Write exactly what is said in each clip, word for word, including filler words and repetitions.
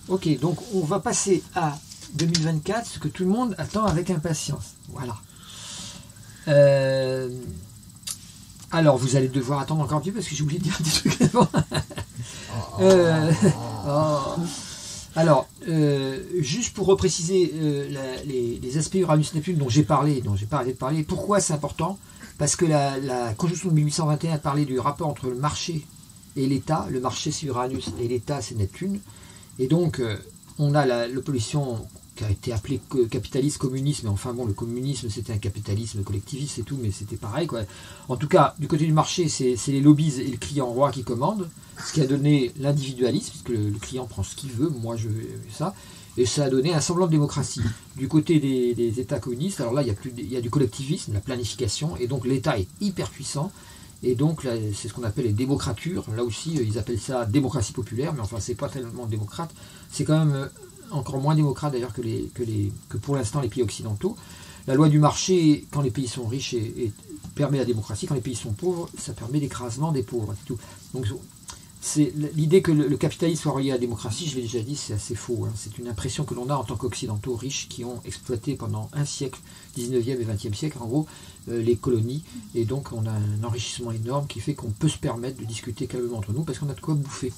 Ok, donc on va passer à deux mille vingt-quatre, ce que tout le monde attend avec impatience. Voilà. Euh, alors, vous allez devoir attendre encore un petit peu parce que j'ai oublié de dire des trucs avant. euh, oh. Alors, euh, juste pour repréciser euh, la, les, les aspects Uranus-Neptune dont j'ai parlé, dont j'ai pas arrêté de parler, pourquoi c'est important? Parce que la, la conjonction de mille huit cent vingt et un a parlé du rapport entre le marché et l'État. Le marché, c'est Uranus, et l'État, c'est Neptune. Et donc, euh, on a l'opposition qui a été appelée capitaliste communisme, mais enfin bon, le communisme, c'était un capitalisme collectiviste et tout, mais c'était pareil, quoi. En tout cas, du côté du marché, c'est les lobbies et le client roi qui commandent, ce qui a donné l'individualisme, parce que le, le client prend ce qu'il veut, moi je veux ça, et ça a donné un semblant de démocratie. Du côté des, des États communistes, alors là, il y a, plus, il y a du collectivisme, la planification, et donc l'État est hyper puissant, et donc c'est ce qu'on appelle les démocratures. Là aussi, ils appellent ça démocratie populaire, mais enfin, c'est pas tellement démocrate, c'est quand même encore moins démocrate d'ailleurs que, les, que, les, que pour l'instant les pays occidentaux. La loi du marché, quand les pays sont riches, et, et permet la démocratie. Quand les pays sont pauvres, ça permet l'écrasement des pauvres. C'est tout. Donc, c'est l'idée que le, le capitalisme soit relié à la démocratie, je l'ai déjà dit, c'est assez faux. Hein. C'est une impression que l'on a en tant qu'occidentaux riches qui ont exploité pendant un siècle, dix-neuvième et vingtième siècle, en gros, euh, les colonies. Et donc, on a un enrichissement énorme qui fait qu'on peut se permettre de discuter calmement entre nous parce qu'on a de quoi bouffer.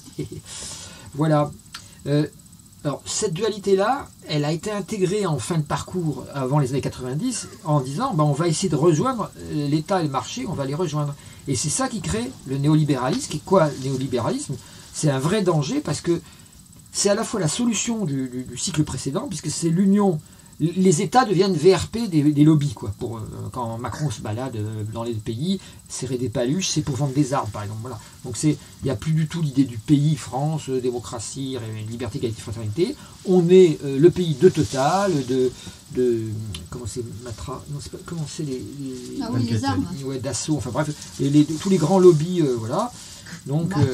Voilà. Euh, Alors, cette dualité-là, elle a été intégrée en fin de parcours avant les années quatre-vingt-dix en disant ben, on va essayer de rejoindre l'État et le marché, on va les rejoindre. Et c'est ça qui crée le néolibéralisme. Et quoi, le néolibéralisme? C'est un vrai danger parce que c'est à la fois la solution du, du, du cycle précédent, puisque c'est l'union. Les États deviennent V R P des, des lobbies, quoi. Pour, euh, quand Macron se balade euh, dans les pays, serrer des paluches, c'est pour vendre des armes, par exemple. Voilà. Donc il n'y a plus du tout l'idée du pays, France, euh, démocratie, liberté, égalité, fraternité. On est euh, le pays de Total, de, de comment c'est Matra, non, c'est pas, comment c'est les, les, ah oui, les armes. Ouais, d'assaut, enfin bref, et les, tous les grands lobbies, euh, voilà. Donc euh,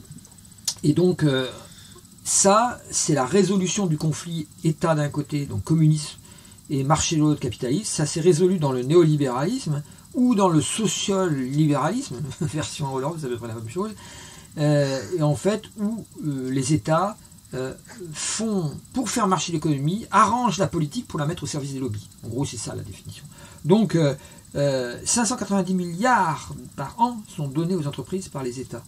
et donc euh, ça, c'est la résolution du conflit État d'un côté, donc communisme, et marché de l'autre, capitalisme. Ça s'est résolu dans le néolibéralisme ou dans le social-libéralisme, version Hollande, c'est à peu près la même chose. Euh, et en fait, où euh, les États euh, font, pour faire marcher l'économie, arrangent la politique pour la mettre au service des lobbies. En gros, c'est ça la définition. Donc, euh, euh, cinq cent quatre-vingt-dix milliards par an sont donnés aux entreprises par les États.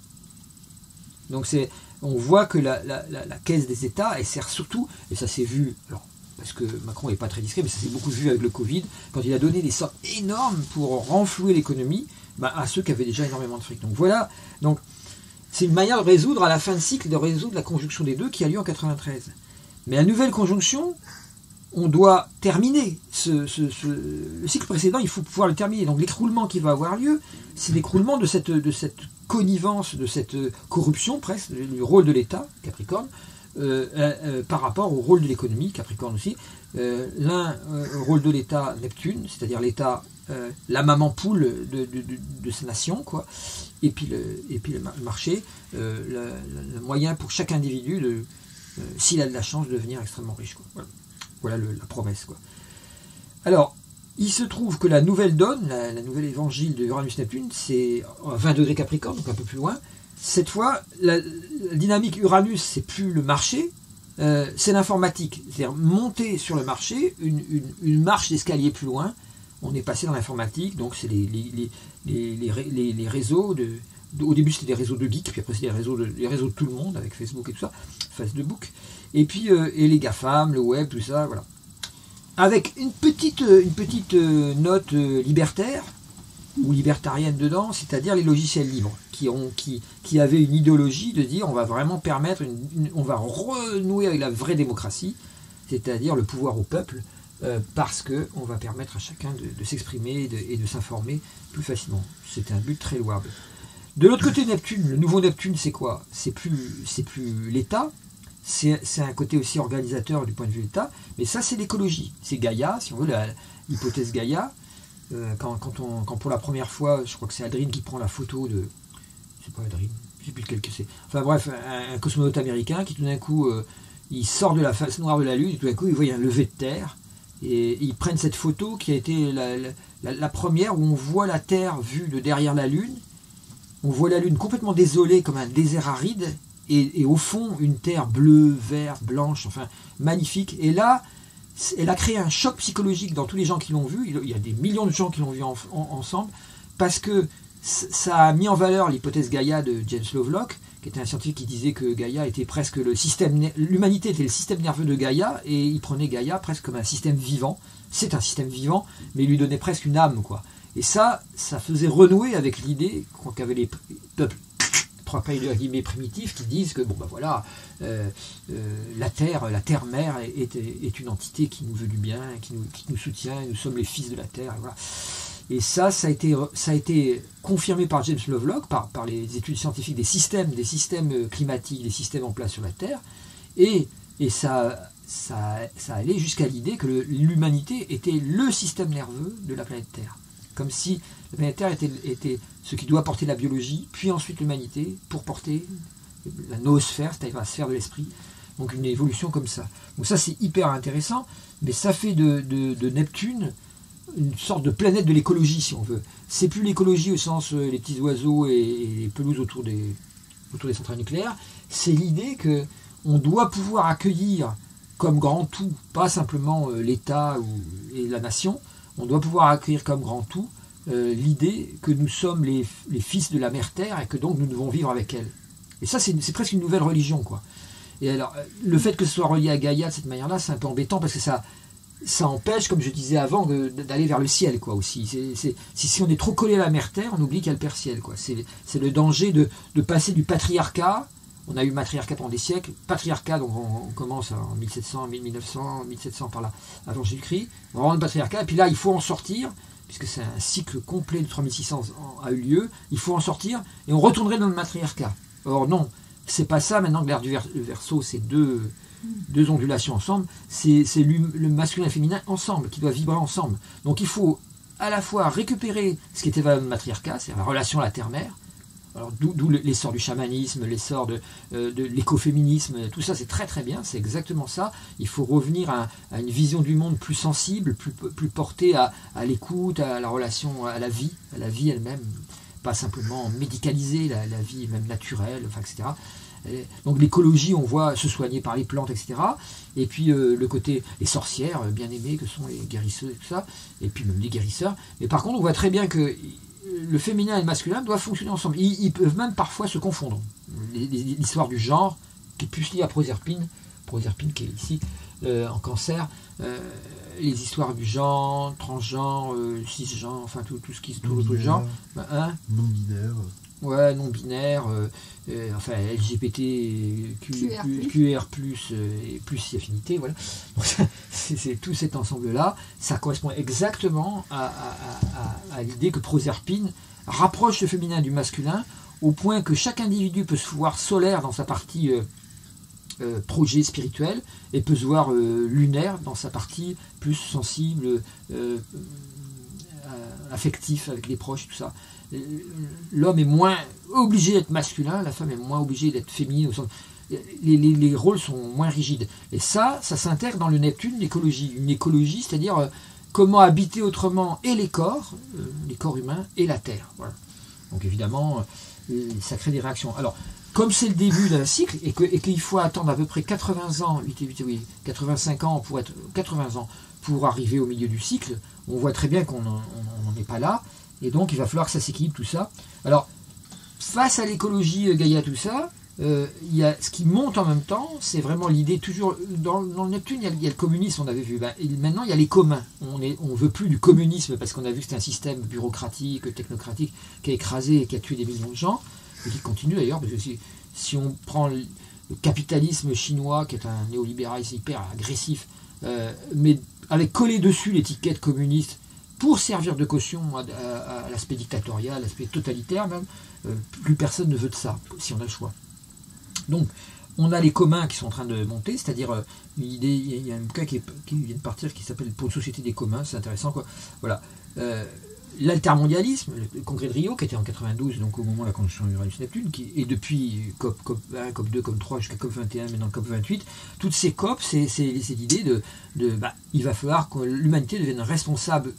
Donc, c'est on voit que la, la, la, la caisse des États, elle sert surtout, et ça s'est vu, alors, parce que Macron n'est pas très discret, mais ça s'est beaucoup vu avec le Covid, quand il a donné des sommes énormes pour renflouer l'économie bah, à ceux qui avaient déjà énormément de fric. Donc voilà, donc c'est une manière de résoudre, à la fin de cycle, de résoudre la conjonction des deux qui a lieu en quatre-vingt-treize. Mais la nouvelle conjonction, on doit terminer ce, ce, ce, le cycle précédent, il faut pouvoir le terminer. Donc l'écroulement qui va avoir lieu, c'est l'écroulement de cette, de cette connivence, de cette corruption presque, du rôle de l'État, Capricorne, euh, euh, par rapport au rôle de l'économie, Capricorne aussi. Euh, L'un, euh, rôle de l'État, Neptune, c'est-à-dire l'État, euh, la maman poule de, de, de, de sa nation, quoi. Et puis le, et puis le marché, euh, le, le moyen pour chaque individu, de, euh, s'il a de la chance, de devenir extrêmement riche, quoi. Voilà. Voilà le, la promesse, quoi. Alors, il se trouve que la nouvelle donne, la, la nouvelle évangile de Uranus-Neptune, c'est vingt degrés Capricorne, donc un peu plus loin. Cette fois, la, la dynamique Uranus, c'est plus le marché, euh, c'est l'informatique. C'est-à-dire monter sur le marché, une, une, une marche d'escalier plus loin, on est passé dans l'informatique, donc c'est les, les, les, les, les, les réseaux de... Au début, c'était des réseaux de geeks, puis après, c'était des réseaux de, les réseaux de tout le monde, avec Facebook et tout ça, Facebook. Et puis, euh, et les GAFAM, le web, tout ça, voilà. Avec une petite, une petite note libertaire, ou libertarienne dedans, c'est-à-dire les logiciels libres, qui, ont, qui, qui avaient une idéologie de dire on va vraiment permettre, une, une, on va renouer avec la vraie démocratie, c'est-à-dire le pouvoir au peuple, euh, parce qu'on va permettre à chacun de, de s'exprimer et de, et de s'informer plus facilement. C'était un but très louable. De l'autre côté, Neptune, le nouveau Neptune, c'est quoi? C'est plus, c'est plus l'État, c'est, c'est un côté aussi organisateur du point de vue de l'État, mais ça, c'est l'écologie. C'est Gaïa, si on veut, la, l'hypothèse Gaïa. Euh, quand, quand, on, quand pour la première fois, je crois que c'est Aldrin qui prend la photo de... C'est pas Aldrin, je sais plus lequel que c'est. Enfin bref, un, un cosmonaute américain qui tout d'un coup, euh, il sort de la face noire de la Lune, et tout d'un coup, il voit un lever de terre, et, et ils prennent cette photo qui a été la, la, la, la première où on voit la Terre vue de derrière la Lune. On voit la Lune complètement désolée, comme un désert aride, et, et au fond une terre bleue, verte, blanche, enfin magnifique. Et là, elle a créé un choc psychologique dans tous les gens qui l'ont vu. Il y a des millions de gens qui l'ont vu en, en, ensemble, parce que ça a mis en valeur l'hypothèse Gaïa de James Lovelock, qui était un scientifique qui disait que Gaïa était presque le système, l'humanité était le système nerveux de Gaïa, et il prenait Gaïa presque comme un système vivant. C'est un système vivant, mais il lui donnait presque une âme, quoi. Et ça, ça faisait renouer avec l'idée qu'avaient les peuples, trois guillemets primitifs, qui disent que bon ben voilà, euh, euh, la terre, la terre-mère est, est, est une entité qui nous veut du bien, qui nous, qui nous soutient, et nous sommes les fils de la terre. Et voilà. Et ça, ça a été, ça a été confirmé par James Lovelock, par, par les études scientifiques des systèmes, des systèmes climatiques, des systèmes en place sur la Terre, et, et ça, ça, ça allait jusqu'à l'idée que le, l'humanité était le système nerveux de la planète Terre. Comme si la planète Terre était, était ce qui doit porter la biologie, puis ensuite l'humanité, pour porter la noosphère, c'est-à-dire la sphère de l'esprit. Donc une évolution comme ça. Donc ça, c'est hyper intéressant, mais ça fait de, de, de Neptune une sorte de planète de l'écologie, si on veut. C'est plus l'écologie au sens euh, les petits oiseaux et, et les pelouses autour des, autour des centrales nucléaires. C'est l'idée que on doit pouvoir accueillir comme grand tout, pas simplement euh, l'État ou, et la nation, on doit pouvoir accueillir comme grand tout euh, l'idée que nous sommes les, les fils de la mère Terre et que donc nous devons vivre avec elle. Et ça, c'est, c'est presque une nouvelle religion, quoi. Et alors, le fait que ce soit relié à Gaïa de cette manière-là, c'est un peu embêtant parce que ça ça empêche, comme je disais avant, de, d'aller vers le ciel, quoi, aussi. C'est, c'est, si, si on est trop collé à la mère Terre, on oublie qu'il y a le Père Ciel, quoi. C'est, c'est le danger de, de passer du patriarcat. On a eu matriarcat pendant des siècles. Patriarcat, donc on, on commence en mille sept cents, mille neuf cents, mille sept cents par là, avant Jésus-Christ. On rentre le patriarcat, et puis là, il faut en sortir, puisque c'est un cycle complet de trois mille six cents a eu lieu. Il faut en sortir, et on retournerait dans le matriarcat. Or, non, c'est pas ça. Maintenant que l'ère du ver, le Verseau, c'est deux... deux ondulations ensemble, c'est, c'est le masculin et le féminin ensemble, qui doivent vibrer ensemble. Donc il faut à la fois récupérer ce qui était valable de matriarcat, c'est la relation à la terre-mère, alors d'où, d'où l'essor du chamanisme, l'essor de, euh, de l'écoféminisme, tout ça c'est très très bien, c'est exactement ça. Il faut revenir à, à une vision du monde plus sensible, plus, plus portée à, à l'écoute, à la relation à la vie, à la vie elle-même, pas simplement médicaliser la, la vie même naturelle, enfin, et cetera. Donc l'écologie, on voit se soigner par les plantes, et cetera. Et puis euh, le côté, les sorcières, bien aimées, que sont les guérisseuses et tout ça, et puis même les guérisseurs. Mais par contre, on voit très bien que le féminin et le masculin doivent fonctionner ensemble. Ils, ils peuvent même parfois se confondre. L'histoire du genre, qui est plus liée à Proserpine, Proserpine qui est ici euh, en Cancer, euh, les histoires du genre, transgenre, euh, cisgenre, enfin tout, tout ce qui se tourne autour du genre. Hein, non-binaire. Ouais, non-binaire, euh, euh, enfin L G B T Q R plus, euh, et plus affinité, voilà. Donc, c'est, c'est tout cet ensemble-là, ça correspond exactement à, à, à, à l'idée que Proserpine rapproche le féminin du masculin, au point que chaque individu peut se voir solaire dans sa partie euh, euh, projet spirituel, et peut se voir euh, lunaire dans sa partie plus sensible, euh, euh, affectif avec les proches, tout ça. L'homme est moins obligé d'être masculin, la femme est moins obligée d'être féminine. Les, les, les rôles sont moins rigides. Et ça, ça s'intègre dans le Neptune, l'écologie. Une écologie, c'est-à-dire euh, comment habiter autrement et les corps, euh, les corps humains, et la Terre. Voilà. Donc évidemment, euh, ça crée des réactions. Alors, comme c'est le début d'un cycle, et, que, et qu'il faut attendre à peu près quatre-vingts ans, huit, huit, oui, quatre-vingt-cinq ans pour être quatre-vingts ans pour arriver au milieu du cycle, on voit très bien qu'on n'en est pas là. Et donc, il va falloir que ça s'équilibre, tout ça. Alors, face à l'écologie Gaïa, tout ça, euh, il y a, ce qui monte en même temps, c'est vraiment l'idée, toujours, dans, dans le Neptune, il y, a, il y a le communisme, on avait vu. Ben, et maintenant, il y a les communs. On ne on veut plus du communisme, parce qu'on a vu que c'était un système bureaucratique, technocratique, qui a écrasé et qui a tué des millions de gens, et qui continue d'ailleurs, parce que si, si on prend le capitalisme chinois, qui est un néolibéralisme hyper agressif, euh, mais avec collé dessus l'étiquette communiste, pour servir de caution à, à, à l'aspect dictatorial, à l'aspect totalitaire même, euh, plus personne ne veut de ça, si on a le choix. Donc, on a les communs qui sont en train de monter, c'est-à-dire, euh, une idée, il y a un bouquin qui, est, qui vient de partir qui s'appelle Pour une société des communs, c'est intéressant, quoi. Voilà. Euh, l'altermondialisme, le congrès de Rio, qui était en quatre-vingt-douze, donc au moment de la convention Uranus-Neptune, qui est depuis COP, COP un, COP deux, COP trois, jusqu'à COP vingt et un, maintenant COP vingt-huit, toutes ces COP, c'est, c'est, c'est l'idée de, de bah, il va falloir que l'humanité devienne responsable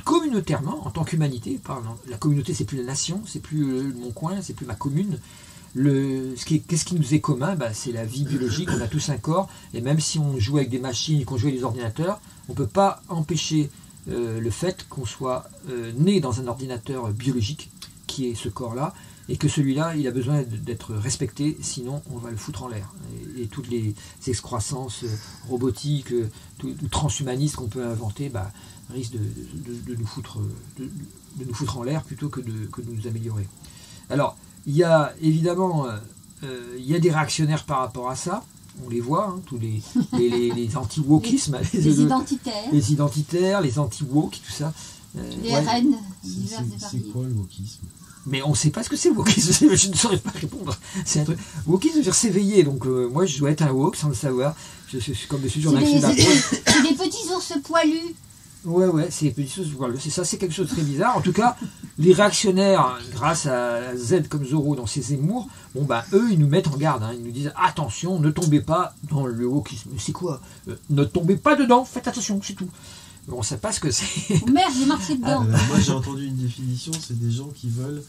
communautairement, en tant qu'humanité. La communauté, c'est plus la nation, c'est plus mon coin, c'est plus ma commune, le, ce qui, qu'est-ce qui nous est commun, bah, c'est la vie biologique, on a tous un corps, et même si on joue avec des machines, qu'on joue avec des ordinateurs, on ne peut pas empêcher euh, le fait qu'on soit euh, né dans un ordinateur biologique, qui est ce corps-là, et que celui-là, il a besoin d'être respecté, sinon on va le foutre en l'air. Et, et toutes les excroissances robotiques, tout, ou transhumanistes qu'on peut inventer, bah, risquent de, de, de, nous foutre, de, de nous foutre en l'air plutôt que de, que de nous améliorer. Alors, il y a évidemment euh, il y a des réactionnaires par rapport à ça, on les voit, hein, tous les, les, les, les anti-wokismes, les, les, les identitaires, les identitaires, les anti-woke, tout ça. Euh, les ouais. rennes diverses et variées. C'est quoi le wokisme? Mais on ne sait pas ce que c'est le wokisme, je ne saurais pas répondre. C'est un truc. Wokisme veut dire s'éveiller, donc euh, moi je dois être un woke sans le savoir. Je, je, je suis comme des sujets en accès C'est des petits ours poilus. Ouais, ouais, c'est des petits ours poilus. C'est ça, c'est quelque chose de très bizarre. En tout cas, les réactionnaires, grâce à Z comme Zorro dans ses Zemmour, bon bah eux ils nous mettent en garde, hein. Ils nous disent attention, ne tombez pas dans le wokisme. C'est quoi euh, Ne tombez pas dedans, faites attention, c'est tout. On ne sait pas ce que c'est. Oh merde, j'ai marché dedans. Euh, moi j'ai entendu une définition, c'est des gens qui veulent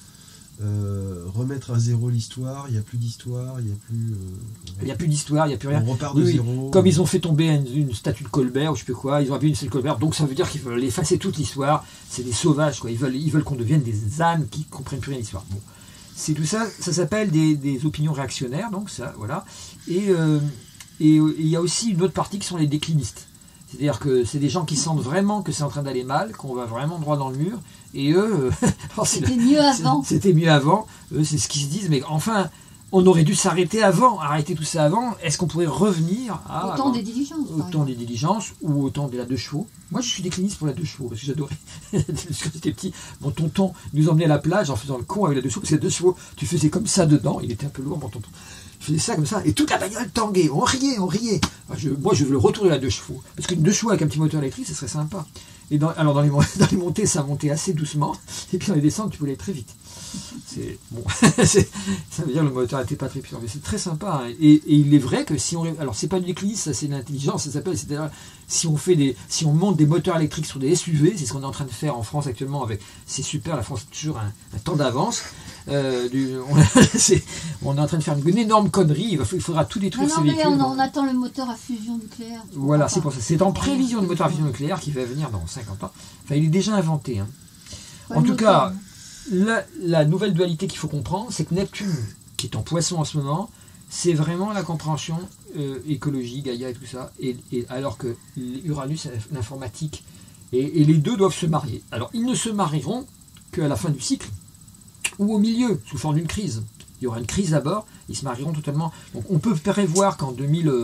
euh, remettre à zéro l'histoire, il n'y a plus d'histoire, il n'y a plus... Euh, il n'y a plus d'histoire, il n'y a plus rien. On repart de oui, zéro. Comme ils ont fait tomber une, une statue de Colbert, ou je sais plus quoi, ils ont appuyé une statue de Colbert, donc ça veut dire qu'ils veulent effacer toute l'histoire. C'est des sauvages, quoi. Ils veulent, ils veulent qu'on devienne des ânes qui ne comprennent plus rien de l'histoire. Bon. C'est tout ça, ça s'appelle des, des opinions réactionnaires, donc ça, voilà. Et euh, et il y a aussi une autre partie qui sont les déclinistes. C'est-à-dire que c'est des gens qui sentent vraiment que c'est en train d'aller mal, qu'on va vraiment droit dans le mur, et eux... c'était mieux avant. C'était mieux avant. Eux, c'est ce qu'ils se disent, mais enfin, on aurait dû s'arrêter avant, arrêter tout ça avant. Est-ce qu'on pourrait revenir à... Au temps des diligences. Au temps des diligences, ou au temps de la deux chevaux. Moi, je suis décliniste pour la deux chevaux, parce que j'adorais. Quand j'étais petit, mon tonton nous emmenait à la plage en faisant le con avec la deux chevaux, parce que la deux chevaux, tu faisais comme ça dedans, il était un peu lourd, mon tonton. Je faisais ça comme ça, et toute la bagnole tanguait, on riait, on riait. Je, moi, je veux le retour de la deux chevaux, parce qu'une deux chevaux avec un petit moteur électrique, ce serait sympa. Et dans, alors, dans les, dans les montées, ça montait assez doucement, et puis dans les descentes, tu pouvais aller très vite. C'est, bon, c'est, ça veut dire que le moteur n'était pas très puissant, mais c'est très sympa. Hein. Et, et il est vrai que si on... Alors, c'est pas du déclinisme, ça c'est de l'intelligence, ça s'appelle... C'est-à-dire, si on, fait des, si on monte des moteurs électriques sur des S U V, c'est ce qu'on est en train de faire en France actuellement, avec... C'est super, la France a toujours un, un temps d'avance. Euh, du, on, c'est, on est en train de faire une, une énorme connerie, il, va, il faudra tout détruire non, ces non, véhicules. On, on attend le moteur à fusion nucléaire. Voilà, c'est pour ça. C'est en prévision du moteur à fusion nucléaire qui va venir dans cinquante ans. Enfin, il est déjà inventé. Hein. En tout moteur. cas, la, la nouvelle dualité qu'il faut comprendre, c'est que Neptune, qui est en poisson en ce moment, c'est vraiment la compréhension euh, écologie, Gaïa et tout ça, et, et alors que Uranus, l'informatique, et, et les deux doivent se marier. Alors, ils ne se marieront qu'à la fin du cycle, ou au milieu, sous forme d'une crise. Il y aura une crise à bord, ils se marieront totalement. Donc on peut prévoir qu'en deux mille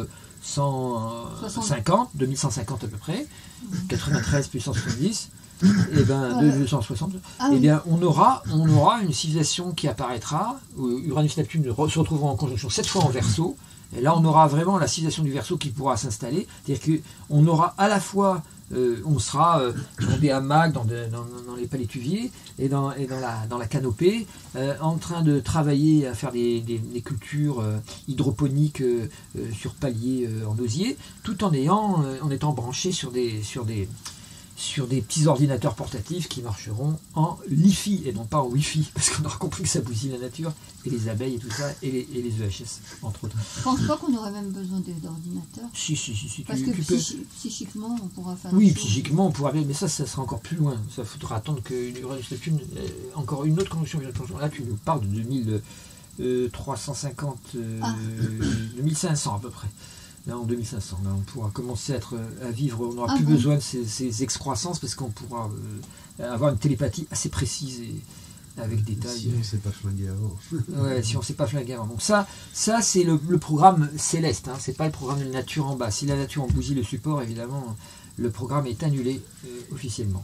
cent cinquante, deux mille cent cinquante à peu près, quatre-vingt-treize plus cent soixante-dix, et ben deux mille cent soixante, ah, et oui. bien on aura, on aura une civilisation qui apparaîtra, Uranus-Neptune se retrouveront en conjonction cette fois en Verseau, et là on aura vraiment la civilisation du Verseau qui pourra s'installer, c'est-à-dire qu'on aura à la fois Euh, on sera euh, dans des hamacs, dans, de, dans, dans les palétuviers et dans, et dans, la, dans la canopée, euh, en train de travailler à faire des, des, des cultures euh, hydroponiques euh, euh, sur paliers euh, en osier, tout en, ayant, euh, en étant branchés sur des, sur, des, sur des petits ordinateurs portatifs qui marcheront en Li-Fi et non pas en Wi-Fi, parce qu'on aura compris que ça bousille la nature, et les abeilles et tout ça, et les, et les E H S, entre autres. Je pense pas qu'on aurait même besoin d'ordinateurs. Si, si, si. si parce tu, que tu psychi peux... psychiquement, on pourra faire Oui, des psychiquement, on pourra bien, mais ça, ça sera encore plus loin. Ça faudra attendre que Uranus-Neptune, euh, encore une autre conjonction. Là, tu nous parles de deux mille trois cent cinquante, euh, ah. deux mille cinq cents à peu près. Là, en deux mille cinq cents, là, on pourra commencer à, être, à vivre, on n'aura ah plus bon. besoin de ces, ces excroissances parce qu'on pourra euh, avoir une télépathie assez précise et avec des tailles. Si on ne s'est pas flingué avant. Ouais, si on ne s'est pas flingué avant. Donc ça, ça c'est le, le programme céleste, hein, c'est pas le programme de la nature en bas. Si la nature en bousille le support, évidemment, le programme est annulé euh, officiellement.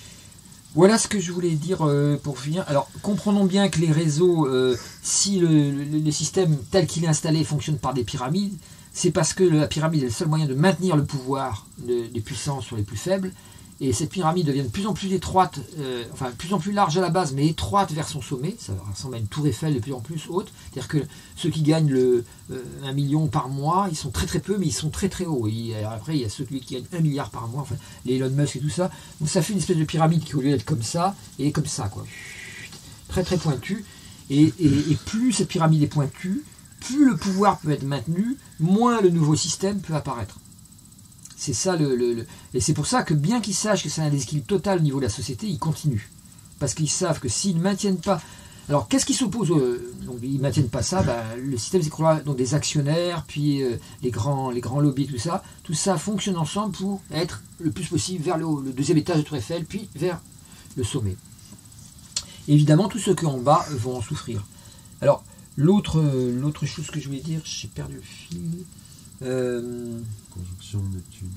Voilà ce que je voulais dire euh, pour finir. Alors, comprenons bien que les réseaux, euh, si le, le, le système tel qu'il est installé fonctionne par des pyramides, c'est parce que la pyramide est le seul moyen de maintenir le pouvoir de, des puissants sur les plus faibles. Et cette pyramide devient de plus en plus étroite, euh, enfin de plus en plus large à la base, mais étroite vers son sommet. Ça ressemble à une tour Eiffel de plus en plus haute. C'est-à-dire que ceux qui gagnent le, euh, un million par mois, ils sont très très peu, mais ils sont très très hauts. Et alors après, il y a ceux qui gagnent un milliard par mois, enfin les Elon Musk et tout ça. Donc ça fait une espèce de pyramide qui, au lieu d'être comme ça, est comme ça, quoi. Très très pointue. Et, et, et plus cette pyramide est pointue, plus le pouvoir peut être maintenu, moins le nouveau système peut apparaître. C'est ça le, le, le... Et c'est pour ça que bien qu'ils sachent que c'est un déséquilibre total au niveau de la société, ils continuent. Parce qu'ils savent que s'ils ne maintiennent pas... Alors, qu'est-ce qui s'oppose euh, donc, ils ne maintiennent pas ça, bah, le système s'écroulera, donc des actionnaires, puis euh, les, grands, les grands lobbies, tout ça. Tout ça fonctionne ensemble pour être le plus possible vers le, le deuxième étage de Tour Eiffel, puis vers le sommet. Évidemment, tous ceux qui sont en bas vont en souffrir. Alors, l'autre euh, l'autre chose que je voulais dire, j'ai perdu le fil. Euh, Conjonction Neptune.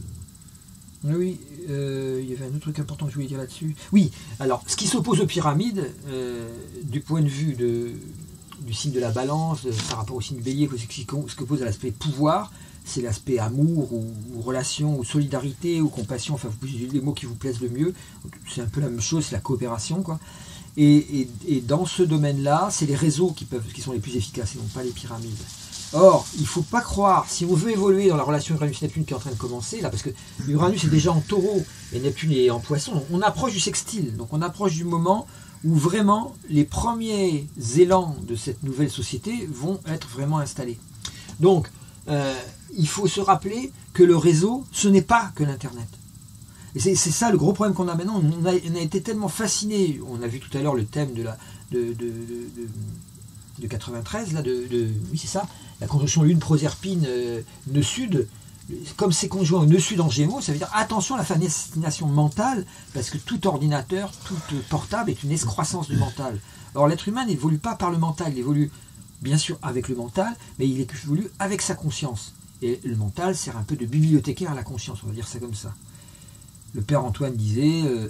Oui, euh, il y avait un autre truc important que je voulais dire là-dessus. Oui, alors, ce qui s'oppose aux pyramides, euh, du point de vue de, du signe de la balance, euh, par rapport au signe du bélier, ce qui s'oppose à l'aspect pouvoir, c'est l'aspect amour, ou, ou relation, ou solidarité, ou compassion, enfin, vous utilisez les mots qui vous plaisent le mieux. C'est un peu la même chose, c'est la coopération, quoi. Et, et, et dans ce domaine-là, c'est les réseaux qui, peuvent, qui sont les plus efficaces, et non pas les pyramides. Or, il ne faut pas croire, si on veut évoluer dans la relation Uranus-Neptune qui est en train de commencer, là, parce que Uranus est déjà en taureau et Neptune est en poisson, on approche du sextile, donc on approche du moment où vraiment les premiers élans de cette nouvelle société vont être vraiment installés. Donc, euh, il faut se rappeler que le réseau, ce n'est pas que l'Internet. Et c'est, c'est ça le gros problème qu'on a maintenant, on a, on a été tellement fascinés, on a vu tout à l'heure le thème de la... De, de, de, de, de quatre-vingt-treize, là, de, de, oui c'est ça, la conjonction Lune Proserpine euh, nœud sud, comme c'est conjoint au nœud sud en Gémeaux, ça veut dire attention à la fascination mentale, parce que tout ordinateur, tout portable est une excroissance du mental. Alors l'être humain n'évolue pas par le mental, il évolue bien sûr avec le mental, mais il évolue avec sa conscience. Et le mental sert un peu de bibliothécaire à la conscience, on va dire ça comme ça. Le père Antoine disait, euh,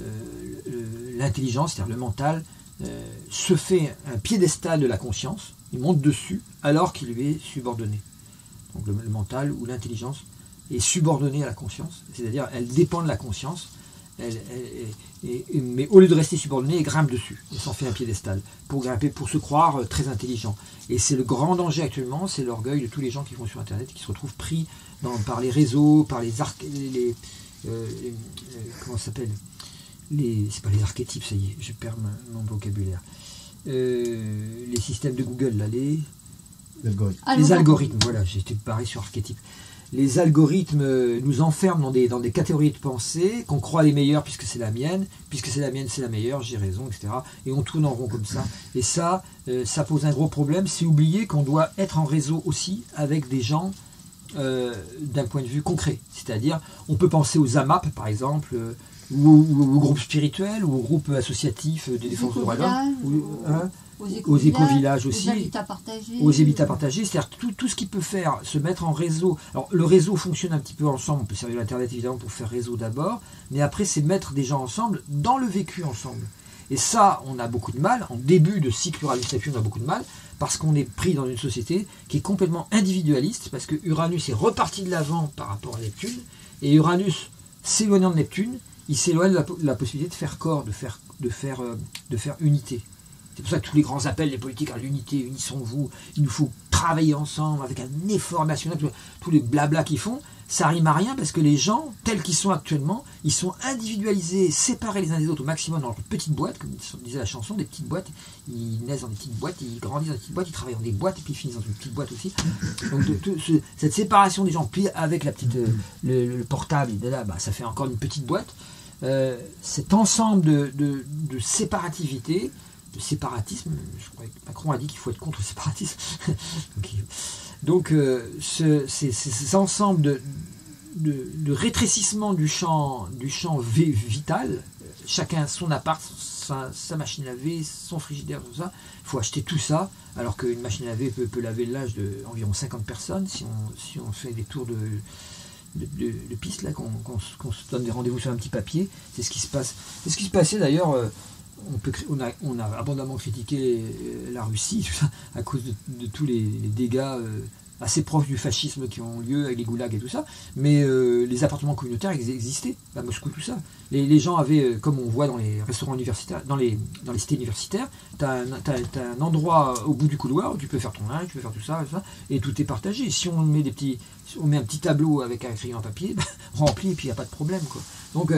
euh, l'intelligence, c'est-à-dire le mental, Euh, se fait un piédestal de la conscience, il monte dessus alors qu'il lui est subordonné. Donc le, le mental ou l'intelligence est subordonnée à la conscience, c'est-à-dire elle dépend de la conscience, elle, elle, elle, elle, mais au lieu de rester subordonnée, elle grimpe dessus, elle s'en fait un piédestal, pour grimper, pour se croire très intelligent. Et c'est le grand danger actuellement, c'est l'orgueil de tous les gens qui vont sur Internet et qui se retrouvent pris dans, par les réseaux, par les arcs, les, les, euh, les euh, comment ça s'appelle Les, c'est pas les archétypes, ça y est, je perds mon, mon vocabulaire. Euh, les systèmes de Google, là, les, L'algorithme. les algorithmes, voilà, j'ai été pareil sur archétypes. Les algorithmes nous enferment dans des, dans des catégories de pensée qu'on croit les meilleures puisque c'est la mienne, puisque c'est la mienne, c'est la meilleure, j'ai raison, et cetera. Et on tourne en rond comme ça. Et ça, euh, ça pose un gros problème. C'est oublier qu'on doit être en réseau aussi avec des gens euh, d'un point de vue concret. C'est-à-dire, on peut penser aux A M A P, par exemple, euh, ou, ou au groupe spirituel, ou au groupe associatif des défenses des droits de l'homme, ou, hein, aux éco-villages aussi, aux habitats partagés, aux habitats partagés, c'est-à-dire tout, tout ce qui peut faire se mettre en réseau. Alors le réseau fonctionne un petit peu ensemble, on peut servir l'internet évidemment pour faire réseau d'abord, mais après c'est mettre des gens ensemble dans le vécu ensemble. Et ça, on a beaucoup de mal, en début de cycle Uranus-Neptune, on a beaucoup de mal, parce qu'on est pris dans une société qui est complètement individualiste, parce que Uranus est reparti de l'avant par rapport à Neptune, et Uranus, s'éloignant de Neptune, il s'éloigne de la, de la possibilité de faire corps, de faire, de faire, euh, de faire unité. C'est pour ça que tous les grands appels des politiques à l'unité, unissons-vous, il nous faut travailler ensemble avec un effort national, tous les blablas qu'ils font, ça rime à rien parce que les gens, tels qu'ils sont actuellement, ils sont individualisés, séparés les uns des autres au maximum dans leur petite boîte, comme disait la chanson, des petites boîtes, ils naissent dans des petites boîtes, ils grandissent dans des petites boîtes, ils travaillent dans des boîtes et puis ils finissent dans une petite boîte aussi. Donc de, de, ce, cette séparation des gens, puis avec la petite, euh, le, le portable, là, bah, ça fait encore une petite boîte. Euh, cet ensemble de, de, de séparativité, de séparatisme, je crois que Macron a dit qu'il faut être contre le séparatisme. donc, donc euh, ce, c'est, c'est cet ensemble de, de, de rétrécissement du champ, du champ vital, chacun son appart, sa, sa machine à laver, son frigidaire, tout ça, il faut acheter tout ça, alors qu'une machine à laver peut, peut laver le linge d'environ cinquante personnes, si on, si on fait des tours de... de, de, de pistes là, qu'on, qu'on, qu'on se donne des rendez-vous sur un petit papier, c'est ce qui se passe. C'est ce qui se passait d'ailleurs, euh, on, peut, on, a, on a abondamment critiqué la Russie tout ça, à cause de, de tous les, les dégâts euh, assez proches du fascisme qui ont lieu avec les goulags et tout ça, mais euh, les appartements communautaires existaient, à Moscou, tout ça. Les, les gens avaient, comme on voit dans les restaurants universitaires, dans les, dans les cités universitaires, tu as un, t'as, t'as un endroit au bout du couloir où tu peux faire ton linge, tu peux faire tout ça, tout ça, et tout est partagé. Si on met des petits, si on met un petit tableau avec un crayon à papier, ben, rempli, et puis il n'y a pas de problème, quoi. Donc, euh,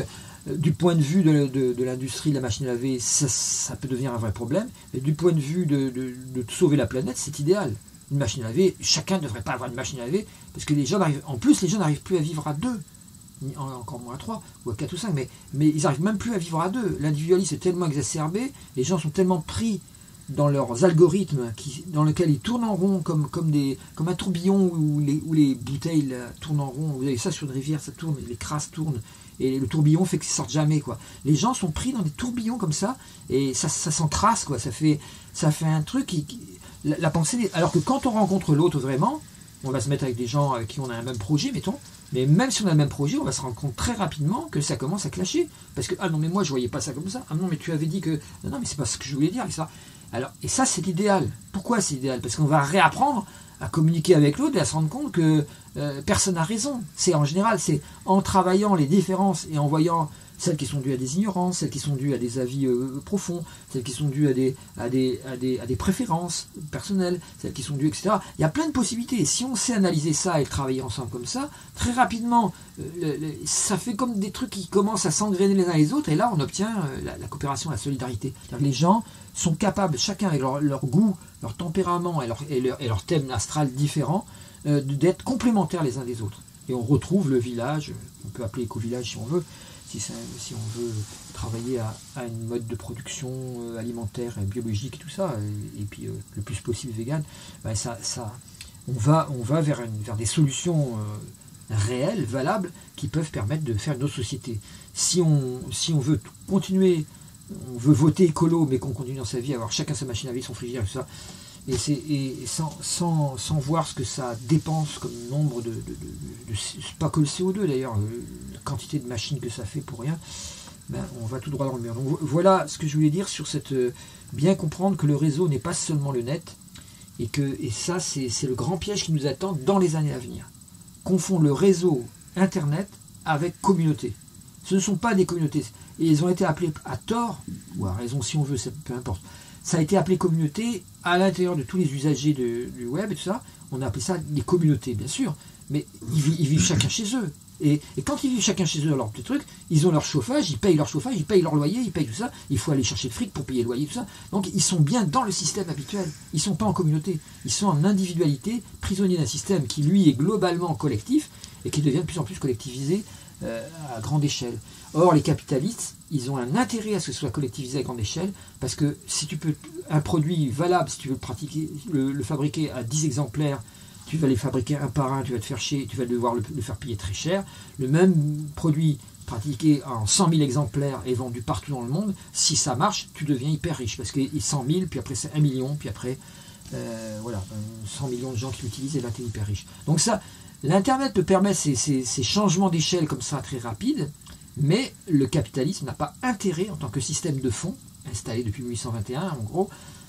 euh, du point de vue de, de, de l'industrie de la machine à laver, ça, ça peut devenir un vrai problème. Mais du point de vue de, de, de sauver la planète, c'est idéal. Une machine à laver, chacun ne devrait pas avoir une machine à laver, parce que les gens n'arrivent, en plus, les gens n'arrivent plus à vivre à deux, encore moins à trois, ou à quatre ou cinq, mais, mais ils n'arrivent même plus à vivre à deux. L'individualisme est tellement exacerbé, les gens sont tellement pris dans leurs algorithmes qui, dans lesquels ils tournent en rond comme, comme, des, comme un tourbillon où les, où les bouteilles là, tournent en rond. Vous avez ça sur une rivière, ça tourne, les crasses tournent, et le tourbillon fait qu'ils ne sortent jamais, quoi. Les gens sont pris dans des tourbillons comme ça, et ça, ça s'encrasse, quoi. Ça fait, ça fait un truc qui... qui la, la pensée... Alors que quand on rencontre l'autre vraiment, on va se mettre avec des gens avec qui on a un même projet, mettons, mais même si on a le même projet, on va se rendre compte très rapidement que ça commence à clasher. Parce que, ah non, mais moi, je voyais pas ça comme ça. Ah non, mais tu avais dit que... Non, non mais c'est pas ce que je voulais dire, et ça... Alors, et ça, c'est l'idéal. Pourquoi c'est l'idéal? Parce qu'on va réapprendre à communiquer avec l'autre et à se rendre compte que euh, personne n'a raison. C'est en général, c'est en travaillant les différences et en voyant celles qui sont dues à des ignorances, celles qui sont dues à des avis euh, profonds, celles qui sont dues à des, à, des, à, des, à des préférences personnelles, celles qui sont dues, et cetera. Il y a plein de possibilités. Et si on sait analyser ça et travailler ensemble comme ça, très rapidement, euh, le, le, ça fait comme des trucs qui commencent à s'engrainer les uns les autres, et là, on obtient euh, la, la coopération, la solidarité. C'est-à-dire que les gens sont capables, chacun avec leur, leur goût, leur tempérament et leur, et leur, et leur thème astral différent, euh, d'être complémentaires les uns des autres. Et on retrouve le village, on peut appeler éco-village si on veut, si, ça, si on veut travailler à, à une mode de production euh, alimentaire et biologique et tout ça, et, et puis euh, le plus possible vegan, ben ça, ça, on va, on va vers, une, vers des solutions euh, réelles, valables, qui peuvent permettre de faire une autre société. Si on, si on veut continuer, on veut voter écolo, mais qu'on continue dans sa vie à avoir chacun sa machine à laver, son frigidaire, tout ça, et, c'est, et sans, sans, sans voir ce que ça dépense comme nombre de, de, de, de, de pas que le C O deux d'ailleurs, la quantité de machines que ça fait pour rien, ben, on va tout droit dans le mur. Donc voilà ce que je voulais dire sur cette, bien comprendre que le réseau n'est pas seulement le net, et que et ça c'est, c'est le grand piège qui nous attend dans les années à venir. Confondre le réseau internet avec communauté. Ce ne sont pas des communautés, et ils ont été appelés à tort, ou à raison si on veut, peu importe. Ça a été appelé communauté à l'intérieur de tous les usagers de, du web et tout ça. On a appelé ça des communautés, bien sûr. Mais ils vivent, ils vivent chacun chez eux. Et, et quand ils vivent chacun chez eux dans leur petit truc, ils ont leur chauffage, ils payent leur chauffage, ils payent leur loyer, ils payent tout ça. Il faut aller chercher le fric pour payer le loyer, tout ça. Donc ils sont bien dans le système habituel. Ils ne sont pas en communauté. Ils sont en individualité, prisonniers d'un système qui, lui, est globalement collectif et qui devient de plus en plus collectivisé euh, à grande échelle. Or, les capitalistes, ils ont un intérêt à ce que ce soit collectivisé à grande échelle, parce que si tu peux, un produit valable, si tu veux le pratiquer, le, le fabriquer à dix exemplaires, tu vas les fabriquer un par un, tu vas te faire chier, tu vas devoir le, le faire payer très cher. Le même produit pratiqué en cent mille exemplaires et vendu partout dans le monde, si ça marche, tu deviens hyper riche, parce que cent mille, puis après c'est un million, puis après, euh, voilà, cent millions de gens qui l'utilisent, et là tu es hyper riche. Donc ça, l'Internet peut permettre ces, ces, ces changements d'échelle comme ça très rapides, mais le capitalisme n'a pas intérêt, en tant que système de fonds, installé depuis mille huit cent vingt et un en gros,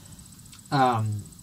à,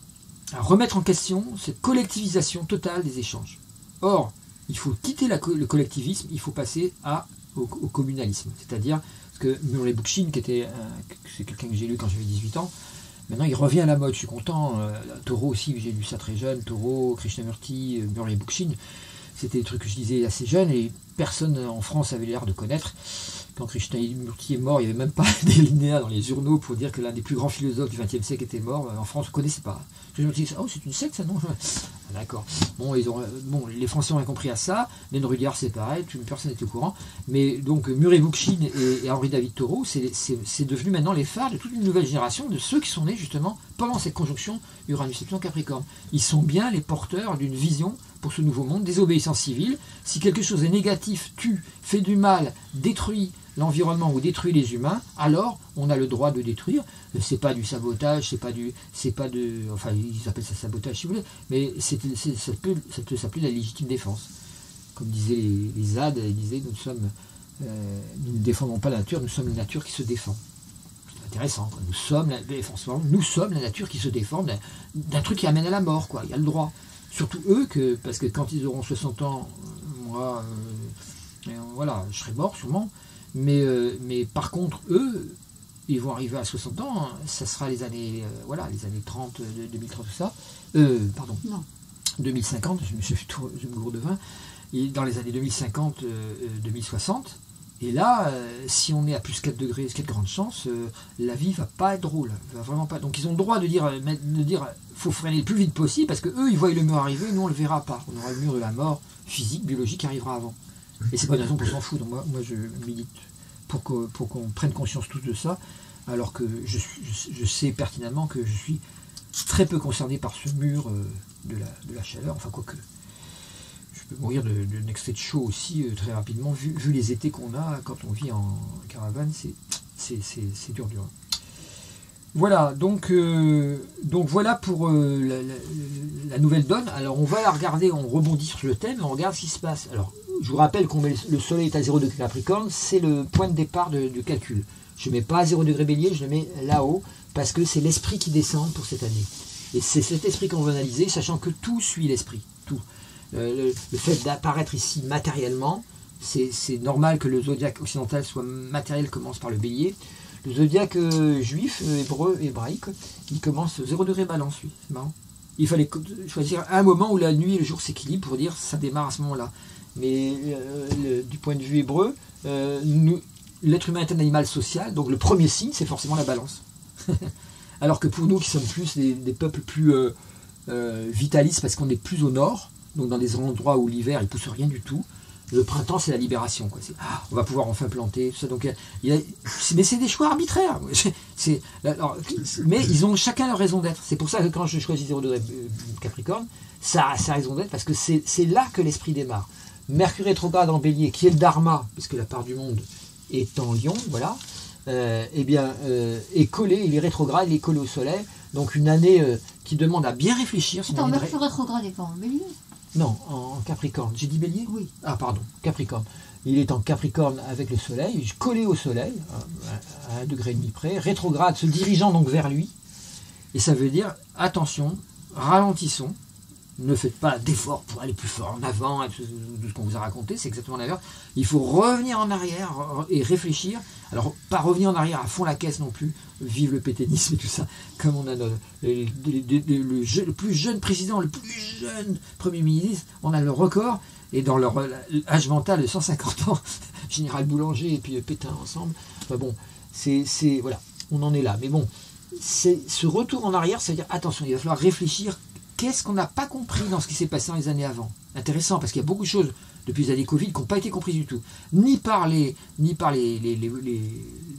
à remettre en question cette collectivisation totale des échanges. Or, il faut quitter la, le collectivisme, il faut passer à, au, au communalisme. C'est-à-dire, parce que Murray Bookchin, qui était, euh, c'est quelqu'un que j'ai lu quand j'avais dix-huit ans, maintenant il revient à la mode, je suis content. Euh, Thoreau aussi, j'ai lu ça très jeune, Thoreau, Krishnamurti, euh, Murray Bookchin. C'était des trucs que je lisais assez jeune et personne en France avait l'air de connaître. Quand Krishnamurti est mort, il n'y avait même pas des linéas dans les journaux pour dire que l'un des plus grands philosophes du vingtième siècle était mort. En France, on ne connaissait pas. Krishnamurti, oh, c'est une secte ça, non? Ah, d'accord. Bon, ils ont, bon, les Français ont rien compris à ça. Len Rudyard, c'est pareil, personne n'était au courant. Mais donc, Murray Bookchin et, et Henri David Thoreau, c'est, c'est, c'est devenu maintenant les phares de toute une nouvelle génération de ceux qui sont nés justement pendant cette conjonction Uranus-Neptune-Capricorne. Ils sont bien les porteurs d'une vision pour ce nouveau monde, désobéissance civile. Si quelque chose est négatif, tue, fait du mal, détruit l'environnement ou détruit les humains, alors on a le droit de détruire. C'est pas du sabotage, c'est pas du, c'est pas de, enfin ils appellent ça sabotage si vous voulez, mais c'est, c'est, ça, peut, ça peut s'appeler la légitime défense. Comme disaient les, les Z A D, ils disaient nous sommes, euh, nous ne défendons pas la nature, nous sommes la nature qui se défend. C'est intéressant. Quoi. Nous sommes, la, nous sommes la nature qui se défend d'un, d'un truc qui amène à la mort. Quoi. Il y a le droit. Surtout eux, que, parce que quand ils auront soixante ans, moi, euh, voilà, je serai mort sûrement. Mais, euh, mais par contre, eux, ils vont arriver à soixante ans, ça sera les années, euh, voilà, les années trente, deux mille trente, tout ça. Euh, pardon, non. deux mille cinquante, je me suis fait tout, je me gourde de vin. Et dans les années deux mille cinquante, euh, deux mille soixante, Et là, euh, si on est à plus quatre degrés, c'est de grandes chances, euh, la vie va pas être drôle. Va vraiment pas. Donc ils ont le droit de dire, euh, de dire, faut freiner le plus vite possible, parce que eux, ils voient le mur arriver, nous on le verra pas. On aura le mur de la mort physique, biologique qui arrivera avant. Et c'est pas une raison pour s'en foutre. Donc moi, moi je milite pour que, pour qu'on prenne conscience tous de ça, alors que je, suis, je, je sais pertinemment que je suis très peu concerné par ce mur euh, de, la, de la chaleur. Enfin quoique. Je peux mourir d'un excès de chaud aussi euh, très rapidement, vu, vu les étés qu'on a quand on vit en caravane, c'est dur dur. Voilà, donc, euh, donc voilà pour euh, la, la, la nouvelle donne. Alors on va la regarder, on rebondit sur le thème, on regarde ce qui se passe. Alors je vous rappelle qu'on met le soleil est à zéro degré Capricorne, c'est le point de départ de, du calcul. Je ne mets pas à zéro degré Bélier, je le mets là-haut, parce que c'est l'esprit qui descend pour cette année. Et c'est cet esprit qu'on veut analyser, sachant que tout suit l'esprit, tout. Euh, le, le fait d'apparaître ici matériellement, c'est normal que le zodiaque occidental soit matériel, commence par le bélier. Le zodiaque euh, juif, euh, hébreu, hébraïque, il commence zéro degré balance, lui. C'est marrant. Il fallait choisir un moment où la nuit et le jour s'équilibrent pour dire ça démarre à ce moment-là. Mais euh, le, du point de vue hébreu, euh, l'être humain est un animal social, donc le premier signe, c'est forcément la balance. Alors que pour nous qui sommes plus des, des peuples plus euh, euh, vitalistes, parce qu'on est plus au nord, donc dans des endroits où l'hiver il ne pousse rien du tout, le printemps c'est la libération, quoi. Ah, on va pouvoir enfin planter, tout ça. Donc, il y a, mais c'est des choix arbitraires. Alors, mais ils ont chacun leur raison d'être. C'est pour ça que quand je choisis zéro degré Capricorne, ça a sa raison d'être, parce que c'est là que l'esprit démarre. Mercure rétrograde en bélier, qui est le dharma, puisque la part du monde est en lion, voilà, euh, eh bien, euh, est collé, il est rétrograde, il est collé au soleil. Donc une année euh, qui demande à bien réfléchir. Attends, Mercure rétrograde n'est pas en bélier? Non, en Capricorne. J'ai dit bélier? Oui. Ah, pardon, Capricorne. Il est en Capricorne avec le soleil, collé au soleil, à un degré et demi près, rétrograde, se dirigeant donc vers lui. Et ça veut dire, attention, ralentissons, ne faites pas d'efforts pour aller plus fort en avant, de ce qu'on vous a raconté, c'est exactement l'inverse. Il faut revenir en arrière et réfléchir. Alors, pas revenir en arrière à fond la caisse non plus, vive le pétainisme et tout ça, comme on a le, le, le, le, le, je, le plus jeune président, le plus jeune premier ministre, on a le record, et dans leur âge mental de cent cinquante ans, Général Boulanger et puis Pétain ensemble, enfin bon, c'est, voilà, on en est là. Mais bon, ce retour en arrière, ça veut dire, attention, il va falloir réfléchir. Qu'est-ce qu'on n'a pas compris dans ce qui s'est passé dans les années avant? Intéressant, parce qu'il y a beaucoup de choses depuis les années Covid qui n'ont pas été comprises du tout. Ni par les, ni par les, les, les, les, les,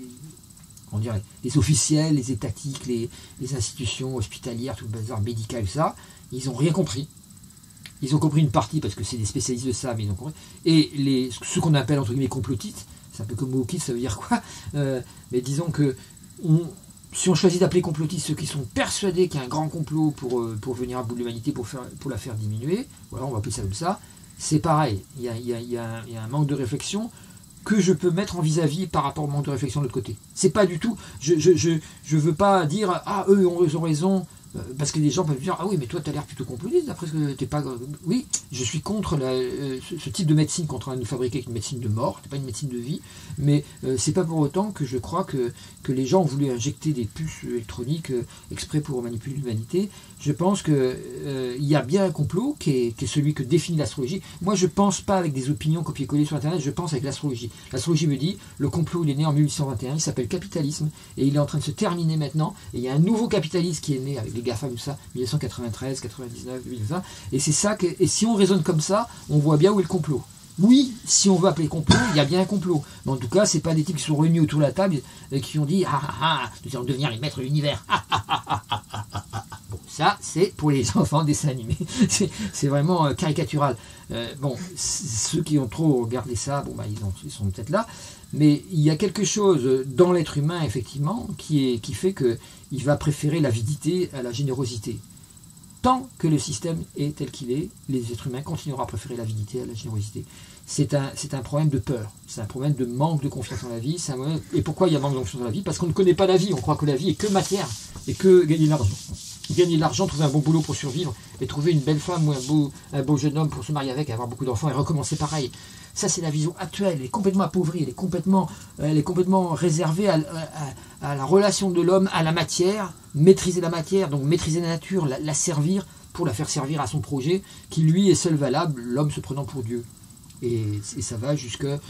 on dirait, les officiels, les étatiques, les, les institutions hospitalières, tout le bazar médical, ça. Ils n'ont rien compris. Ils ont compris une partie, parce que c'est des spécialistes de ça, mais ils ont compris. Et les, ce qu'on appelle, entre guillemets, complotistes, c'est un peu comme wokistes, ça veut dire quoi, euh, mais disons que on, si on choisit d'appeler complotistes ceux qui sont persuadés qu'il y a un grand complot pour, euh, pour venir à bout de l'humanité, pour, pour la faire diminuer, voilà, on va appeler ça comme ça, c'est pareil. Il y a, il y a, il y a, il y a un manque de réflexion que je peux mettre en vis-à-vis par rapport au manque de réflexion de l'autre côté. C'est pas du tout, je je, je, je veux pas dire, ah, eux ont, eux ont raison, parce que des gens peuvent dire, ah oui, mais toi tu as l'air plutôt complotiste, d'après ce que t'es pas... Oui, je suis contre la, euh, ce, ce type de médecine qu'on est en train de nous fabriquer, avec une médecine de mort, c'est pas une médecine de vie, mais euh, c'est pas pour autant que je crois que, que les gens ont voulu injecter des puces électroniques euh, exprès pour manipuler l'humanité. Je pense qu'il euh, y a bien un complot qui est, qui est celui que définit l'astrologie. Moi je pense pas avec des opinions copier-coller sur internet, je pense avec l'astrologie. L'astrologie me dit, le complot il est né en mille huit cent vingt et un, il s'appelle capitalisme, et il est en train de se terminer maintenant, et il y a un nouveau capitalisme qui est né avec les GAFA, tout ça, mille neuf cent quatre-vingt-treize, quatre-vingt-dix-neuf, deux mille vingt, et c'est ça que, et si on raisonne comme ça, on voit bien où est le complot. Oui, si on veut appeler complot, il y a bien un complot. Mais en tout cas, c'est pas des types qui sont réunis autour de la table et qui ont dit, ah ah ah, nous allons devenir les maîtres de l'univers. Ah, ah, ah, ah, ah, ah, ah. Bon, ça, c'est pour les enfants dessin animé. C'est vraiment euh, caricatural. Euh, bon, ceux qui ont trop regardé ça, bon, bah, ils, ont, ils sont peut-être là. Mais il y a quelque chose dans l'être humain, effectivement, qui, est, qui fait qu'il va préférer l'avidité à la générosité. Tant que le système est tel qu'il est, les êtres humains continueront à préférer l'avidité à la générosité. C'est un, c'est un problème de peur, c'est un problème de manque de confiance en la vie. Un problème... Et pourquoi il y a manque de confiance en la vie? Parce qu'on ne connaît pas la vie, on croit que la vie est que matière, et que gagner de l'argent. Gagner de l'argent, trouver un bon boulot pour survivre, et trouver une belle femme ou un beau, un beau jeune homme pour se marier avec, avoir beaucoup d'enfants, et recommencer pareil. Ça, c'est la vision actuelle, elle est complètement appauvrie, elle est complètement, elle est complètement réservée à, à, à la relation de l'homme à la matière, maîtriser la matière, donc maîtriser la nature, la, la servir pour la faire servir à son projet, qui lui est seul valable, l'homme se prenant pour Dieu. Et, et ça va jusqu'à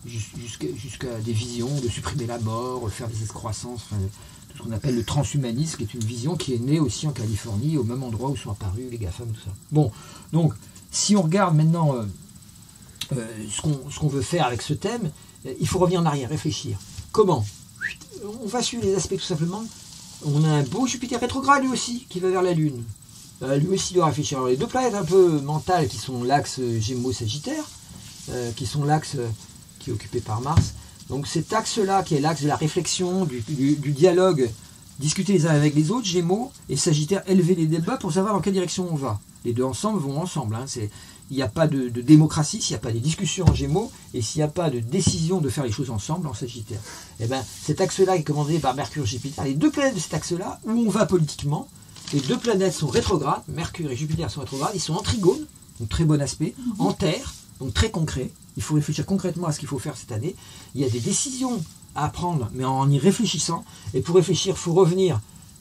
jusqu'à, jusqu'à des visions de supprimer la mort, faire des excroissances, enfin, tout ce qu'on appelle le transhumanisme, qui est une vision qui est née aussi en Californie, au même endroit où sont apparus les GAFAM, tout ça. Bon, donc, si on regarde maintenant euh, euh, ce, qu'on, ce qu'on veut faire avec ce thème, euh, il faut revenir en arrière, réfléchir. Comment ? On va suivre les aspects tout simplement. On a un beau Jupiter rétrograde lui aussi, qui va vers la Lune. Euh, lui aussi doit réfléchir. Alors, les deux planètes un peu mentales, qui sont l'axe Gémeaux-Sagittaire, euh, qui sont l'axe euh, qui est occupé par Mars. Donc cet axe-là, qui est l'axe de la réflexion, du, du, du dialogue, discuter les uns avec les autres, Gémeaux et Sagittaire, élever les débats pour savoir dans quelle direction on va. Les deux ensemble vont ensemble. Hein. C'est, il n'y a pas de, de démocratie s'il n'y a pas de discussion en Gémeaux et s'il n'y a pas de décision de faire les choses ensemble en Sagittaire. Et ben, cet axe-là est commandé par Mercure et Jupiter. Les deux planètes de cet axe-là, où on va politiquement, les deux planètes sont rétrogrades, Mercure et Jupiter sont rétrogrades, ils sont en trigone, donc très bon aspect, en terre, donc très concret. Il faut réfléchir concrètement à ce qu'il faut faire cette année. Il y a des décisions à prendre, mais en y réfléchissant. Et pour réfléchir, il faut revenir.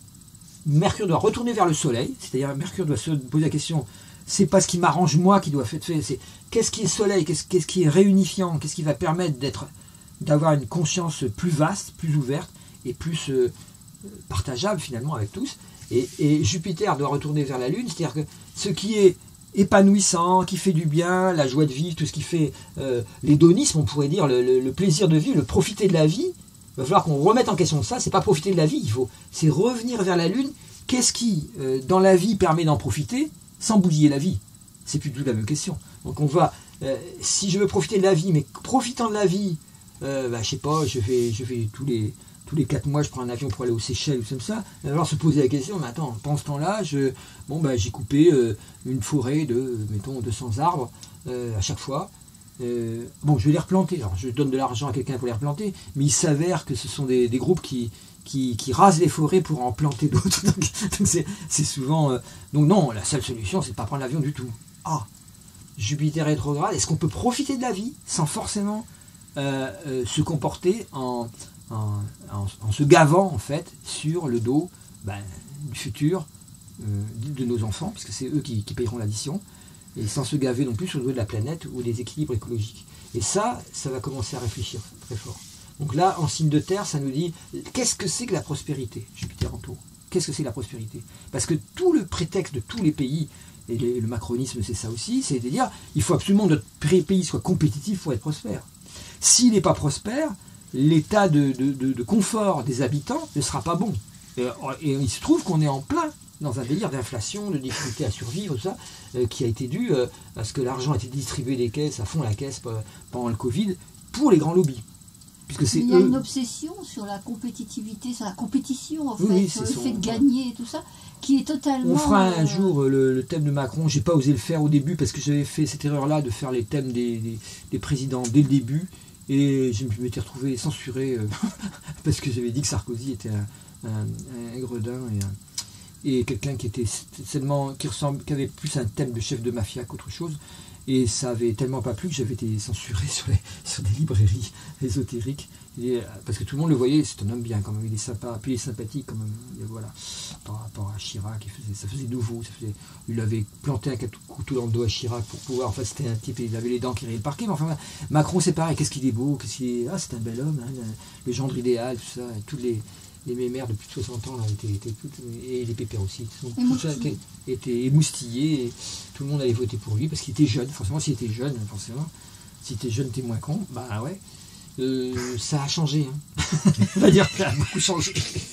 Mercure doit retourner vers le Soleil, c'est-à-dire Mercure doit se poser la question, c'est pas ce qui m'arrange moi qui doit être fait, c'est qu'est-ce qui est Soleil, qu'est-ce, qu'est-ce qui est réunifiant, qu'est-ce qui va permettre d'être, d'avoir une conscience plus vaste, plus ouverte et plus euh, partageable finalement avec tous. Et, et Jupiter doit retourner vers la Lune, c'est-à-dire que ce qui est épanouissant, qui fait du bien, la joie de vivre, tout ce qui fait euh, l'hédonisme, on pourrait dire, le, le, le plaisir de vivre, le profiter de la vie, il va falloir qu'on remette en question ça, c'est pas profiter de la vie, il faut, c'est revenir vers la Lune, qu'est-ce qui, euh, dans la vie, permet d'en profiter, sans bousiller la vie? C'est plus du tout la même question. Donc on va, euh, si je veux profiter de la vie, mais profitant de la vie, euh, bah, je sais pas, je fais, je fais tous les... tous les quatre mois, je prends un avion pour aller aux Seychelles ou comme ça, il va falloir se poser la question, mais attends, pendant ce temps-là, je, bon, bah, j'ai coupé euh, une forêt de, mettons, deux cents arbres euh, à chaque fois. Euh, bon, je vais les replanter. Alors, je donne de l'argent à quelqu'un pour les replanter, mais il s'avère que ce sont des, des groupes qui, qui, qui rasent les forêts pour en planter d'autres. Donc, donc c'est, c'est souvent... Euh, donc non, la seule solution, c'est de ne pas prendre l'avion du tout. Ah, Jupiter rétrograde, est-ce qu'on peut profiter de la vie sans forcément euh, euh, se comporter en... En, en, en se gavant en fait sur le dos ben, du futur euh, de nos enfants, puisque c'est eux qui, qui paieront l'addition, et sans se gaver non plus sur le dos de la planète ou des équilibres écologiques. Et ça, ça va commencer à réfléchir très fort. Donc là, en signe de terre, ça nous dit qu'est-ce que c'est que la prospérité, Jupiter en taureau. Qu'est-ce que c'est que la prospérité? Parce que tout le prétexte de tous les pays, et les, le macronisme c'est ça aussi, c'est de dire il faut absolument que notre pays soit compétitif pour être prospère. S'il n'est pas prospère, l'état de, de, de, de confort des habitants ne sera pas bon. Et, et il se trouve qu'on est en plein dans un délire d'inflation, de difficulté à survivre, tout ça, euh, qui a été dû euh, à ce que l'argent a été distribué des caisses, à fond la caisse pendant le Covid, pour les grands lobbies. Puisque c'est il y a eux... une obsession sur la compétitivité, sur la compétition, en fait, oui, sur le son... fait de gagner et tout ça, qui est totalement... On fera un euh... jour le, le thème de Macron. J'ai pas osé le faire au début parce que j'avais fait cette erreur-là de faire les thèmes des, des, des présidents dès le début. Et je m'étais retrouvé censuré euh, parce que j'avais dit que Sarkozy était un, un, un gredin et, et quelqu'un qui était tellement qui ressemble, qui avait plus un thème de chef de mafia qu'autre chose. Et ça avait tellement pas plu que j'avais été censuré sur, les, sur des librairies ésotériques. Et, parce que tout le monde le voyait, c'est un homme bien quand même, il est sympa, puis il est sympathique quand même. Et voilà, par rapport à Chirac, il faisait, ça faisait nouveau. Ça faisait, il avait planté un couteau dans le dos à Chirac pour pouvoir. Enfin, c'était un type, il avait les dents qui riaient le parquet. Mais enfin, Macron, c'est pareil, qu'est-ce qu'il est beau, qu'est-ce qu'il est, ah, c'est un bel homme, hein, le, le gendre idéal, tout ça. Et tous les, les mémères de plus de soixante ans là, étaient, étaient toutes, et les pépères aussi, tout ça était, était émoustillé. Et tout le monde allait voter pour lui parce qu'il était jeune. Forcément, s'il était jeune, forcément, si t'es jeune, t'es moins con. Bah ouais. Euh, ça a changé. Hein. On va dire que ça a beaucoup changé.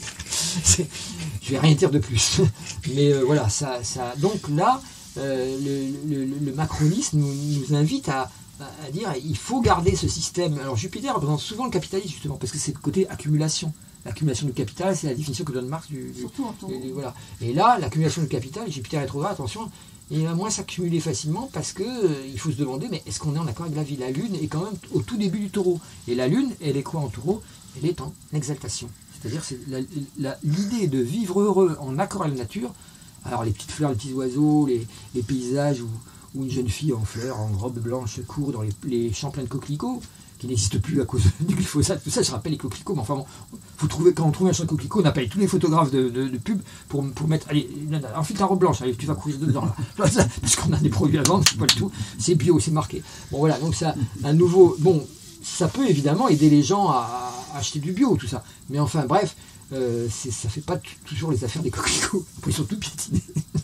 C'est, je vais rien dire de plus. Mais euh, voilà, ça, ça. Donc là, euh, le, le, le macronisme nous, nous invite à, à dire il faut garder ce système. Alors Jupiter représente souvent le capitalisme justement parce que c'est le côté accumulation. L'accumulation du capital, c'est la définition que donne Marx du. du Surtout en taureau. Et, voilà. Et là, l'accumulation du capital, Jupiter rétrograde, attention. Il va moins s'accumuler facilement parce que euh, il faut se demander, mais est-ce qu'on est en accord avec la vie? La Lune est quand même au tout début du taureau. Et la Lune, elle est quoi en taureau? Elle est en exaltation. C'est-à-dire c'est la, la, l'idée de vivre heureux en accord avec la nature. Alors les petites fleurs, les petits oiseaux, les, les paysages où, où une jeune fille en fleurs, en robe blanche, court dans les, les champs pleins de coquelicots, qui n'existent plus à cause du glyphosate, tout ça, je rappelle les coquelicots, mais enfin bon, faut trouver, quand on trouve un champ de coquelicots, on appelle tous les photographes de, de, de pub pour, pour mettre, allez, enfile ta robe blanche, allez, tu vas courir dedans, là. Parce qu'on a des produits à vendre, c'est pas le tout, c'est bio, c'est marqué. Bon voilà, donc ça, un nouveau, bon, ça peut évidemment aider les gens à, à acheter du bio, tout ça. Mais enfin, bref, euh, c'est, ça fait pas t- toujours les affaires des coquelicots. Après, ils sont tout piétinés.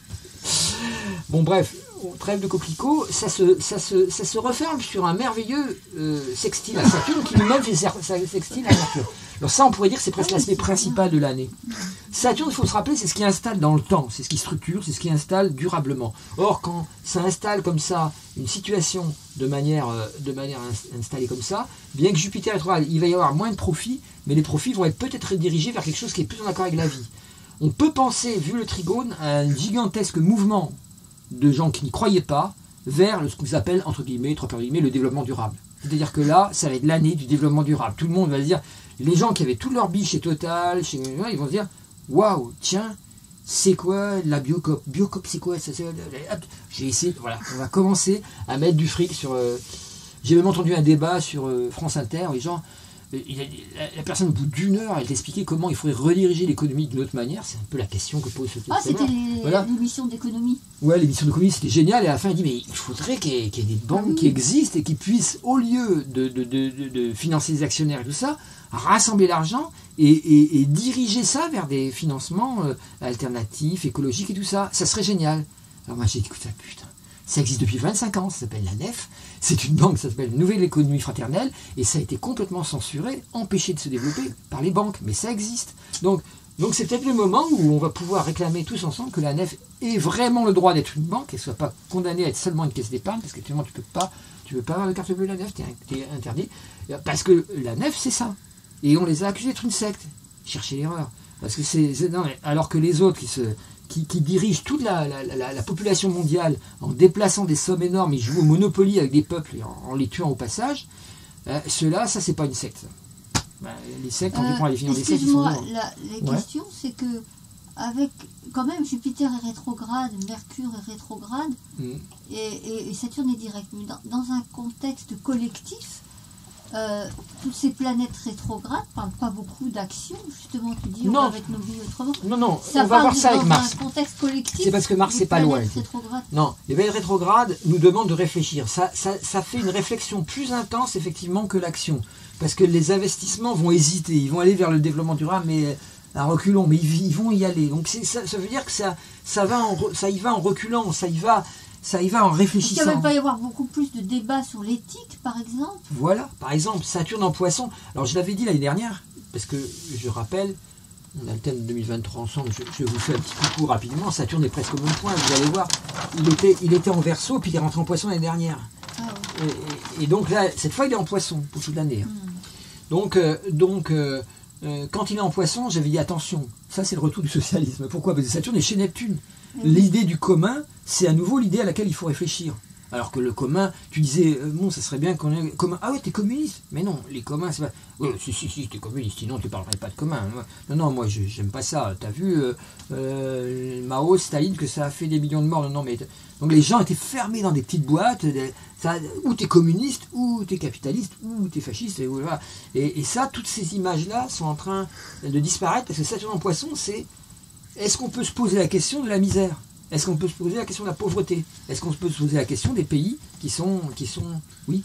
Bon, bref, trêve de coquelicots, ça se, ça, se, ça se referme sur un merveilleux euh, sextile à Saturne qui lui-même fait sa sextile à Mercure. Alors ça, on pourrait dire que c'est presque l'aspect principal de l'année. Saturne, il faut se rappeler, c'est ce qui installe dans le temps, c'est ce qui structure, c'est ce qui installe durablement. Or, quand ça installe comme ça une situation de manière, euh, de manière installée comme ça, bien que Jupiter est rétrograde, il va y avoir moins de profits, mais les profits vont être peut-être redirigés vers quelque chose qui est plus en accord avec la vie. On peut penser, vu le trigone, à un gigantesque mouvement de gens qui n'y croyaient pas vers le, ce qu'on appelle, entre guillemets, trois guillemets, le développement durable. C'est-à-dire que là, ça va être l'année du développement durable. Tout le monde va se dire, les gens qui avaient toutes leurs billes chez Total, chez, ils vont se dire, waouh, tiens, c'est quoi la Biocop? Biocop, c'est quoi ça, c'est, hop, j'ai essayé, voilà, on va commencer à mettre du fric sur... Euh, j'ai même entendu un débat sur euh, France Inter, où les gens... Il a, la, la personne, au bout d'une heure, elle t'expliquait comment il faudrait rediriger l'économie d'une autre manière. C'est un peu la question que pose ce Ah, c'était les, voilà. l'émission d'économie. Ouais, l'émission d'économie, c'était génial. Et à la fin, il dit, mais il faudrait qu'il y ait, qu'il y ait des banques ah, oui. qui existent et qui puissent, au lieu de, de, de, de, de financer les actionnaires et tout ça, rassembler l'argent et, et, et diriger ça vers des financements euh, alternatifs, écologiques et tout ça. Ça serait génial. Alors moi, j'ai dit, écoute, ça, putain. Ça existe depuis vingt-cinq ans, ça s'appelle la N E F, c'est une banque, ça s'appelle Nouvelle Économie Fraternelle, et ça a été complètement censuré, empêché de se développer par les banques, mais ça existe. Donc, donc c'est peut-être le moment où on va pouvoir réclamer tous ensemble que la N E F ait vraiment le droit d'être une banque, et ne soit pas condamnée à être seulement une caisse d'épargne, parce qu'actuellement tu peux pas, tu peux pas avoir de carte bleue de la N E F, tu es interdit, parce que la N E F c'est ça, et on les a accusés d'être une secte. Cherchez l'erreur, parce que c'est, c'est non, alors que les autres qui se... Qui, qui dirigent toute la, la, la, la population mondiale en déplaçant des sommes énormes, ils jouent au Monopoly avec des peuples en, en les tuant au passage, euh, ceux-là, ça c'est pas une secte. Ben, les sectes, quand euh, tu prends les finances des sectes, ils sont la, la ouais. question, c'est que avec quand même Jupiter est rétrograde, Mercure est rétrograde, mmh. et, et, et Saturne est direct. Mais dans, dans un contexte collectif, Euh, toutes ces planètes rétrogrades ne parlent pas beaucoup d'action, justement, tu dis, on non. va avec nos vies autrement. Non, non, ça on va voir ça avec Mars. Dans un contexte collectif, c'est parce que Mars, c'est pas loin. Non, les planètes rétrogrades nous demandent de réfléchir. Ça, ça, ça fait une réflexion plus intense, effectivement, que l'action. Parce que les investissements vont hésiter, ils vont aller vers le développement durable, mais à reculons, mais ils, ils vont y aller. Donc c'est, ça, ça veut dire que ça, ça, va en, ça y va en reculant, ça y va... Ça y va en réfléchissant. Il ne va pas y avoir beaucoup plus de débats sur l'éthique, par exemple. Voilà, par exemple, Saturne en Poisson. Alors, je l'avais dit l'année dernière, parce que je rappelle, on a le thème de deux mille vingt-trois ensemble, je, je vous fais un petit coucou rapidement. Saturne est presque au même point, vous allez voir. Il était, il était en Verseau, puis il est rentré en Poisson l'année dernière. Ah ouais. et, et donc là, cette fois, il est en Poisson pour toute l'année. Hein. Hmm. Donc, euh, donc euh, euh, quand il est en Poisson, j'avais dit attention, ça c'est le retour du socialisme. Pourquoi? Parce que Saturne est chez Neptune. L'idée du commun, c'est à nouveau l'idée à laquelle il faut réfléchir. Alors que le commun, tu disais, euh, bon, ça serait bien qu'on ait... Commun. Ah ouais, t'es communiste? Mais non, les communs, c'est pas... Oui, si, si, si, t'es communiste, sinon tu parlerais pas de commun. Non, non, moi, je, j'aime pas ça. T'as vu euh, euh, Mao, Staline, que ça a fait des millions de morts? Non, non, mais... Donc les gens étaient fermés dans des petites boîtes, des... ça, ou t'es communiste, ou t'es capitaliste, ou t'es fasciste, et, voilà. et, et ça, toutes ces images-là sont en train de disparaître, parce que Saturne en Poisson, c'est... Est-ce qu'on peut se poser la question de la misère? Est-ce qu'on peut se poser la question de la pauvreté? Est-ce qu'on peut se poser la question des pays qui sont... Qui sont... Oui.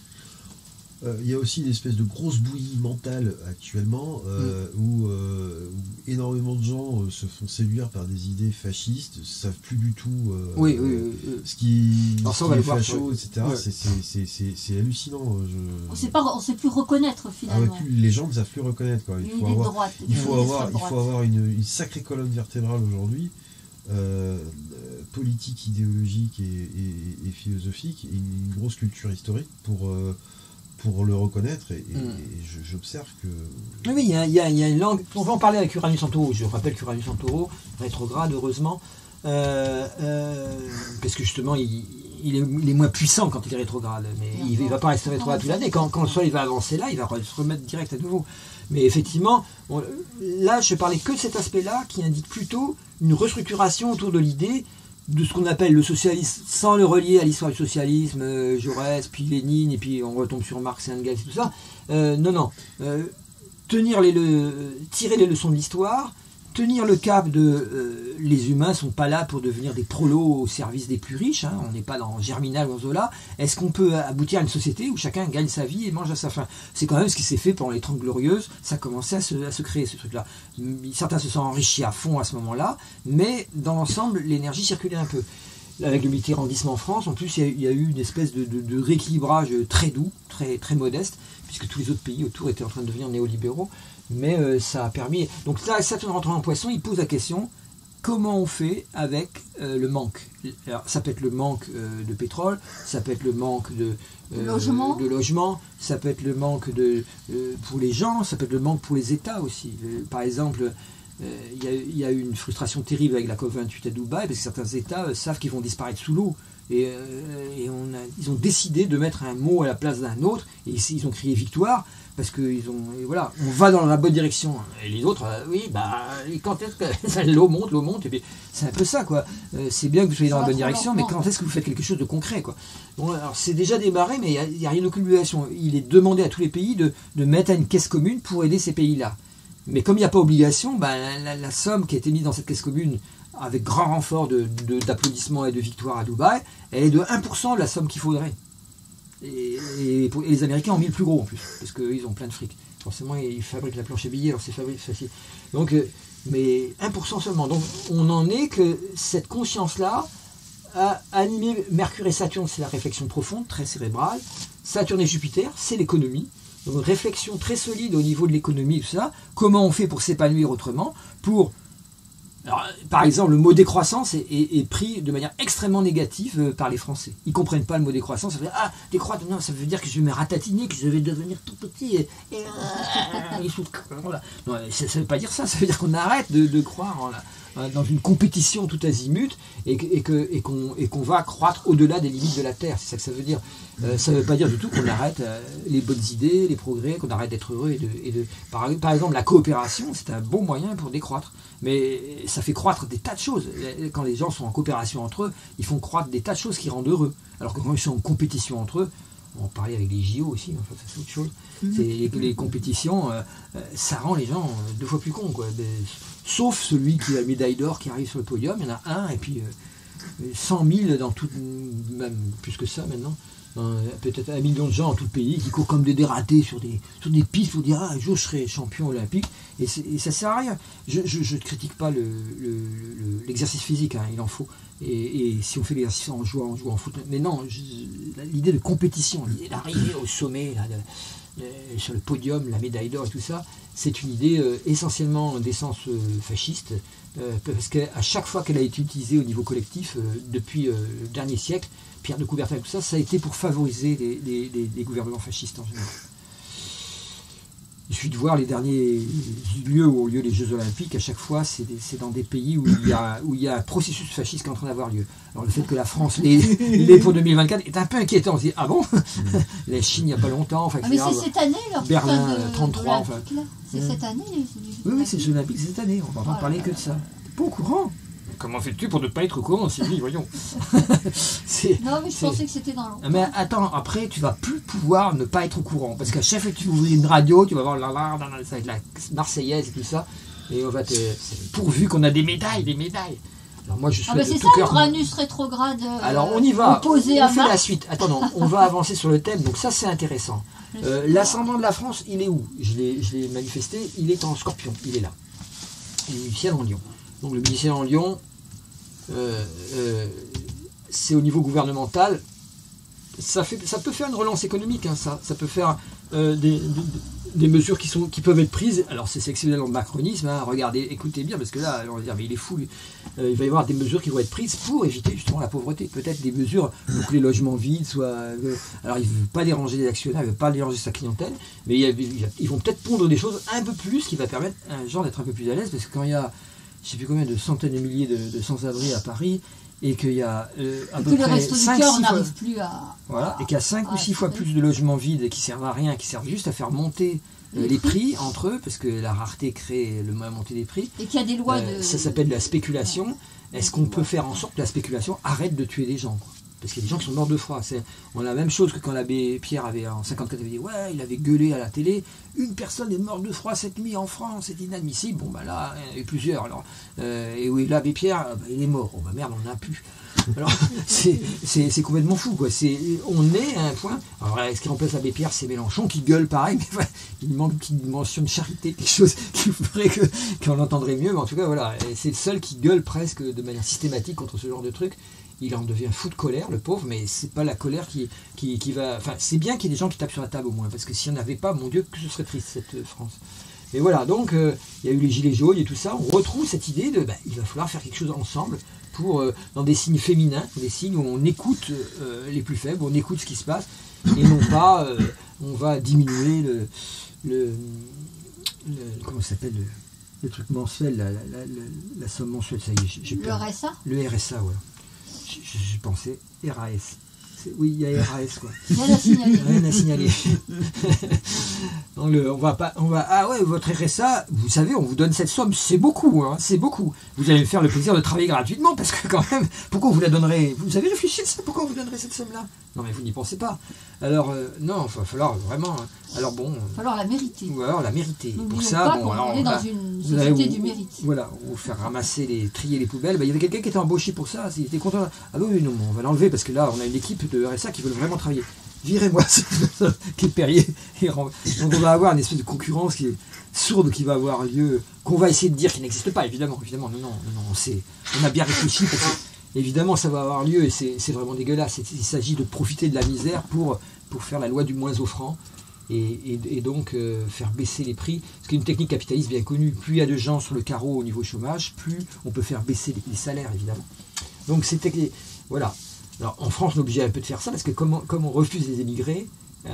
Euh, il y a aussi une espèce de grosse bouillie mentale actuellement euh, mmh. où, euh, où énormément de gens euh, se font séduire par des idées fascistes, ne savent plus du tout euh, oui, oui, oui, oui. ce qui, Alors, ce qui est facho, et cetera. Ouais. C'est, c'est, c'est, c'est, c'est hallucinant. Je... On sait pas, on ne sait plus reconnaître finalement. Ah ouais, plus, les gens ne savent plus reconnaître. Quoi. Il, faut avoir, droite, il, faut avoir, il faut avoir une, une sacrée colonne vertébrale aujourd'hui. Euh, politique, idéologique et, et, et philosophique, et une grosse culture historique pour, euh, pour le reconnaître, et, et, mm. et je, j'observe que... Oui, il y a, y, a, y a une langue... On va en parler avec Uranus en Taureau, je rappelle qu'Uranus en Taureau, rétrograde, heureusement, euh, euh, parce que justement, il, il, est, il est moins puissant quand il est rétrograde, mais il ne va pas rester rétrograde toute l'année. Quand, quand le Soleil va avancer là, il va se remettre direct à nouveau. Mais effectivement, on, là, je parlais que de cet aspect-là, qui indique plutôt une restructuration autour de l'idée de ce qu'on appelle le socialisme, sans le relier à l'histoire du socialisme, euh, Jaurès, puis Lénine, et puis on retombe sur Marx et Engels et tout ça. Euh, non, non. Euh, tenir les le, tirer les leçons de l'histoire, tenir le cap de euh, les humains sont pas là pour devenir des prolos au service des plus riches, hein, on n'est pas dans Germinal ou Zola. Est-ce qu'on peut aboutir à une société où chacun gagne sa vie et mange à sa faim? C'est quand même ce qui s'est fait pendant les Trente Glorieuses, ça commençait à se, à se créer ce truc-là. Certains se sont enrichis à fond à ce moment-là, mais dans l'ensemble, l'énergie circulait un peu. Avec le mitterrandisme en France, en plus, il y a, il y a eu une espèce de, de, de rééquilibrage très doux, très, très modeste, puisque tous les autres pays autour étaient en train de devenir néolibéraux. Mais euh, ça a permis... Donc là, Saturne rentrant en Poisson, il pose la question, comment on fait avec euh, le manque? Alors, ça peut être le manque euh, de pétrole, ça peut être le manque de, euh, logement. de logement, ça peut être le manque de, euh, pour les gens, ça peut être le manque pour les États aussi. Euh, par exemple, il euh, y, y a eu une frustration terrible avec la COP vingt-huit à Dubaï, parce que certains États euh, savent qu'ils vont disparaître sous l'eau. Et, euh, et on a, ils ont décidé de mettre un mot à la place d'un autre, et ils, ils ont crié victoire, parce que ils ont, voilà, on va dans la bonne direction. Et les autres, euh, oui, bah, quand est-ce que l'eau monte, l'eau monte, et puis c'est un peu ça, quoi. Euh, c'est bien que vous soyez dans la bonne direction, mais quand est-ce que vous faites quelque chose de concret, quoi. Bon, alors c'est déjà démarré, mais il n'y a, a rien d'aucune obligation. Il est demandé à tous les pays de, de mettre à une caisse commune pour aider ces pays-là. Mais comme il n'y a pas obligation, bah, la, la somme qui a été mise dans cette caisse commune, avec grand renfort de, de, d'applaudissements et de victoires à Dubaï, elle est de un pour cent de la somme qu'il faudrait. Et, et, et les Américains ont mis le plus gros en plus, parce qu'ils ont plein de fric. Forcément, ils fabriquent la planche à billets, alors c'est facile. Donc, euh, mais un pour cent seulement. Donc on en est que cette conscience-là a animé Mercure et Saturne, c'est la réflexion profonde, très cérébrale. Saturne et Jupiter, c'est l'économie. Donc une réflexion très solide au niveau de l'économie et tout ça. Comment on fait pour s'épanouir autrement, pour... Alors, par exemple, le mot décroissance est, est, est pris de manière extrêmement négative par les Français. Ils ne comprennent pas le mot décroissance. Ça veut dire, ah, décroître, non, ça veut dire que je vais me ratatiner, que je vais devenir tout petit. Et, et, et, et voilà. Non, ça ne veut pas dire ça. Ça veut dire qu'on arrête de, de croire en la, dans une compétition tout azimut et, et, que, et, qu'on, et qu'on va croître au-delà des limites de la Terre. C'est ça que ça veut dire. Euh, ça ne veut pas dire du tout qu'on arrête euh, les bonnes idées, les progrès, qu'on arrête d'être heureux. Et de, et de, par, par exemple, la coopération, c'est un bon moyen pour décroître. Mais ça fait croître des tas de choses. Quand les gens sont en coopération entre eux, ils font croître des tas de choses qui rendent heureux. Alors que quand ils sont en compétition entre eux, on parlait avec les J O aussi, enfin, c'est autre chose. Mmh. C'est, les, les compétitions, euh, ça rend les gens deux fois plus cons, quoi. Des, sauf celui qui a la médaille d'or qui arrive sur le podium, il y en a un, et puis euh, cent mille dans tout, même plus que ça maintenant. Peut-être un million de gens dans tout le pays qui courent comme des dératés sur des, sur des pistes pour dire ah, un jour je serai champion olympique, et, et ça sert à rien. Je ne critique pas le, le, le, l'exercice physique, hein, il en faut, et, et si on fait l'exercice en jouant, en jouant en foot, mais non, je, l'idée de compétition, l'idée d'arriver au sommet là, de, de, sur le podium, la médaille d'or et tout ça, c'est une idée euh, essentiellement d'essence euh, fasciste, euh, parce qu'à chaque fois qu'elle a été utilisée au niveau collectif euh, depuis euh, le dernier siècle, Pierre de Coubertin et tout ça, ça a été pour favoriser les, les, les, les gouvernements fascistes en général. Il suffit de voir les derniers lieux où ont lieu les Jeux Olympiques, à chaque fois, c'est, des, c'est dans des pays où il, y a, où il y a un processus fasciste qui est en train d'avoir lieu. Alors le fait que la France l'ait pour deux mille vingt-quatre est un peu inquiétant. On se dit, ah bon, la Chine il n'y a pas longtemps. Enfin, ah, mais c'est cette année, leur Berlin de, trente-trois. Enfin. C'est hum. cette année, les Jeux Oui, oui, c'est les Jeux Olympiques, c'est cette année. On va entendre oh parler que de ça. Pas au courant. Comment fais-tu pour ne pas être au courant, Sylvie, voyons. c'est, non, mais je c'est... pensais que c'était dans longtemps. Mais attends, après, tu vas plus pouvoir ne pas être au courant. Parce qu'à chaque fois que tu ouvres une radio, tu vas voir la, la, la, la, la Marseillaise et tout ça. Et on va te... Pourvu qu'on a des médailles, des médailles. Alors moi, je ah bah c'est ça, cœur... Uranus rétrograde. Euh, Alors on y va, on, on fait Mars. la suite. Attends, non, on va avancer sur le thème. Donc ça, c'est intéressant. Euh, l'ascendant de la France, il est où ? Je l'ai, je l'ai manifesté, il est en Scorpion, il est là. Il est musicien en Lion. Donc le musicien en Lion... Euh, euh, c'est au niveau gouvernemental, ça, fait, ça peut faire une relance économique, hein, ça, ça peut faire euh, des, des, des mesures qui, sont, qui peuvent être prises. Alors c'est exceptionnel dans le macronisme, hein, regardez, écoutez bien, parce que là, on va dire, mais il est fou, euh, il va y avoir des mesures qui vont être prises pour éviter justement la pauvreté. Peut-être des mesures pour que les logements vides soient... Euh, alors il ne veut pas déranger les actionnaires, il ne veut pas déranger sa clientèle, mais il y a, il y a, ils vont peut-être pondre des choses un peu plus qui va permettre à un genre d'être un peu plus à l'aise, parce que quand il y a je ne sais plus combien de centaines de milliers de, de sans-abri à Paris, et qu'il y a euh, à peu près cinq plus à, voilà, et qu'il y a cinq ou six fois plus de logements vides qui servent à rien, qui servent juste à faire monter euh, les, les prix. prix entre eux, parce que la rareté crée le moyen de monter des prix. Et qu'il y a des lois euh, de... Ça s'appelle la spéculation. Est-ce qu'on peut faire en sorte que la spéculation arrête de tuer des gens, quoi ? Parce qu'il y a des gens qui sont morts de froid. C'est, on a la même chose que quand l'abbé Pierre avait, en cinquante-quatre, avait dit, ouais, il avait gueulé à la télé, une personne est morte de froid cette nuit en France, c'est inadmissible. Bon, bah là, il y en a eu plusieurs. Alors, euh, et oui, l'abbé Pierre, bah, il est mort. Oh, bah merde, on n'a plus. Alors, c'est, c'est, c'est complètement fou, quoi. C'est, on est à un point. Alors, ce qui remplace l'abbé Pierre, c'est Mélenchon qui gueule pareil, mais voilà, il manque une petite dimension de charité, quelque chose qui ferait que, qu'on l'entendrait mieux. Mais en tout cas, voilà, c'est le seul qui gueule presque de manière systématique contre ce genre de truc. Il en devient fou de colère, le pauvre, mais c'est pas la colère qui, qui, qui va. Enfin, c'est bien qu'il y ait des gens qui tapent sur la table au moins, parce que s'il n'y en avait pas, mon Dieu, que ce serait triste cette France. Mais voilà, donc euh, il y a eu les gilets jaunes et tout ça. On retrouve cette idée de, bah, il va falloir faire quelque chose ensemble pour euh, dans des signes féminins, des signes où on écoute euh, les plus faibles, on écoute ce qui se passe, et non pas euh, on va diminuer le, le, le comment ça s'appelle le, le truc mensuel, la, la, la, la somme mensuelle, ça y est, j'ai, j'ai le R S A. Le R S A, voilà. Je pensais R A S. C'est, oui, il y a R A S, quoi. Rien à signaler. Rien à signaler. Donc, le, on va pas, on va, ah ouais, votre R S A, vous savez, on vous donne cette somme, c'est beaucoup, hein, c'est beaucoup. Vous allez me faire le plaisir de travailler gratuitement, parce que quand même, pourquoi vous la donnerez? Vous avez réfléchi à ça? Pourquoi vous donnerez cette somme-là? Non, mais vous n'y pensez pas. Alors, euh, non, il va falloir vraiment. Alors bon. Il va falloir la mériter. Ou alors la mériter. N'oublions pour ça, pas bon, qu'on alors, est on va, dans une société du mérite. Voilà, on va faire ramasser les, trier les poubelles. Bah, il y avait quelqu'un qui était embauché pour ça, il était content. Ah oui, oui, non, on va l'enlever parce que là, on a une équipe de R S A qui veulent vraiment travailler. Virez-moi ce qui est Perrier. Donc on va avoir une espèce de concurrence qui est sourde qui va avoir lieu, qu'on va essayer de dire qu'il n'existe pas, évidemment. Évidemment, non, non, non, on sait. On a bien réfléchi parce que, évidemment, ça va avoir lieu et c'est, c'est vraiment dégueulasse. Il s'agit de profiter de la misère pour, pour faire la loi du moins offrant et, et, et donc euh, faire baisser les prix. Parce qu'une technique capitaliste bien connue, plus il y a de gens sur le carreau au niveau chômage, plus on peut faire baisser les, les salaires, évidemment. Donc c'était. Voilà. Alors en France, on est obligé un peu de faire ça parce que comme on, comme on refuse les émigrés,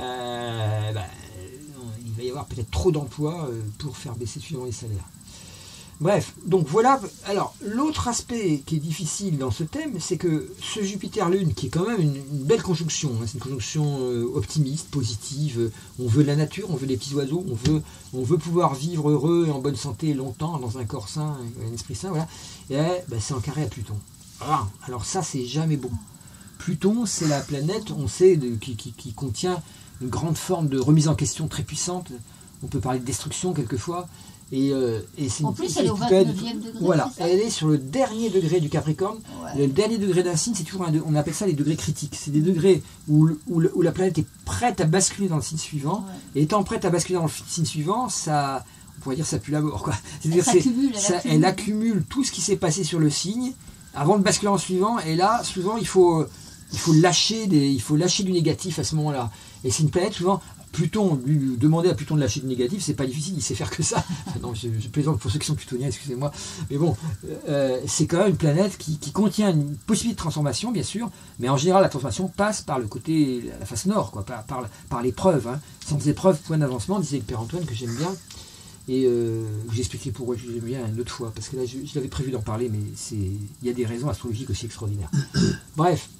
euh, bah, il va y avoir peut-être trop d'emplois pour faire baisser suivant les salaires. Bref, donc voilà. Alors l'autre aspect qui est difficile dans ce thème, c'est que ce Jupiter-Lune, qui est quand même une, une belle conjonction, hein, c'est une conjonction euh, optimiste, positive. On veut de la nature, on veut des petits oiseaux, on veut, on veut pouvoir vivre heureux et en bonne santé longtemps dans un corps sain, un esprit sain, voilà. Et bah, c'est en carré à Pluton. Ah, alors ça, c'est jamais bon. Pluton, c'est la planète, on sait, de, qui, qui, qui contient une grande forme de remise en question très puissante. On peut parler de destruction quelquefois. Et, euh, et c'est en une, plus, c'est elle est au vingt-neuvième degré. Voilà, elle est sur le dernier degré du Capricorne. Ouais. Le dernier degré d'un signe, c'est toujours un, on appelle ça les degrés critiques. C'est des degrés où, où, où la planète est prête à basculer dans le signe suivant. Ouais. Et étant prête à basculer dans le signe suivant, ça, on pourrait dire ça pue la mort, quoi. C'est-à-dire, elle, c'est, elle, ça, accumule. elle accumule tout ce qui s'est passé sur le signe avant de basculer en le suivant. Et là, souvent, il faut, il faut lâcher des, il faut lâcher du négatif à ce moment-là. Et c'est une planète souvent. Pluton, lui, demander à Pluton de lâcher du négatif, c'est pas difficile, il sait faire que ça. Non, je, je plaisante pour ceux qui sont plutoniens, excusez-moi. Mais bon, euh, c'est quand même une planète qui, qui contient une possibilité de transformation, bien sûr, mais en général, la transformation passe par le côté, la face nord, quoi, par, par, par l'épreuve. Hein. Sans épreuve, point d'avancement, disait le Père Antoine, que j'aime bien. Et euh, j'expliquerai pourquoi j'aime bien une autre fois, parce que là, je, je l'avais prévu d'en parler, mais c'est, il y a des raisons astrologiques aussi extraordinaires. Bref.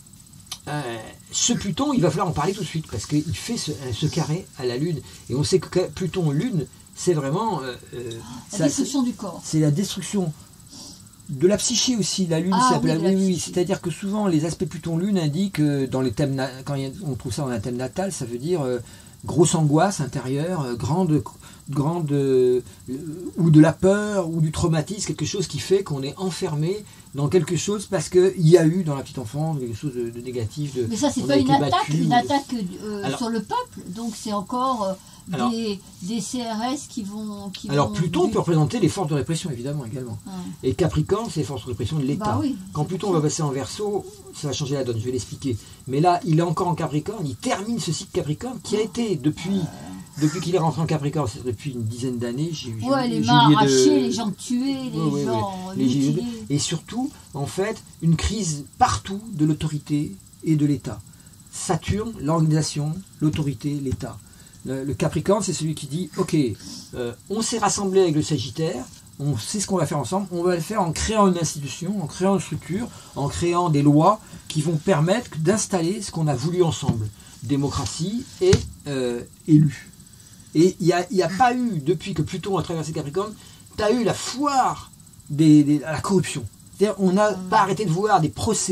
Euh, ce Pluton, il va falloir en parler tout de suite parce qu'il fait ce, ce carré à la Lune et on sait que Pluton-Lune, c'est vraiment euh, la ça, destruction du corps. C'est la destruction de la psyché aussi. La Lune, ah, c'est oui, la, oui, oui, c'est-à-dire que souvent les aspects Pluton-Lune indiquent dans les thèmes, quand on trouve ça dans un thème natal, ça veut dire euh, grosse angoisse intérieure, euh, grande, grande euh, ou de la peur ou du traumatisme, quelque chose qui fait qu'on est enfermé dans quelque chose parce qu'il y a eu dans la petite enfance quelque chose de, de négatif. De, mais ça, c'est pas une attaque, battu, une attaque euh, alors, sur le peuple, donc c'est encore euh, alors, des, des C R S qui vont. Qui alors vont Pluton du... peut représenter les forces de répression, évidemment, également. Ouais. Et Capricorne, c'est les forces de répression de l'État. Bah oui, quand Pluton va passer en Verseau, ça va changer la donne, je vais l'expliquer. Mais là, il est encore en Capricorne, il termine ce cycle Capricorne qui a été depuis. Euh... Depuis qu'il est rentré en Capricorne, c'est depuis une dizaine d'années. J'ai, ouais, j'ai, les j'ai mains arrachées, de... les jambes tuées, les ouais, gens ouais, les mutilés. Et surtout, en fait, une crise partout de l'autorité et de l'État. Saturne, l'organisation, l'autorité, l'État. Le, le Capricorne, c'est celui qui dit, ok, euh, on s'est rassemblé avec le Sagittaire, on sait ce qu'on va faire ensemble, on va le faire en créant une institution, en créant une structure, en créant des lois qui vont permettre d'installer ce qu'on a voulu ensemble. Démocratie et euh, élus. Et il n'y a, y a pas eu, depuis que Pluton a traversé Capricorne, tu as eu la foire des, des, à la corruption. C'est-à-dire on n'a pas arrêté de voir des procès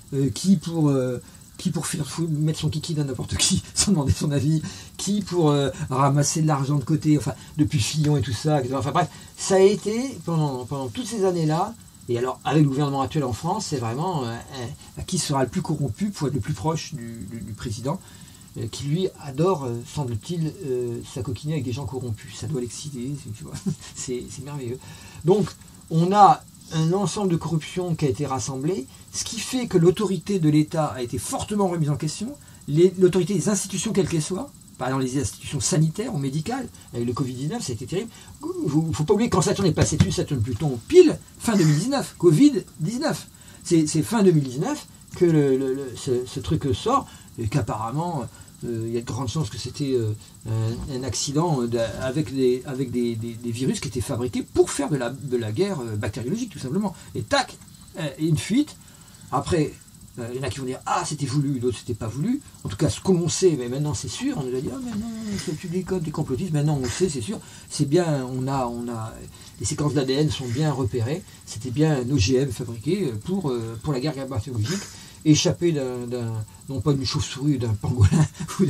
euh, qui pour... Euh, qui pour faire mettre son kiki dans n'importe qui sans demander son avis, qui pour euh, ramasser de l'argent de côté, enfin depuis Fillon et tout ça, et cetera. Enfin bref, ça a été pendant, pendant toutes ces années-là, et alors avec le gouvernement actuel en France, c'est vraiment euh, euh, qui sera le plus corrompu pour être le plus proche du, du, du président, euh, qui lui adore, euh, semble-t-il, euh, s'acoquiner avec des gens corrompus. Ça doit l'exciter, c'est merveilleux. Donc on a un ensemble de corruption qui a été rassemblé, ce qui fait que l'autorité de l'État a été fortement remise en question, l'autorité des institutions quelles qu'elles soient, par exemple les institutions sanitaires ou médicales, avec le Covid dix-neuf, ça a été terrible. Il ne faut pas oublier que quand Saturne est passé dessus, Saturne Pluton pile, fin deux mille dix-neuf, Covid dix-neuf. C'est fin deux mille dix-neuf que le, le, le, ce, ce truc sort, et qu'apparemment... il euh, y a de grandes chances que c'était euh, un, un accident euh, avec, des, avec des, des, des virus qui étaient fabriqués pour faire de la, de la guerre euh, bactériologique, tout simplement. Et tac, euh, une fuite. Après, il euh, y en a qui vont dire « Ah, c'était voulu », d'autres « C'était pas voulu ». En tout cas, ce qu'on sait, mais maintenant c'est sûr, on nous a dit « Ah, mais non, tu déconnes, des complotistes ». Maintenant, on le sait, c'est sûr. C'est bien, on a, on a, les séquences d'A D N sont bien repérées. C'était bien un O G M fabriqué pour, euh, pour la guerre bactériologique. Échappé d'un, non pas d'une chauve-souris ou d'un pangolin,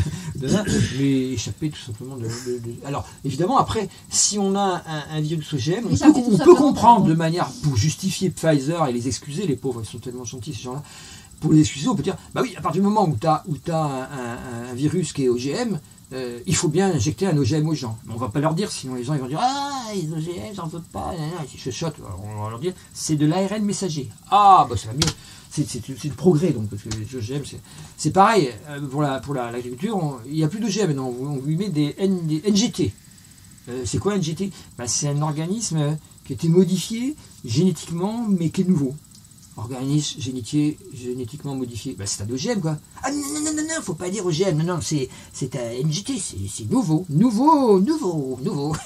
mais échappé tout simplement de, de, de... Alors, évidemment, après, si on a un, un virus O G M, on peut, on peut comprendre de manière, pour justifier Pfizer et les excuser, les pauvres, ils sont tellement gentils, ces gens-là, pour les excuser, on peut dire, bah oui, à partir du moment où tu as, où t'as un, un, un virus qui est O G M, euh, il faut bien injecter un O G M aux gens. Mais on ne va pas leur dire, sinon les gens ils vont dire, ah, les O G M, j'en veux pas, ils se chuchotent. On va leur dire, c'est de l'A R N messager. Ah, bah ça va mieux. C'est le progrès, donc, parce que les O G M, c'est pareil, pour l'agriculture, la, pour la, il n'y a plus d'O G M maintenant, on, on lui met des, N, des N G T. Euh, c'est quoi N G T? Ben, c'est un organisme qui a été modifié génétiquement, mais qui est nouveau. Organisme génétiqué, génétiquement modifié, ben, c'est un O G M, quoi. Ah non, non, non, non, non, faut pas dire O G M, non, non, c'est un N G T, c'est nouveau, nouveau, nouveau, nouveau.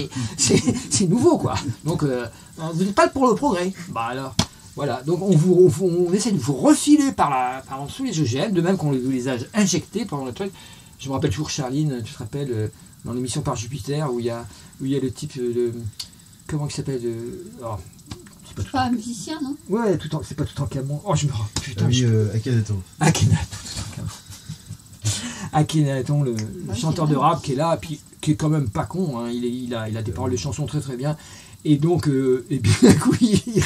C'est nouveau, quoi. Donc, euh, vous n'êtes pas pour le progrès. Bah alors... Voilà, donc on, vous, on, on essaie de vous refiler par, la, par en dessous les O G M, de même qu'on les a injectés pendant le truc. Je me rappelle toujours Charline, tu te rappelles, euh, dans l'émission Par Jupiter, où il y a, où il y a le type de... Comment il s'appelle oh, c'est pas, pas un musicien, non? Ouais, tout en, c'est pas tout en Camon. Oh, je me rends, putain. Ah oui, je... euh, Akhenaton. Akhenaton, tout en Camon. Akhenaton, le, le ouais, chanteur de rap qui est là, puis qui est quand même pas con, hein, il, est, il, a, il a des paroles de chansons très très bien. Et donc, euh, et puis d'un coup, il, il,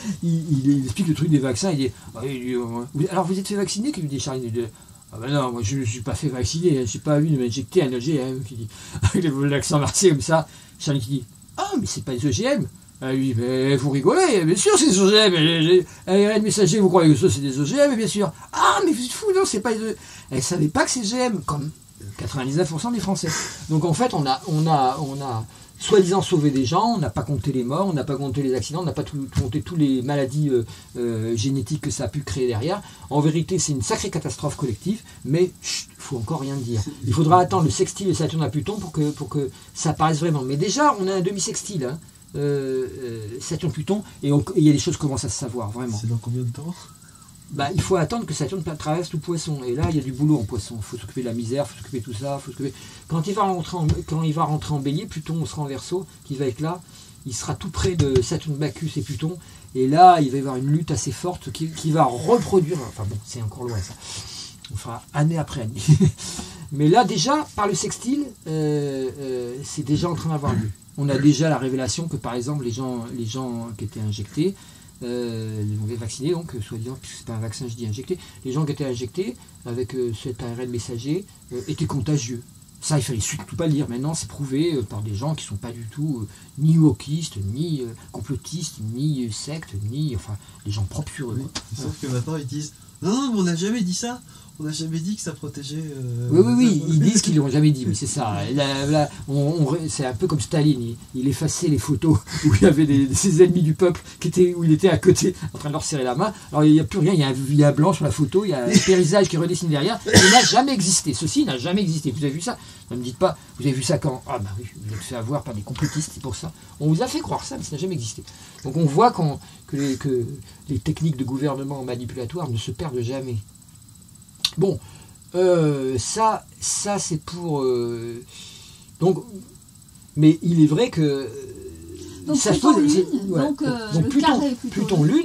il, il explique le truc des vaccins. Il dit, ah, il dit euh, alors vous êtes fait vacciner? Qu'il lui dit Charline. Il dit, ah ben non, moi je ne suis pas fait vacciner, je n'ai pas eu de m'injecter un O G M. Qui dit, avec l'accent marseillais comme ça. Charline qui dit, ah mais c'est pas des O G M. Ah, lui, mais vous rigolez, bien sûr c'est des O G M. A R N messager, vous croyez que ça c'est des O G M, bien sûr. Ah mais vous êtes fous, non, c'est pas des O G M. Elle ne savait pas que c'est O G M, comme quatre-vingt-dix-neuf pour cent des Français. Donc en fait, on a, on a, on a soi-disant sauvé des gens, on n'a pas compté les morts, on n'a pas compté les accidents, on n'a pas tout, compté toutes les maladies euh, euh, génétiques que ça a pu créer derrière. En vérité, c'est une sacrée catastrophe collective, mais il faut encore rien dire. Il faudra attendre le sextile et Saturne à Pluton pour que, pour que ça apparaisse vraiment. Mais déjà, on a un demi-sextile, hein, euh, euh, Saturne-Pluton, et il y a des choses qui commencent à se savoir, vraiment. C'est dans combien de temps ? Bah, il faut attendre que Saturne traverse tout Poisson. Et là, il y a du boulot en Poisson. Il faut s'occuper de la misère, il faut s'occuper de tout ça. Faut quand, il va rentrer en, quand il va rentrer en Bélier, Pluton sera en Verseau, qui va être là. Il sera tout près de Saturne, Bacchus et Pluton. Et là, il va y avoir une lutte assez forte qui, qui va reproduire. Enfin bon, c'est encore loin ça. On fera année après année. Mais là, déjà, par le sextile, euh, euh, c'est déjà en train d'avoir lieu. On a déjà la révélation que, par exemple, les gens, les gens qui étaient injectés, Euh, ils ont été vaccinés, donc, soi-disant, puisque c'est pas un vaccin, je dis injecté, les gens qui étaient injectés avec euh, cet A R N messager euh, étaient contagieux. Ça, il fallait surtout pas le dire. Maintenant, c'est prouvé euh, par des gens qui sont pas du tout euh, ni wokistes, ni euh, complotistes, ni euh, sectes, ni, enfin, des gens propres sur eux. Oui, sauf que maintenant, ils disent non, non, mais on n'a jamais dit ça. On n'a jamais dit que ça protégeait... Euh, oui, oui, oui, ils disent qu'ils l'ont jamais dit, mais c'est ça. Là, là, c'est un peu comme Staline, il, il effaçait les photos où il y avait des, ses ennemis du peuple, qui étaient, où il était à côté, en train de leur serrer la main. Alors il n'y a plus rien, il y a un, il y a un blanc sur la photo, il y a un paysage qui redessine derrière. Il n'a jamais existé, ceci n'a jamais existé. Vous avez vu ça? Ne me dites pas, vous avez vu ça quand? Ah bah oui, vous êtes fait avoir par des complotistes, c'est pour ça. On vous a fait croire ça, mais ça n'a jamais existé. Donc on voit qu on, que, les, que les techniques de gouvernement manipulatoire ne se perdent jamais. Bon, Euh, ça, ça c'est pour... Euh, donc, mais il est vrai que... Donc, ça Pluton, pose, lune, ouais, donc, euh, donc Pluton, Pluton Lune,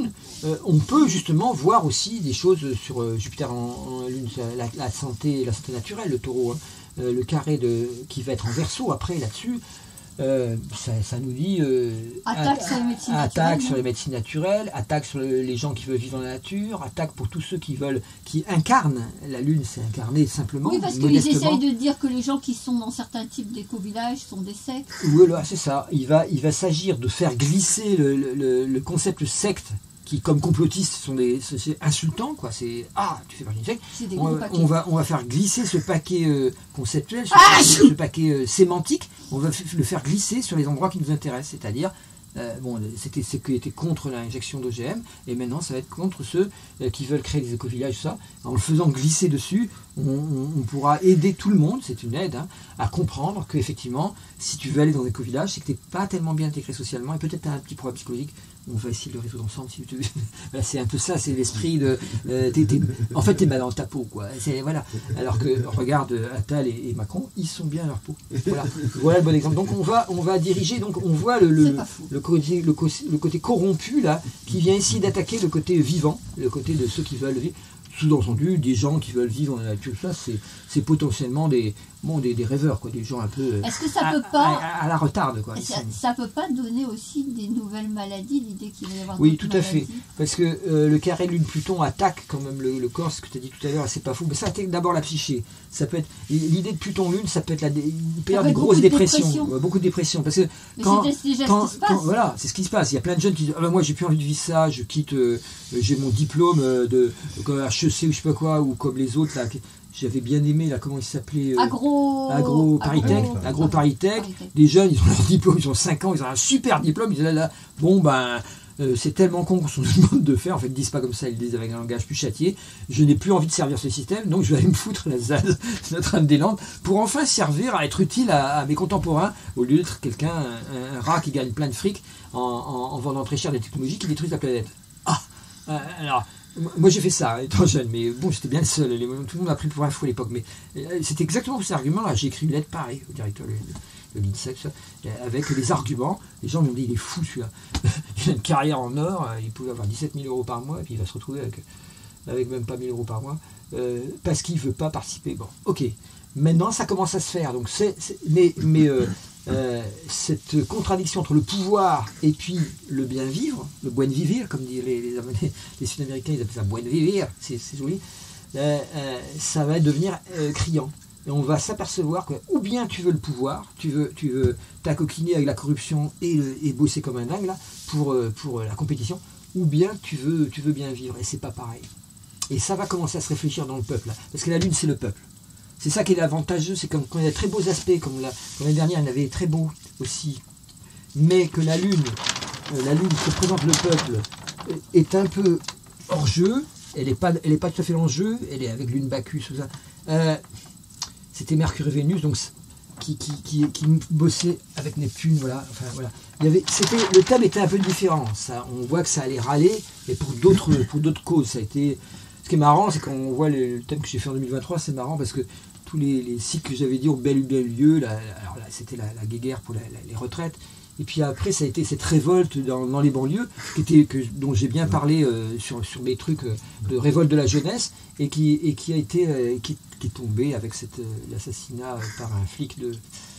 euh, on peut justement voir aussi des choses sur euh, Jupiter en, en Lune, la, la santé, la santé naturelle, le taureau, hein, euh, le carré de, qui va être en Verseau après là-dessus. Euh, ça, ça nous dit euh, attaque, sur les médecines attaque sur les médecines naturelles, attaque sur le, les gens qui veulent vivre dans la nature, attaque pour tous ceux qui veulent, qui incarnent la Lune, c'est incarné simplement. Oui, parce qu'ils essayent de dire que les gens qui sont dans certains types d'éco-villages sont des sectes. Voilà, c'est ça. Il va, il va s'agir de faire glisser le, le, le concept secte, qui comme complotistes sont des, c'est insultant, quoi. C'est ah, tu fais partie d'une secte. On, on va, on va faire glisser ce paquet euh, conceptuel, ce, ah ce paquet euh, sémantique. On va le faire glisser sur les endroits qui nous intéressent, c'est-à-dire euh, bon, c'était ce qui était contre l'injection d'O G M, et maintenant ça va être contre ceux euh, qui veulent créer des écovillages, ça. En le faisant glisser dessus, on, on, on pourra aider tout le monde, c'est une aide, hein, à comprendre qu'effectivement, si tu veux aller dans un écovillage, c'est que tu n'es pas tellement bien intégré socialement, et peut-être tu as un petit problème psychologique. On va essayer de le résoudre ensemble si tu veux. Voilà, c'est un peu ça, c'est l'esprit de. Euh, t'es, t'es, en fait, t'es mal dans ta peau, quoi. C'est, voilà. Alors que regarde Attal et, et Macron, ils sont bien à leur peau. Voilà, voilà le bon exemple. Donc on va, on va diriger. Donc on voit le, le, le, côté, le, le côté corrompu là, qui vient essayer d'attaquer le côté vivant, le côté de ceux qui veulent vivre. Sous-entendu, des gens qui veulent vivre dans la nature, ça, c'est, c'est potentiellement des, bon, des, des rêveurs, quoi, des gens un peu. Est-ce que ça à, peut pas. À, à la retarde, quoi. Ça, ça peut pas donner aussi des nouvelles maladies, l'idée qu'il va y avoir oui, tout à maladies. fait. Parce que euh, le carré Lune-Pluton attaque quand même le, le corps, ce que tu as dit tout à l'heure, c'est pas fou. Mais ça attaque d'abord la psyché. Ça peut être, l'idée de Pluton-Lune, ça peut être la, une période de grosse dépression. dépression. Beaucoup de dépression. Parce que quand, c'est déjà quand, ce qui se passe. Quand, voilà, c'est ce qui se passe. Il y a plein de jeunes qui disent ah ben moi, j'ai plus envie de vivre ça, je quitte, euh, j'ai mon diplôme de, de H E C ou je sais pas quoi, ou comme les autres là. J'avais bien aimé là, comment il s'appelait euh, Agro Agro Paritech, Agro, Agro Paritech. Les jeunes, ils ont leur diplôme, ils ont cinq ans, ils ont un super diplôme, ils disent là, là, bon ben euh, c'est tellement con qu'on se demande de faire, en fait ils disent pas comme ça, ils disent avec un langage plus châtié, je n'ai plus envie de servir ce système, donc je vais aller me foutre la zaz, Notre-Dame-des-Landes, pour enfin servir à être utile à, à mes contemporains, au lieu d'être quelqu'un, un, un rat qui gagne plein de fric en, en, en vendant très cher des technologies qui détruisent la planète. Ah euh, alors moi j'ai fait ça, étant jeune, mais bon, j'étais bien le seul. Les, tout le monde m'a pris pour un fou à l'époque. Mais euh, c'était exactement cet argument-là. J'ai écrit une lettre pareille au directeur de, de, de l'INSEE, avec les arguments. Les gens m'ont dit il est fou celui-là. Il a une carrière en or, il pouvait avoir dix-sept mille euros par mois, et puis il va se retrouver avec, avec même pas mille euros par mois, euh, parce qu'il ne veut pas participer. Bon, ok. Maintenant, ça commence à se faire. Donc c'est, c'est, mais mais euh, euh, cette contradiction entre le pouvoir et puis le bien vivre, le buen vivir, comme disent les, les, les, les Sud-Américains, ils appellent ça buen vivir, c'est, c'est joli, euh, euh, ça va devenir euh, criant. Et on va s'apercevoir que ou bien tu veux le pouvoir, tu veux, tu veux t'acoquiner avec la corruption et, le, et bosser comme un dingue là, pour, pour la compétition, ou bien tu veux, tu veux bien vivre, et c'est pas pareil. Et ça va commencer à se réfléchir dans le peuple, là, parce que la Lune c'est le peuple. C'est ça qui est avantageux, c'est comme quand il y a de très beaux aspects, comme la, l'année dernière il y en avait très beaux aussi, mais que la Lune, euh, la Lune qui représente le peuple, est un peu hors jeu, elle n'est pas, elle est pas tout à fait en jeu, elle est avec Lune Bacchus, tout ça. Euh, c'était Mercure et Vénus, donc qui, qui, qui, qui bossait avec Neptune, voilà. Enfin voilà. Il y avait, c'était, le thème était un peu différent. Ça, on voit que ça allait râler, et pour d'autres, pour d'autres causes, ça a été. Ce qui est marrant, c'est quand on voit le, le thème que j'ai fait en deux mille vingt-trois, c'est marrant parce que tous les, les cycles que j'avais dit ont bel, bel lieu. Là, alors là, c'était la, la guéguerre pour la, la, les retraites. Et puis après, ça a été cette révolte dans, dans les banlieues, qui était, que, dont j'ai bien parlé euh, sur, sur des trucs euh, de révolte de la jeunesse, et qui, et qui a été, euh, qui, qui est tombé avec cette, euh, l'assassinat euh, par un flic de,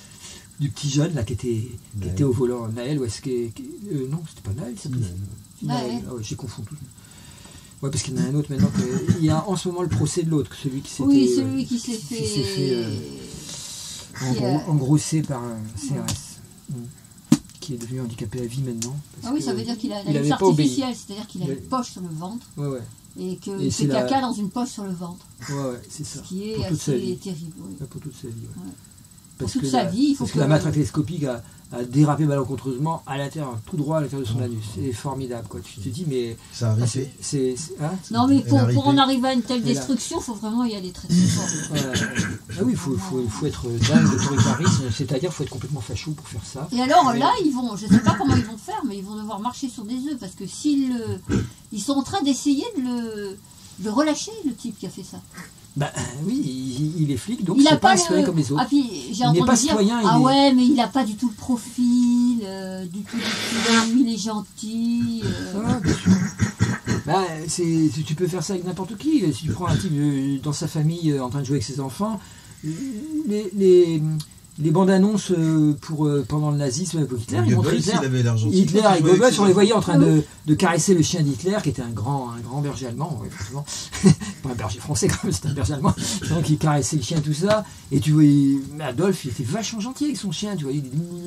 du petit jeune là qui était, qui était au volant. Naël, ou est-ce que euh, non, c'était pas Naël, c'est Naël. Naël. Ah ouais, j'ai confondu tout. Ouais, parce qu'il y en a un autre maintenant. Que, il y a en ce moment le procès de l'autre, celui qui s'était. Oui, celui euh, qui s'est fait. Qui s'est fait euh, engro- engrossé par un C R S. Ouais. Mmh. Qui est devenu handicapé à vie maintenant. Ah oui, ça veut dire qu'il a une artificielle, c'est-à-dire qu'il a une poche sur le ventre. Ouais, ouais. Et qu'il fait caca la... dans une poche sur le ventre. Ouais, ouais, c'est ça. Ce qui est assez terrible. Oui. Ouais, pour toute sa vie. Ouais. Ouais. Parce pour toute que sa la, vie, il faut parce que. que la matraque télescopique a, a dérapé malencontreusement à l'intérieur, tout droit à l'intérieur de son anus. C'est formidable, quoi. Tu te dis, mais. Ça a ripé. C'est, c'est, hein non, mais pour, pour en arriver à une telle destruction, il faut vraiment y aller très très fort. Ouais. Ah oui, il faut, faut, faut être dingue d'autoritarisme, c'est-à-dire qu'il faut être complètement facho pour faire ça. Et alors là, ils vont, je ne sais pas comment ils vont faire, mais ils vont devoir marcher sur des œufs, parce que s'ils le, ils sont en train d'essayer de le, de relâcher, le type qui a fait ça. Bah oui, il, il est flic, donc il n'est pas citoyen le... comme les autres. Ah, puis, j'ai il n'est pas dire, citoyen. Ah il ouais, est... mais il n'a pas du tout le profil, euh, du tout, du tout, il est gentil. Euh... Ah, bien sûr. bah, c'est, tu peux faire ça avec n'importe qui. Si tu prends un type euh, dans sa famille euh, en train de jouer avec ses enfants, les, les, les bandes annonces pour, euh, pendant le nazisme pour Hitler, ils montrent Hitler, Hitler et Goebbels, on les voyait en train de, de caresser le chien d'Hitler, qui était un grand, un grand berger allemand, ouais, forcément. Pas un berger français quand même, c'était un berger allemand. Donc il caressait le chien, tout ça. Et tu voyais, Adolphe, il était vachement gentil avec son chien, tu voyais,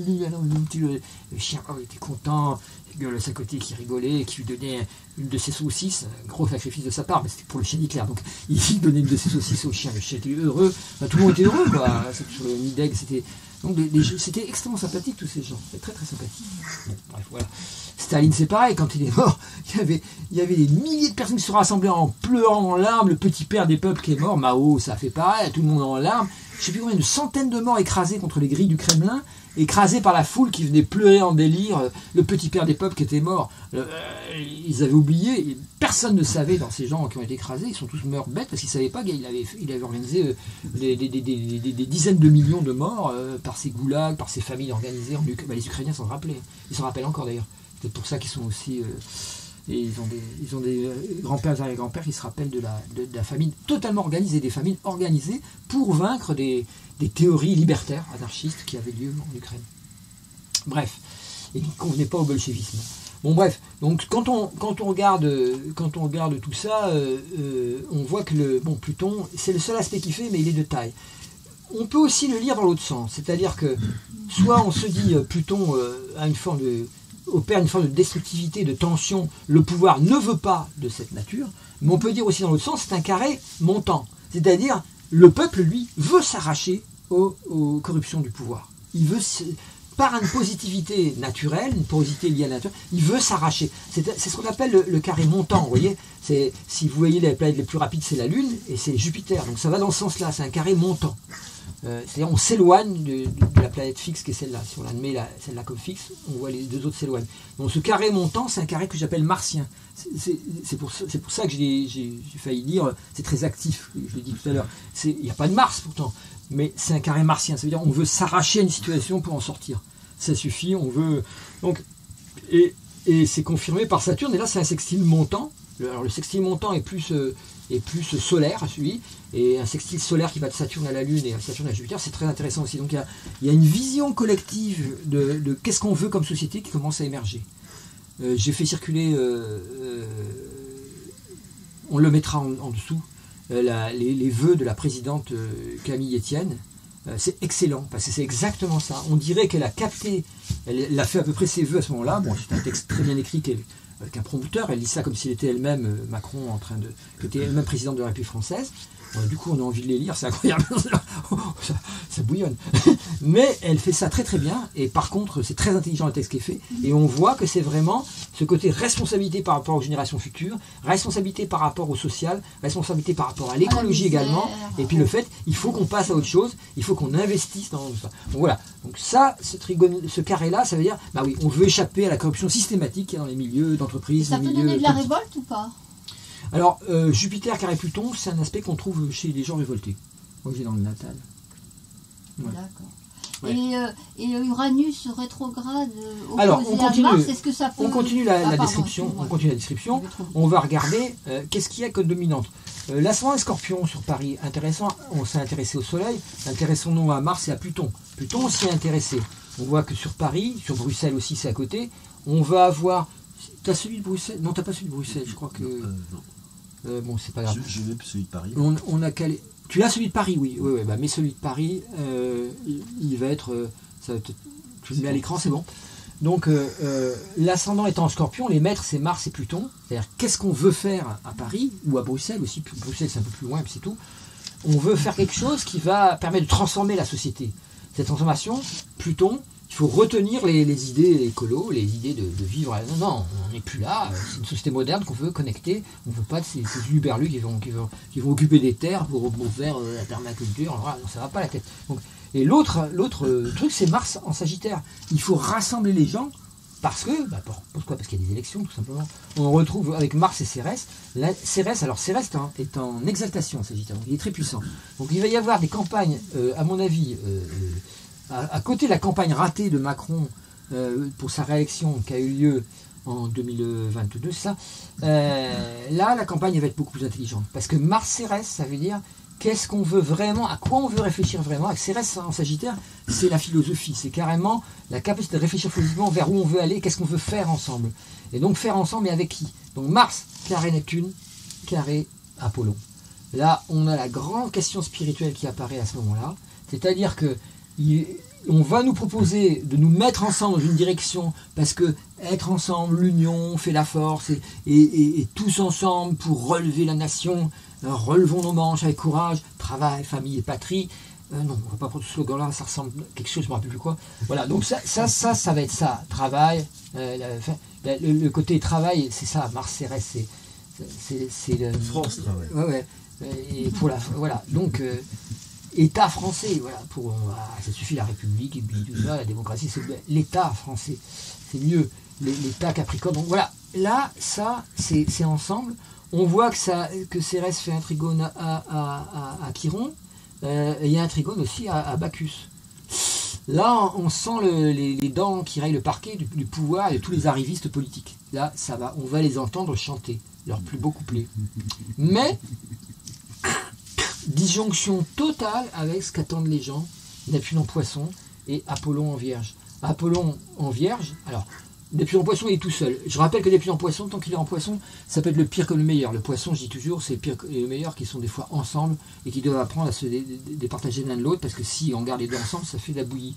il, le, le chien, oh, il était content. Goebbels à côté qui rigolait, qui lui donnait une de ses saucisses, un gros sacrifice de sa part, mais c'était pour le chien d'Hitler, donc il donnait une de ses saucisses au chien, le chien était heureux, enfin, tout le monde était heureux, quoi. Sur le Nideg, c'était, donc les, les, c'était extrêmement sympathique tous ces gens, c'était très très sympathique. Bon, bref, voilà. Staline, c'est pareil, quand il est mort, il y avait, il y avait des milliers de personnes qui se sont rassemblées en pleurant en larmes, le petit père des peuples qui est mort, Mao, ça a fait pareil, tout le monde en larmes, je ne sais plus combien, une centaine de morts écrasés contre les grilles du Kremlin, écrasés par la foule qui venait pleurer en délire, le petit père des peuples qui était mort. Euh, ils avaient oublié, personne ne savait dans ces gens qui ont été écrasés, ils sont tous morts bêtes parce qu'ils ne savaient pas qu'il avait, il avait organisé des, des, des, des, des, des dizaines de millions de morts euh, par ces goulags, par ces familles organisées. En Ukraine. Bah, les Ukrainiens s'en rappelaient, ils s'en rappellent encore d'ailleurs. C'est pour ça qu'ils sont aussi... Euh, et ils ont des, ils ont des grands-pères et grands-pères qui se rappellent de la, de, de la famine totalement organisée, des famines organisées pour vaincre des, des théories libertaires, anarchistes qui avaient lieu en Ukraine. Bref, et qui ne convenaient pas au bolchevisme. Bon bref, donc quand on, quand on, regarde, quand on regarde tout ça, euh, euh, on voit que le, bon, Pluton, c'est le seul aspect qu'il fait, mais il est de taille. On peut aussi le lire dans l'autre sens, c'est-à-dire que soit on se dit euh, Pluton euh, a une forme de... opère une forme de destructivité, de tension, le pouvoir ne veut pas de cette nature, mais on peut dire aussi dans l'autre sens, c'est un carré montant. C'est-à-dire, le peuple, lui, veut s'arracher aux, aux corruptions du pouvoir. Il veut, par une positivité naturelle, une positivité liée à la nature, il veut s'arracher. C'est, c'est ce qu'on appelle le, le carré montant, vous voyez. C'est, si vous voyez les planètes les plus rapides, c'est la Lune et c'est Jupiter. Donc ça va dans ce sens-là, c'est un carré montant. Euh, c'est-à-dire on s'éloigne de, de la planète fixe qui est celle-là. Si on admet la, celle-là comme fixe, on voit les deux autres s'éloignent. Donc ce carré montant, c'est un carré que j'appelle martien. C'est, c'est, c'est, pour, c'est pour ça que j'ai, j'ai, j'ai failli dire, c'est très actif, je l'ai dit tout à l'heure. Il n'y a pas de Mars pourtant, mais c'est un carré martien. Ça veut dire on veut s'arracher à une situation pour en sortir. Ça suffit, on veut... Donc, et, et c'est confirmé par Saturne, et là c'est un sextile montant. Alors le sextile montant est plus... Euh, et plus solaire à celui, et un sextile solaire qui va de Saturne à la Lune et Saturne à Jupiter, c'est très intéressant aussi. Donc il y a, il y a une vision collective de, de qu'est-ce qu'on veut comme société qui commence à émerger. Euh, j'ai fait circuler, euh, euh, on le mettra en, en dessous, euh, la, les, les vœux de la présidente euh, Camille Etienne. Euh, c'est excellent, parce que c'est exactement ça. On dirait qu'elle a capté, elle, elle a fait à peu près ses vœux à ce moment-là. Bon, c'est un texte très bien écrit qu'elle avec un prompteur, elle lit ça comme s'il était elle-même, Macron, en train de, qui était elle-même présidente de la République française. Euh, du coup, on a envie de les lire, c'est incroyable, ça, ça bouillonne. Mais elle fait ça très très bien, et par contre, c'est très intelligent le texte qui est fait, et on voit que c'est vraiment ce côté responsabilité par rapport aux générations futures, responsabilité par rapport au social, responsabilité par rapport à l'écologie également, et puis le fait, il faut qu'on passe à autre chose, il faut qu'on investisse dans ça. Donc voilà, donc ça, ce, trigone, ce carré-là, ça veut dire, bah oui, on veut échapper à la corruption systématique qu'il y a dans les milieux d'entreprise. Ça peut donner de la révolte ou pas ? Alors, euh, Jupiter carré Pluton, c'est un aspect qu'on trouve chez les gens révoltés. Moi, j'ai dans le natal. Ouais. D'accord. Ouais. Et, euh, et Uranus rétrograde opposé Alors, on continue, à Mars, est-ce que ça peut... on continue la, ah, la description. On continue la description. On va regarder euh, qu'est-ce qu'il y a comme dominante. Euh, L'ascendant est Scorpion sur Paris, intéressant. On s'est intéressé au Soleil. Intéressons-nous à Mars et à Pluton. Pluton s'y est intéressé. On voit que sur Paris, sur Bruxelles aussi, c'est à côté. On va avoir... T'as celui de Bruxelles ? Non, t'as pas celui de Bruxelles, je crois que... Euh, non. Euh, bon, c'est pas grave. Je, je vais celui de Paris. On, on a calé... Tu as celui de Paris, oui. oui, oui bah, mais celui de Paris, euh, il, il va être... Euh, ça va te... Tu le mets à l'écran, c'est bon. Donc, euh, euh, l'ascendant étant en Scorpion, les maîtres, c'est Mars et Pluton. C'est-à-dire, qu'est-ce qu'on veut faire à Paris, ou à Bruxelles aussi. Bruxelles, c'est un peu plus loin, puis c'est tout. On veut faire quelque chose qui va permettre de transformer la société. Cette transformation, Pluton... Il faut retenir les, les idées écolo, les idées de, de vivre. Non, non, on n'est plus là. C'est une société moderne qu'on veut connecter. On ne veut pas de ces, ces luberlus qui vont, qui, vont, qui vont occuper des terres pour, pour faire euh, la permaculture. Alors, voilà, ça ne va pas la tête. Donc, et l'autre, l'autre euh, truc, c'est Mars en Sagittaire. Il faut rassembler les gens parce que, bah, pour, pourquoi Parce qu'il y a des élections, tout simplement. On retrouve avec Mars et Cérès. La, Cérès, alors Cérès est en, est en exaltation en Sagittaire. Donc, il est très puissant. Donc il va y avoir des campagnes, euh, à mon avis. Euh, À, à côté de la campagne ratée de Macron euh, pour sa réélection qui a eu lieu en deux mille vingt-deux, c'est ça. Euh, là, la campagne va être beaucoup plus intelligente. Parce que Mars Cérès, ça veut dire qu'est-ce qu'on veut vraiment, à quoi on veut réfléchir vraiment. Avec Cérès en Sagittaire, c'est la philosophie, c'est carrément la capacité de réfléchir philosophiquement vers où on veut aller, qu'est-ce qu'on veut faire ensemble. Et donc faire ensemble, mais avec qui? Donc Mars, carré Neptune, carré Apollon. Là, on a la grande question spirituelle qui apparaît à ce moment-là. C'est-à-dire que il, on va nous proposer de nous mettre ensemble dans une direction, parce que être ensemble, l'union fait la force, et, et, et, et tous ensemble pour relever la nation. Alors, relevons nos manches avec courage, travail, famille et patrie. Euh, non, on va pas prendre ce slogan-là, ça ressemble à quelque chose, je ne me rappelle plus quoi. Voilà, donc ça, ça, ça, ça va être ça. Travail, euh, la, la, le, le côté travail, c'est ça, Mars Cérès, c'est, c'est, c'est le... France travail. Ouais, ouais. Et pour la, voilà, donc, euh, État français, voilà, pour, ah, ça suffit la République, et puis tout ça, la démocratie, c'est l'État français, c'est mieux, l'État Capricorne. Donc voilà, là, ça, c'est, c'est ensemble. On voit que, ça, que Cérès fait un trigone à, à, à, à Chiron, euh, il y a un trigone aussi à, à Bacchus. Là, on sent le, les, les dents qui rayent le parquet du, du pouvoir et de tous les arrivistes politiques. Là, ça va, on va les entendre chanter leurs plus beaux couplets. Mais, disjonction totale avec ce qu'attendent les gens, Neptune en Poisson et Apollon en Vierge. Apollon en Vierge, alors, Neptune en Poisson, il est tout seul. Je rappelle que Neptune en Poisson, tant qu'il est en Poisson, ça peut être le pire comme le meilleur. Le Poisson, je dis toujours, c'est le pire et le meilleur qui sont des fois ensemble et qui doivent apprendre à se dé- dé- départager l'un de l'autre, parce que si on garde les deux ensemble, ça fait de la bouillie.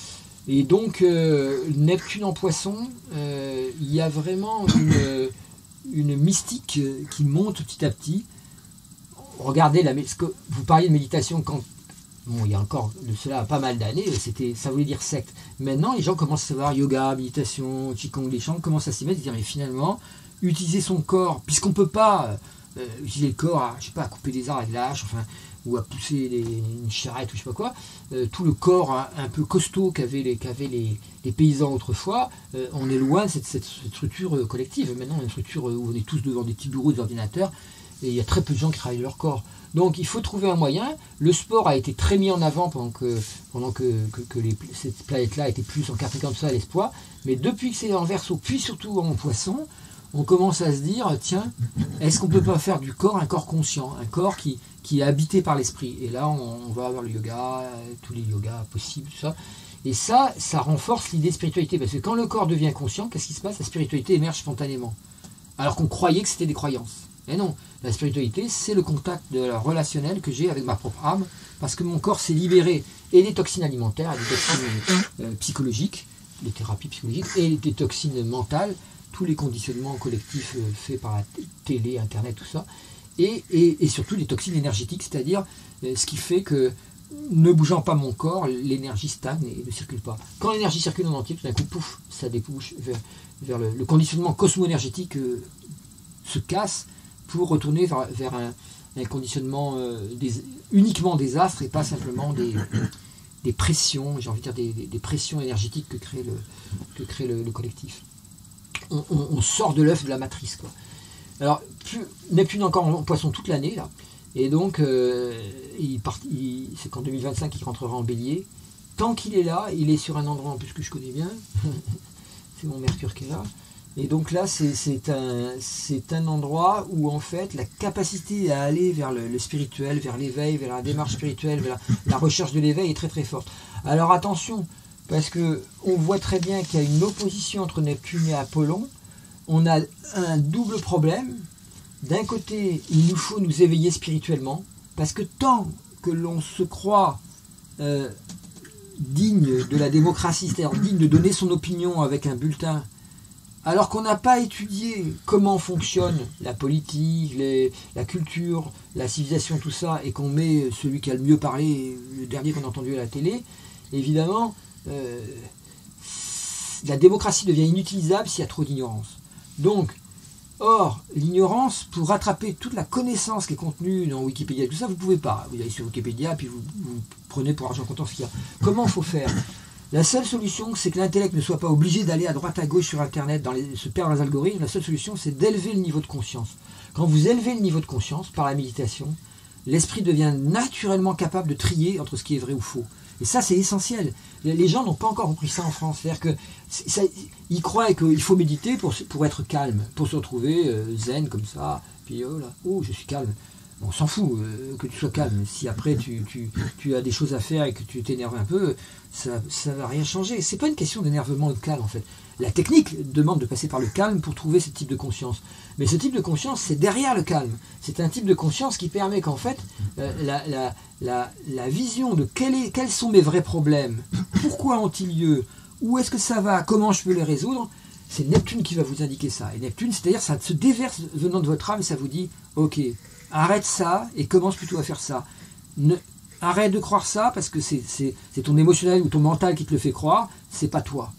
Et donc, euh, Neptune en Poisson, euh, il y a vraiment une, une mystique qui monte petit à petit. Regardez, la, vous parliez de méditation quand... Bon, il y a encore de cela pas mal d'années, c'était, ça voulait dire secte. Maintenant, les gens commencent à savoir yoga, méditation, qigong, les gens commencent à s'y mettre et dire, mais finalement, utiliser son corps, puisqu'on ne peut pas euh, utiliser le corps à, je sais pas, à couper des arbres avec la hache, enfin, ou à pousser les, une charrette ou je sais pas quoi, euh, tout le corps un, un peu costaud qu'avaient les, qu'avaient les, les paysans autrefois, euh, on est loin de cette, cette, cette structure collective. Maintenant, on a une structure où on est tous devant des petits bureaux, des ordinateurs, et il y a très peu de gens qui travaillent leur corps. Donc il faut trouver un moyen. Le sport a été très mis en avant pendant que, pendant que, que, que les, cette planète-là était plus en Capricorne, comme ça, l'espoir. Mais depuis que c'est en Verseau, puis surtout en Poisson, on commence à se dire, tiens, est-ce qu'on ne peut pas faire du corps un corps conscient, un corps qui, qui est habité par l'esprit? Et là, on, on va avoir le yoga, tous les yogas possibles, tout ça. Et ça, ça renforce l'idée de spiritualité. Parce que quand le corps devient conscient, qu'est-ce qui se passe? La spiritualité émerge spontanément. Alors qu'on croyait que c'était des croyances. Et non, la spiritualité, c'est le contact de la relationnel que j'ai avec ma propre âme, parce que mon corps s'est libéré et des toxines alimentaires, et des toxines euh, psychologiques, des thérapies psychologiques, et des toxines mentales, tous les conditionnements collectifs euh, faits par la télé, internet, tout ça, et, et, et surtout les toxines énergétiques, c'est-à-dire euh, ce qui fait que, ne bougeant pas mon corps, l'énergie stagne et ne circule pas. Quand l'énergie circule en entier, tout d'un coup, pouf, ça débouche vers, vers le, le conditionnement cosmo-énergétique euh, se casse, pour retourner vers, vers un, un conditionnement euh, des, uniquement des astres et pas simplement des, des pressions, j'ai envie de dire des, des, des pressions énergétiques que crée le, que crée le, le collectif. On, on, on sort de l'œuf de la matrice, quoi. Alors, plus, Neptune encore en Poisson toute l'année, là, et donc euh, il part, il, c'est qu'en deux mille vingt-cinq qu'il rentrera en Bélier. Tant qu'il est là, il est sur un endroit en plus que je connais bien, c'est mon Mercure qui est là. Et donc là, c'est, c'est, un, c'est un endroit où en fait la capacité à aller vers le, le spirituel, vers l'éveil, vers la démarche spirituelle, vers la, la recherche de l'éveil est très très forte. Alors attention, parce que on voit très bien qu'il y a une opposition entre Neptune et Apollon. On a un double problème. D'un côté, il nous faut nous éveiller spirituellement, parce que tant que l'on se croit euh, digne de la démocratie, c'est-à-dire digne de donner son opinion avec un bulletin, alors qu'on n'a pas étudié comment fonctionne la politique, les, la culture, la civilisation, tout ça, et qu'on met celui qui a le mieux parlé, le dernier qu'on a entendu à la télé, évidemment, euh, la démocratie devient inutilisable s'il y a trop d'ignorance. Donc, or, l'ignorance, pour rattraper toute la connaissance qui est contenue dans Wikipédia et tout ça, vous ne pouvez pas. Vous allez sur Wikipédia, puis vous, vous prenez pour argent comptant ce qu'il y a. Comment il faut faire ? La seule solution, c'est que l'intellect ne soit pas obligé d'aller à droite à gauche sur Internet, dans les, se perdre dans les algorithmes. La seule solution, c'est d'élever le niveau de conscience. Quand vous élevez le niveau de conscience par la méditation, l'esprit devient naturellement capable de trier entre ce qui est vrai ou faux. Et ça, c'est essentiel. Les gens n'ont pas encore compris ça en France. C'est-à-dire que ça, ils croient qu'il faut méditer pour, pour être calme, pour se retrouver euh, zen comme ça. Puis oh là, oh, je suis calme. On s'en fout euh, que tu sois calme. Si après tu, tu, tu as des choses à faire et que tu t'énerves un peu, ça ne va rien changer. C'est pas une question d'énervement ou de calme en fait. La technique demande de passer par le calme pour trouver ce type de conscience. Mais ce type de conscience, c'est derrière le calme. C'est un type de conscience qui permet qu'en fait, euh, la, la, la, la vision de quel est, quels sont mes vrais problèmes, pourquoi ont-ils lieu, où est-ce que ça va, comment je peux les résoudre, c'est Neptune qui va vous indiquer ça. Et Neptune, c'est-à-dire ça se déverse venant de votre âme et ça vous dit, ok, arrête ça et commence plutôt à faire ça. Ne, arrête de croire ça parce que c'est, c'est, c'est ton émotionnel ou ton mental qui te le fait croire, c'est pas toi.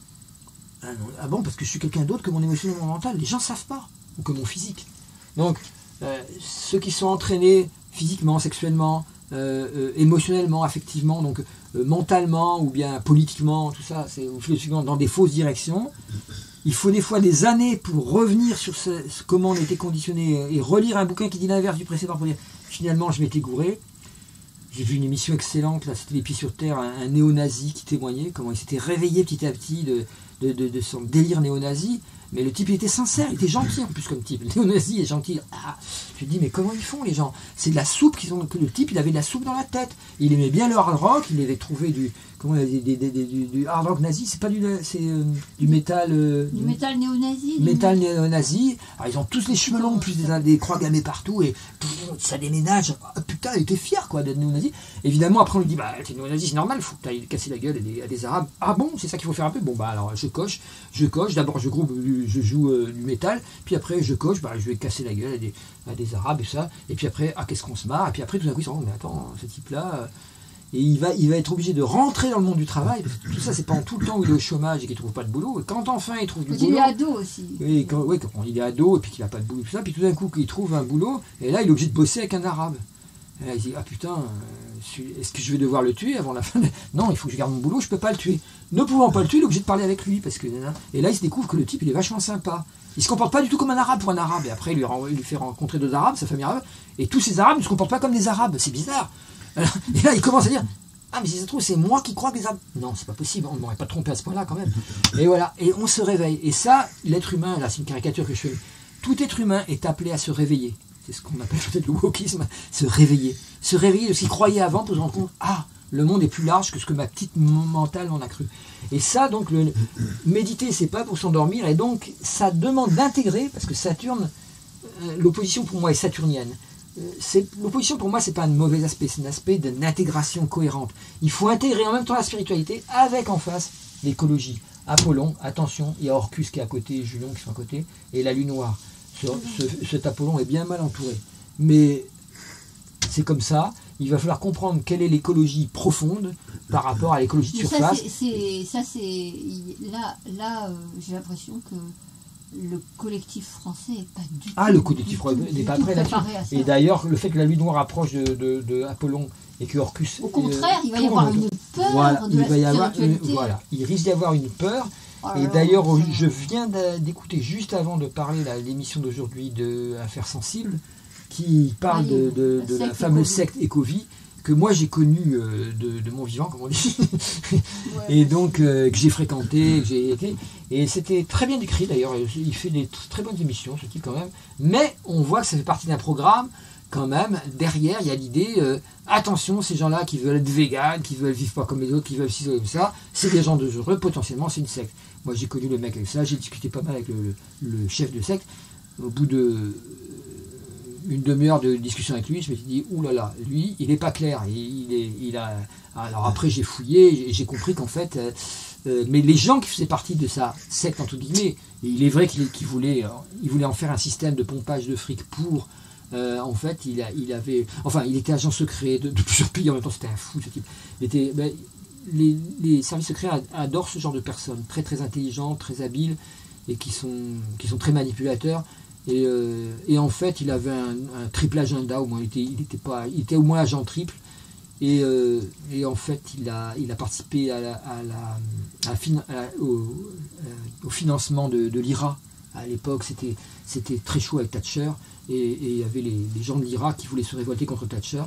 Ah, non, ah bon, parce que je suis quelqu'un d'autre que mon émotionnel ou mon mental, les gens ne savent pas, ou que mon physique. Donc, euh, ceux qui sont entraînés physiquement, sexuellement, euh, euh, émotionnellement, affectivement, donc euh, mentalement ou bien politiquement, tout ça, c'est ou philosophiquement dans des fausses directions. Il faut des fois des années pour revenir sur ce, ce, comment on était conditionné et relire un bouquin qui dit l'inverse du précédent pour dire finalement je m'étais gouré. J'ai vu une émission excellente, là, c'était Les Pieds sur Terre, un, un néo-nazi qui témoignait comment il s'était réveillé petit à petit de, de, de, de son délire néo-nazi. Mais le type, il était sincère, il était gentil en plus comme type. Le néo-nazi est gentil. Ah, je me dis, mais comment ils font les gens? C'est de la soupe qu'ils ont. Que le type, il avait de la soupe dans la tête. Il aimait bien le hard rock, il avait trouvé du. Comment des, des, des, des, du, du hard rock nazi, c'est pas du. C'est euh, du métal. Euh, du métal néo-nazi. Métal néo-nazi. Alors ils ont tous les cheveux longs, plus des, des croix gammées partout, et pff, ça déménage. Ah, putain, il était fier quoi d'être néo-nazi. Évidemment, après on lui dit, bah t'es néo-nazi, c'est normal, il faut que t'ailles casser la gueule à des, à des Arabes. Ah bon, c'est ça qu'il faut faire un peu? Bon bah alors je coche, je coche, d'abord je groupe. Je joue euh, du métal, puis après je coche, bah, je vais casser la gueule à des, à des Arabes et ça, et puis après, ah qu'est-ce qu'on se marre, et puis après tout d'un coup ils se rendent, mais attends, ce type-là, euh, et il va, il va être obligé de rentrer dans le monde du travail, parce que tout ça c'est pendant tout le temps où il est au chômage et qu'il ne trouve pas de boulot, et quand enfin il trouve du boulot... Il est ado aussi. Oui, quand, oui, quand il est ado, et puis qu'il n'a pas de boulot, tout ça, puis tout d'un coup qu'il trouve un boulot, et là il est obligé de bosser avec un Arabe. Et là il se dit, ah putain, euh, est-ce que je vais devoir le tuer avant la fin de... Non, il faut que je garde mon boulot, je ne peux pas le tuer. Ne pouvant pas le tuer, il est obligé de parler avec lui, parce que... Et là il se découvre que le type il est vachement sympa. Il se comporte pas du tout comme un arabe pour un arabe. Et après, il lui, il lui fait rencontrer deux arabes, sa famille arabe. Et tous ces arabes ne se comportent pas comme des arabes. C'est bizarre. Et là, il commence à dire, ah, mais si ça se trouve, c'est moi qui crois que les arabes... Non, c'est pas possible. On ne m'aurait pas trompé à ce point-là, quand même. Et voilà. Et on se réveille. Et ça, l'être humain, là, c'est une caricature que je fais. Tout être humain est appelé à se réveiller. C'est ce qu'on appelle peut-être le wokisme. Se réveiller. Se réveiller de ce qu'il croyait avant pour se rendre compte, ah, le monde est plus large que ce que ma petite mentale en a cru. Et ça, donc, le, méditer, c'est pas pour s'endormir, et donc, ça demande d'intégrer, parce que Saturne, euh, l'opposition pour moi est saturnienne. Euh, c'est, l'opposition pour moi, c'est pas un mauvais aspect, c'est un aspect d'une intégration cohérente. Il faut intégrer en même temps la spiritualité, avec en face l'écologie. Apollon, attention, il y a Orcus qui est à côté, Julion qui sont à côté, et la lune noire. Ce, ce, cet Apollon est bien mal entouré. Mais c'est comme ça. Il va falloir comprendre quelle est l'écologie profonde par rapport à l'écologie de surface. Ça, c'est, ça, c'est là, là euh, j'ai l'impression que le collectif français n'est pas du tout. Ah, le collectif français n'est pas prêt là-dessus. Et d'ailleurs, le fait que la lune noire approche de, de, de Apollon et que Orcus. Au contraire, euh, il va y avoir une peur voilà, de il la va y avoir une, spiritualité. Voilà, il risque d'y avoir une peur. Oh et là d'ailleurs, là, je viens d'écouter juste avant de parler là, l'émission d'aujourd'hui de Affaires sensibles, qui parle oui, de, de, de la, la fameuse secte Ecovie, que moi j'ai connue euh, de, de mon vivant, comme on dit, ouais, et donc euh, que j'ai fréquenté, que j'ai été, et c'était très bien décrit d'ailleurs, il fait des très bonnes émissions, ce type quand même, mais on voit que ça fait partie d'un programme, quand même, derrière il y a l'idée, euh, attention, ces gens-là qui veulent être véganes, qui veulent vivre pas comme les autres, qui veulent ci, comme ça, c'est des gens dangereux, potentiellement c'est une secte. Moi j'ai connu le mec avec ça, j'ai discuté pas mal avec le, le chef de secte, au bout de une demi-heure de discussion avec lui, je me suis dit, oulala, là là, lui, il n'est pas clair. Il, il, est, il a... Alors après, j'ai fouillé et j'ai compris qu'en fait, euh, euh, mais les gens qui faisaient partie de sa secte, entre guillemets, et il est vrai qu'il, qu'il voulait, euh, il voulait en faire un système de pompage de fric pour, euh, en fait, il, a, il avait, enfin, il était agent secret de, de plusieurs pays, en même temps, c'était un fou, ce type. Il était, ben, les, les services secrets adorent ce genre de personnes, très très intelligents, très habiles, et qui sont, qui sont très manipulateurs. Et, euh, et en fait, il avait un, un triple agenda, au moins, il était, il était, pas, il était au moins agent triple. Et, euh, et en fait, il a, il a participé à la, à la, à fin, à la, au, euh, au financement de, de l'I R A. À l'époque, c'était, c'était très chaud avec Thatcher. Et, et il y avait les, les gens de l'I R A qui voulaient se révolter contre Thatcher.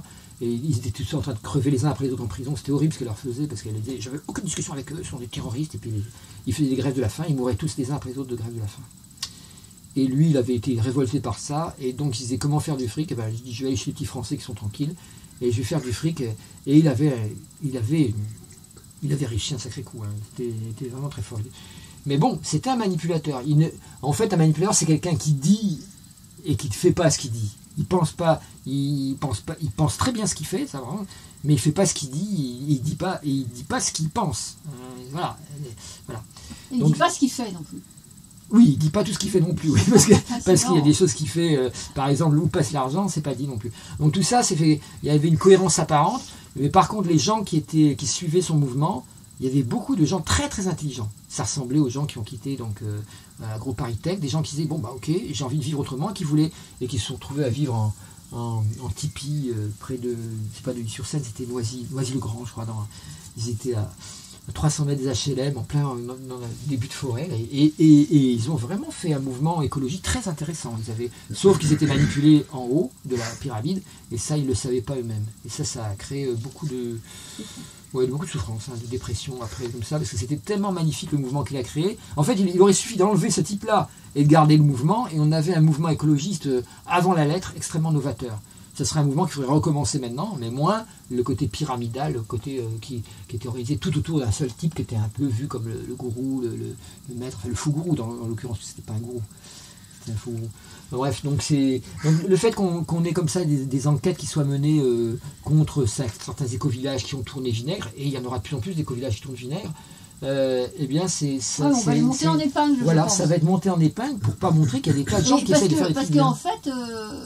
Et ils étaient tous en train de crever les uns après les autres en prison. C'était horrible ce qu'elle leur faisait, parce qu'elle disait, j'avais aucune discussion avec eux, ce sont des terroristes, et puis les, ils faisaient des grèves de la faim, ils mouraient tous les uns après les autres de grève de la faim. Et lui, il avait été révolté par ça, et donc il disait comment faire du fric. Et ben, je dis, je vais aller chez les petits Français qui sont tranquilles, et je vais faire du fric. Et, et il avait, il avait, il avait réussi un sacré coup. Hein. C'était, c'était vraiment très fort. Mais bon, c'était un manipulateur. Il ne, en fait, un manipulateur, c'est quelqu'un qui dit et qui ne fait pas ce qu'il dit. Il pense pas, il pense pas, il pense très bien ce qu'il fait, ça vraiment, mais il fait pas ce qu'il dit, il, il dit pas, et il dit pas ce qu'il pense. Euh, voilà, voilà. Il ne dit pas ce qu'il fait non plus. Oui, il dit pas tout ce qu'il fait non plus, oui, parce que, parce qu'il y a des choses qu'il fait, euh, par exemple, où passe l'argent, c'est pas dit non plus. Donc tout ça, c'est fait, il y avait une cohérence apparente, mais par contre, les gens qui étaient, qui suivaient son mouvement, il y avait beaucoup de gens très très intelligents. Ça ressemblait aux gens qui ont quitté donc euh, AgroParisTech, des gens qui disaient bon bah ok, j'ai envie de vivre autrement, et qui voulaient et qui se sont retrouvés à vivre en, en, en tipi euh, près de, c'est pas de L'Isle-sur-Seine, c'était Noisy, Noisy-le-Grand, je crois. Dans, ils étaient à trois cents mètres des H L M, en plein dans, dans le début de forêt, et, et, et, et ils ont vraiment fait un mouvement écologique très intéressant. Ils avaient, sauf qu'ils étaient manipulés en haut de la pyramide, et ça ils le savaient pas eux-mêmes. Et ça, ça a créé beaucoup de Ouais, beaucoup de souffrance, hein, de dépression après, comme ça, parce que c'était tellement magnifique le mouvement qu'il a créé. En fait, il, il aurait suffi d'enlever ce type-là et de garder le mouvement, et on avait un mouvement écologiste euh, avant la lettre extrêmement novateur. Ce serait un mouvement qu'il faudrait recommencer maintenant, mais moins le côté pyramidal, le côté euh, qui, qui était organisé tout autour d'un seul type, qui était un peu vu comme le, le gourou, le, le, le maître, enfin, le fou gourou dans, dans l'occurrence, c'était pas un gourou. C'était un fou gourou. Bref, donc c'est donc le fait qu'on qu'on ait comme ça des, des enquêtes qui soient menées euh, contre certains éco-villages qui ont tourné vinaigre, et il y en aura de plus en plus d'éco-villages qui tournent vinaigre, euh, eh bien c'est ça. Ouais, on va les monter en épingle. Voilà, ça va être monté en épingle pour pas montrer qu'il y a des tas de gens qui essaient de faire des trucs. Parce qu'en fait, euh,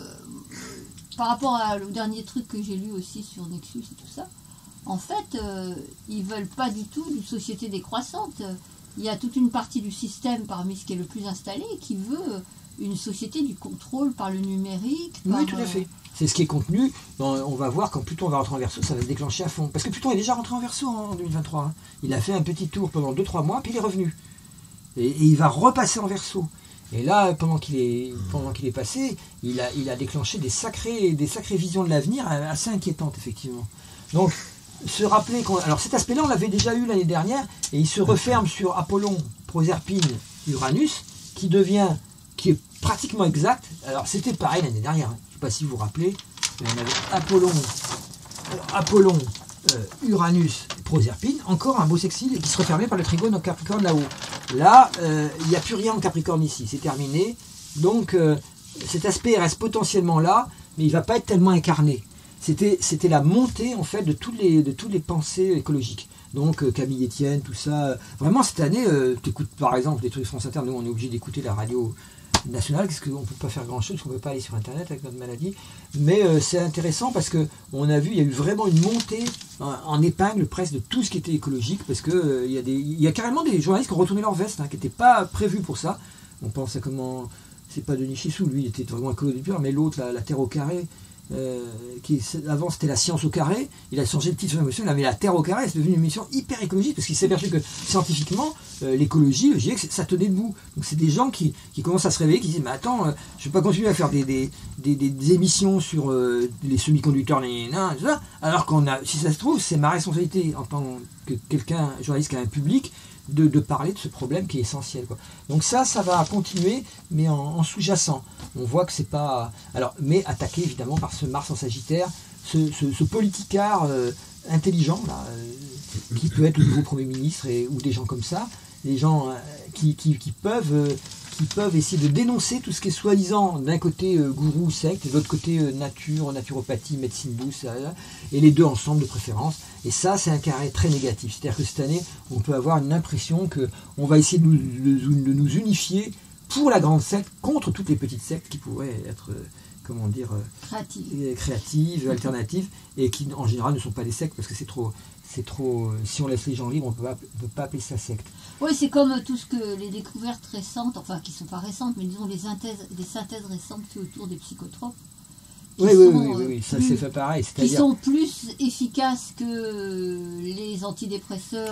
par rapport à, au dernier truc que j'ai lu aussi sur Nexus et tout ça, en fait, euh, ils veulent pas du tout d'une société décroissante. Il y a toute une partie du système parmi ce qui est le plus installé qui veut une société du contrôle par le numérique. Par... Oui, tout à fait. C'est ce qui est contenu. Dans, on va voir quand Pluton va rentrer en Verseau, ça va se déclencher à fond. Parce que Pluton est déjà rentré en Verseau en deux mille vingt-trois. Hein. Il a fait un petit tour pendant deux trois mois, puis il est revenu. Et, et il va repasser en Verseau. Et là, pendant qu'il est, pendant qu'il est passé, il a, il a déclenché des sacrées, des sacrées visions de l'avenir assez inquiétantes, effectivement. Donc, se rappeler qu'on... Alors cet aspect-là, on l'avait déjà eu l'année dernière, et il se referme sur Apollon, Proserpine, Uranus, qui devient... qui est pratiquement exact. Alors c'était pareil l'année dernière, hein. Je ne sais pas si vous vous rappelez, mais on avait Apollon, euh, Apollon, euh, Uranus, Proserpine, encore un beau sextile qui se refermait par le trigone au Capricorne là-haut. Là, il euh, n'y a plus rien en Capricorne ici, c'est terminé. Donc euh, cet aspect reste potentiellement là, mais il ne va pas être tellement incarné. C'était, c'était la montée en fait de toutes les, de toutes les pensées écologiques. Donc euh, Camille Etienne, tout ça. Vraiment cette année, euh, tu écoutes par exemple des trucs France Inter, nous on est obligé d'écouter la radio nationale, parce qu'on ne peut pas faire grand chose, parce qu'on ne peut pas aller sur internet avec notre maladie, mais euh, c'est intéressant parce qu'on a vu, il y a eu vraiment une montée en, en épingle presque de tout ce qui était écologique, parce qu'il euh, y, y a carrément des journalistes qui ont retourné leur veste, hein, qui n'étaient pas prévus pour ça. On pense à comment, c'est pas Denis Chissou, lui il était vraiment écolo du pur, mais l'autre, la, la Terre au carré, Euh, qui avant c'était la science au carré, il a changé le titre de l'émission, il a mis la Terre au carré, c'est devenu une émission hyper écologique parce qu'il s'est aperçu que scientifiquement euh, l'écologie, le G I E C, ça tenait debout. Donc c'est des gens qui, qui commencent à se réveiller, qui disent mais attends, euh, je ne vais pas continuer à faire des, des, des, des émissions sur euh, les semi-conducteurs, les nains, tout ça, alors qu'on a, si ça se trouve, c'est ma responsabilité en tant que quelqu'un, journaliste qui a un public, De, de parler de ce problème qui est essentiel, quoi. Donc ça, ça va continuer, mais en, en sous-jacent. On voit que c'est pas... Alors, mais attaqué évidemment par ce Mars en Sagittaire, ce, ce, ce politicard euh, intelligent, là, euh, qui peut être le nouveau Premier ministre et, ou des gens comme ça, des gens euh, qui, qui, qui peuvent... Euh, qui peuvent essayer de dénoncer tout ce qui est soi-disant d'un côté euh, gourou, secte, et de l'autre côté euh, nature, naturopathie, médecine douce, euh, et les deux ensemble de préférence. Et ça, c'est un carré très négatif. C'est-à-dire que cette année, on peut avoir une impression qu'on va essayer de nous, de nous unifier pour la grande secte contre toutes les petites sectes qui pourraient être, euh, comment dire, euh, créatives, créatives, alternatives, et qui en général ne sont pas des sectes parce que c'est trop... C'est trop. Si on laisse les gens libres, on ne peut pas appeler ça secte. Oui, c'est comme tout ce que les découvertes récentes, enfin qui ne sont pas récentes, mais disons les synthèses, les synthèses récentes faites autour des psychotropes. Oui, oui, oui, oui, oui, ça c'est fait pareil. Qui sont plus efficaces que les antidépresseurs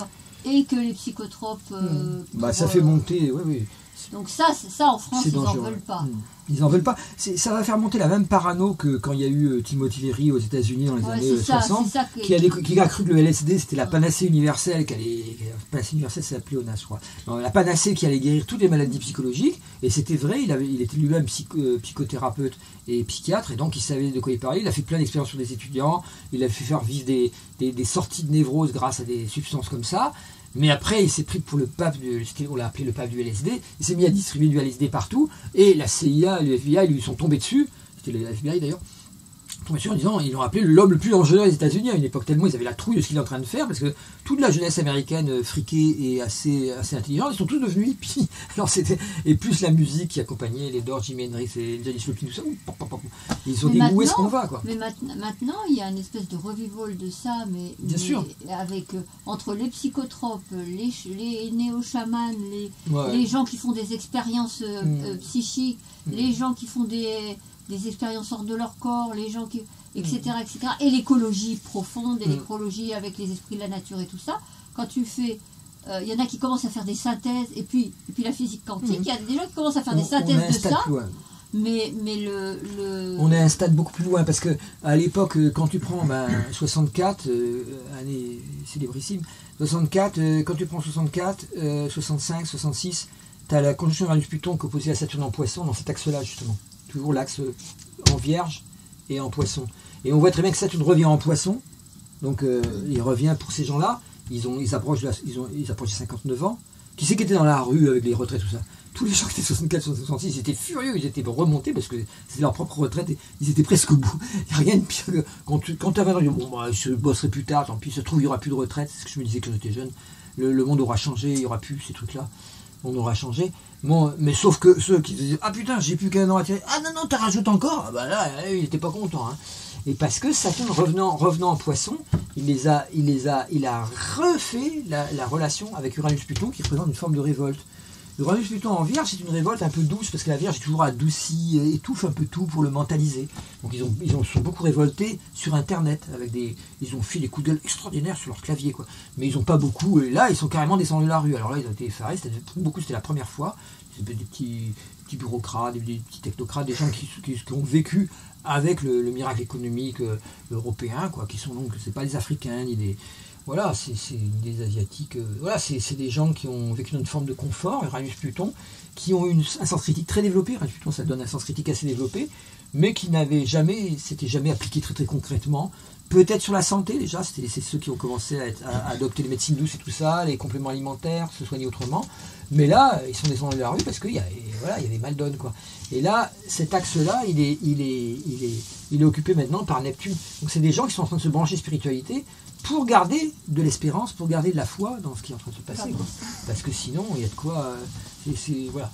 et que les psychotropes... Euh, mmh. Bah, ça fait monter, oui, oui. Donc ça, ça en France, ils n'en veulent pas. Mmh. Ils n'en veulent pas. Ça va faire monter la même parano que quand il y a eu Timothy Leary aux États-Unis dans les ouais, années ça, soixante, que... qui, a des, qui a cru que le L S D c'était la panacée universelle, qu'elle est, la panacée universelle c'est la pléonasme, je crois. Non, la panacée qui allait guérir toutes les maladies psychologiques, et c'était vrai, il, avait, il était lui-même psycho, euh, psychothérapeute et psychiatre, et donc il savait de quoi il parlait, il a fait plein d'expériences sur des étudiants, il a fait faire vivre des, des, des sorties de névrose grâce à des substances comme ça. Mais après, il s'est pris pour le pape, du, on l'a appelé le pape du L S D, il s'est mis à distribuer du L S D partout, et la C I A et le F B I lui sont tombés dessus, c'était le F B I d'ailleurs, tombés dessus en disant, ils l'ont appelé l'homme le plus dangereux des États-Unis à une époque, tellement ils avaient la trouille de ce qu'il est en train de faire, parce que toute la jeunesse américaine friquée et assez, assez intelligente, ils sont tous devenus hippies. Alors c'était, et plus la musique qui accompagnait les Doors, Jimi Hendrix et Janis Joplin, tout ça, ils ont dit où est-ce qu'on va, quoi. Mais maintenant, il y a une espèce de revival de ça, mais, Bien mais sûr. avec euh, entre les psychotropes, les, les néo-chamans, les, ouais. les gens qui font des expériences euh, mmh. euh, psychiques, mmh. les gens qui font des, des expériences hors de leur corps, les gens qui... et cetera, et cetera. Et l'écologie profonde, et mmh. l'écologie avec les esprits de la nature et tout ça. Quand tu fais... Il euh, y en a qui commencent à faire des synthèses, et puis, et puis la physique quantique, il mmh. y a des gens qui commencent à faire on, des synthèses de ça. Mais, mais le, le... On est à un stade beaucoup plus loin, parce que à l'époque, quand tu prends ben, soixante-quatre, euh, année célébrissime, soixante-quatre, euh, quand tu prends soixante-quatre, euh, soixante-cinq, soixante-six, tu as la conjonction Uranus-Pluton qui est opposée à Saturne en Poisson, dans cet axe-là justement. Toujours l'axe en Vierge et en Poisson. Et on voit très bien que Saturne revient en Poisson, donc euh, il revient pour ces gens-là, ils, ont, ils, approchent de la, ils, ont, ils approchent de cinquanteneuf ans. Qui c'est qui était dans la rue avec les retraites, tout ça? Tous les gens qui étaient soixante-quatre, soixante-six, ils étaient furieux, ils étaient remontés parce que c'était leur propre retraite et ils étaient presque au bout. Il n'y a rien de pire que quand tu quand avais dit bon, bah, je bosserai plus tard, tant pis, ça se trouve, il n'y aura plus de retraite. C'est ce que je me disais quand j'étais jeune. Le, le monde aura changé, il n'y aura plus ces trucs-là. Le monde aura changé. Bon, mais sauf que ceux qui disaient ah putain, j'ai plus qu'un an à tirer. Ah non, non, t'en rajoutes encore. Ah, bah là, il n'était pas content. Hein. Et parce que Saturne, revenant, revenant en Poisson, il les a, il les a, il a refait la, la relation avec Uranus-Pluton qui représente une forme de révolte. Uranus-Pluton en Vierge, c'est une révolte un peu douce parce que la Vierge est toujours adoucie, étouffe un peu tout pour le mentaliser. Donc ils ont, ils ont sont beaucoup révoltés sur Internet avec des, ils ont fait des coups de gueule extraordinaires sur leur clavier quoi. Mais ils ont pas beaucoup. Et là, ils sont carrément descendus de la rue. Alors là, ils ont été effarés. C'était pour beaucoup, c'était la première fois. C'était des petits, petits bureaucrates, des, des petits technocrates, des gens qui, qui, qui ont vécu avec le, le miracle économique euh, européen, quoi, qui sont donc, c'est pas des Africains, ni des, voilà, c'est des Asiatiques, euh, voilà, c'est des gens qui ont vécu dans une forme de confort, Uranus-Pluton, qui ont une, un sens critique très développé, Uranus-Pluton, ça donne un sens critique assez développé, mais qui n'avaient jamais, s'étaient jamais appliqué très très concrètement, peut-être sur la santé déjà, c'est ceux qui ont commencé à, être, à, à adopter les médecines douces et tout ça, les compléments alimentaires, se soigner autrement, mais là, ils sont descendus de la rue parce qu'il y, voilà, y avait mal donne, quoi. Et là, cet axe-là, il est, il, est, il, est, il est occupé maintenant par Neptune. Donc c'est des gens qui sont en train de se brancher spiritualité pour garder de l'espérance, pour garder de la foi dans ce qui est en train de se passer. Quoi. Parce que sinon, il y a de quoi... C'est, voilà.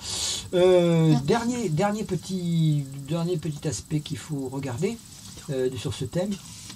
Euh, dernier, dernier, petit, dernier petit aspect qu'il faut regarder euh, sur ce thème.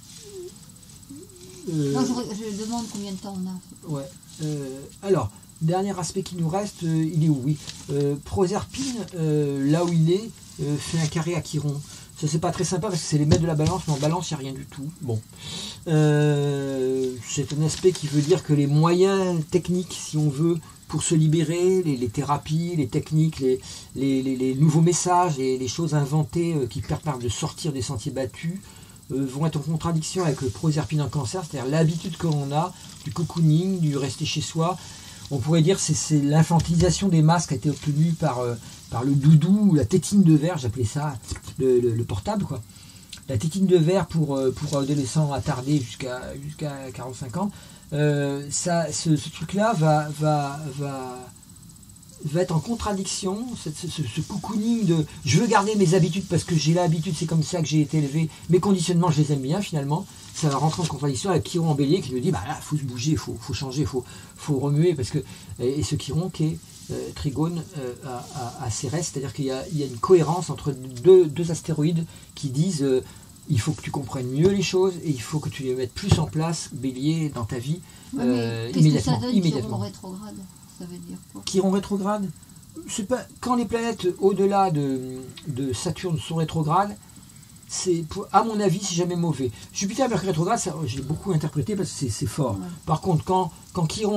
Euh, non, je, je demande combien de temps on a. Ouais. Euh, alors... Dernier aspect qui nous reste, euh, il est où? Oui. Euh, Proserpine, euh, là où il est, euh, fait un carré à Chiron. Ça, c'est pas très sympa parce que c'est les maîtres de la balance, mais en balance, il n'y a rien du tout. Bon. Euh, c'est un aspect qui veut dire que les moyens techniques, si on veut, pour se libérer, les, les thérapies, les techniques, les, les, les, les nouveaux messages, les, les choses inventées euh, qui permettent de sortir des sentiers battus, euh, vont être en contradiction avec le Proserpine en Cancer, c'est-à-dire l'habitude que l'on a du cocooning, du rester chez soi. On pourrait dire que c'est l'infantilisation des masques qui a été obtenue par, euh, par le doudou, la tétine de verre, j'appelais ça le, le, le portable, quoi. La tétine de verre pour, euh, pour adolescents attardés jusqu'à jusqu'à quarante-cinq ans. Euh, ça, ce, ce truc-là va, va, va, va être en contradiction, ce, ce, ce cocooning de je veux garder mes habitudes parce que j'ai l'habitude, c'est comme ça que j'ai été élevé, mes conditionnements, je les aime bien finalement. Ça va rentrer en contradiction avec Chiron en Bélier qui nous dit bah là, faut se bouger, il faut, faut changer, il faut, faut remuer parce que et ce Chiron qui est euh, trigone euh, à, à, à Cérès, c'est-à-dire qu'il y a, il y a une cohérence entre deux, deux astéroïdes qui disent euh, il faut que tu comprennes mieux les choses et il faut que tu les mettes plus en place, Bélier, dans ta vie euh, ouais, immédiatement. Qu'est-ce que ça donne Chiron rétrograde? Ça veut dire quoi? Chiron rétrograde, c'est pas quand les planètes au-delà de, de Saturne sont rétrogrades. C'est, à mon avis, c'est jamais mauvais. Jupiter, Mercure rétrograde, j'ai beaucoup interprété parce que c'est fort. Ouais. Par contre, quand, quand Chiron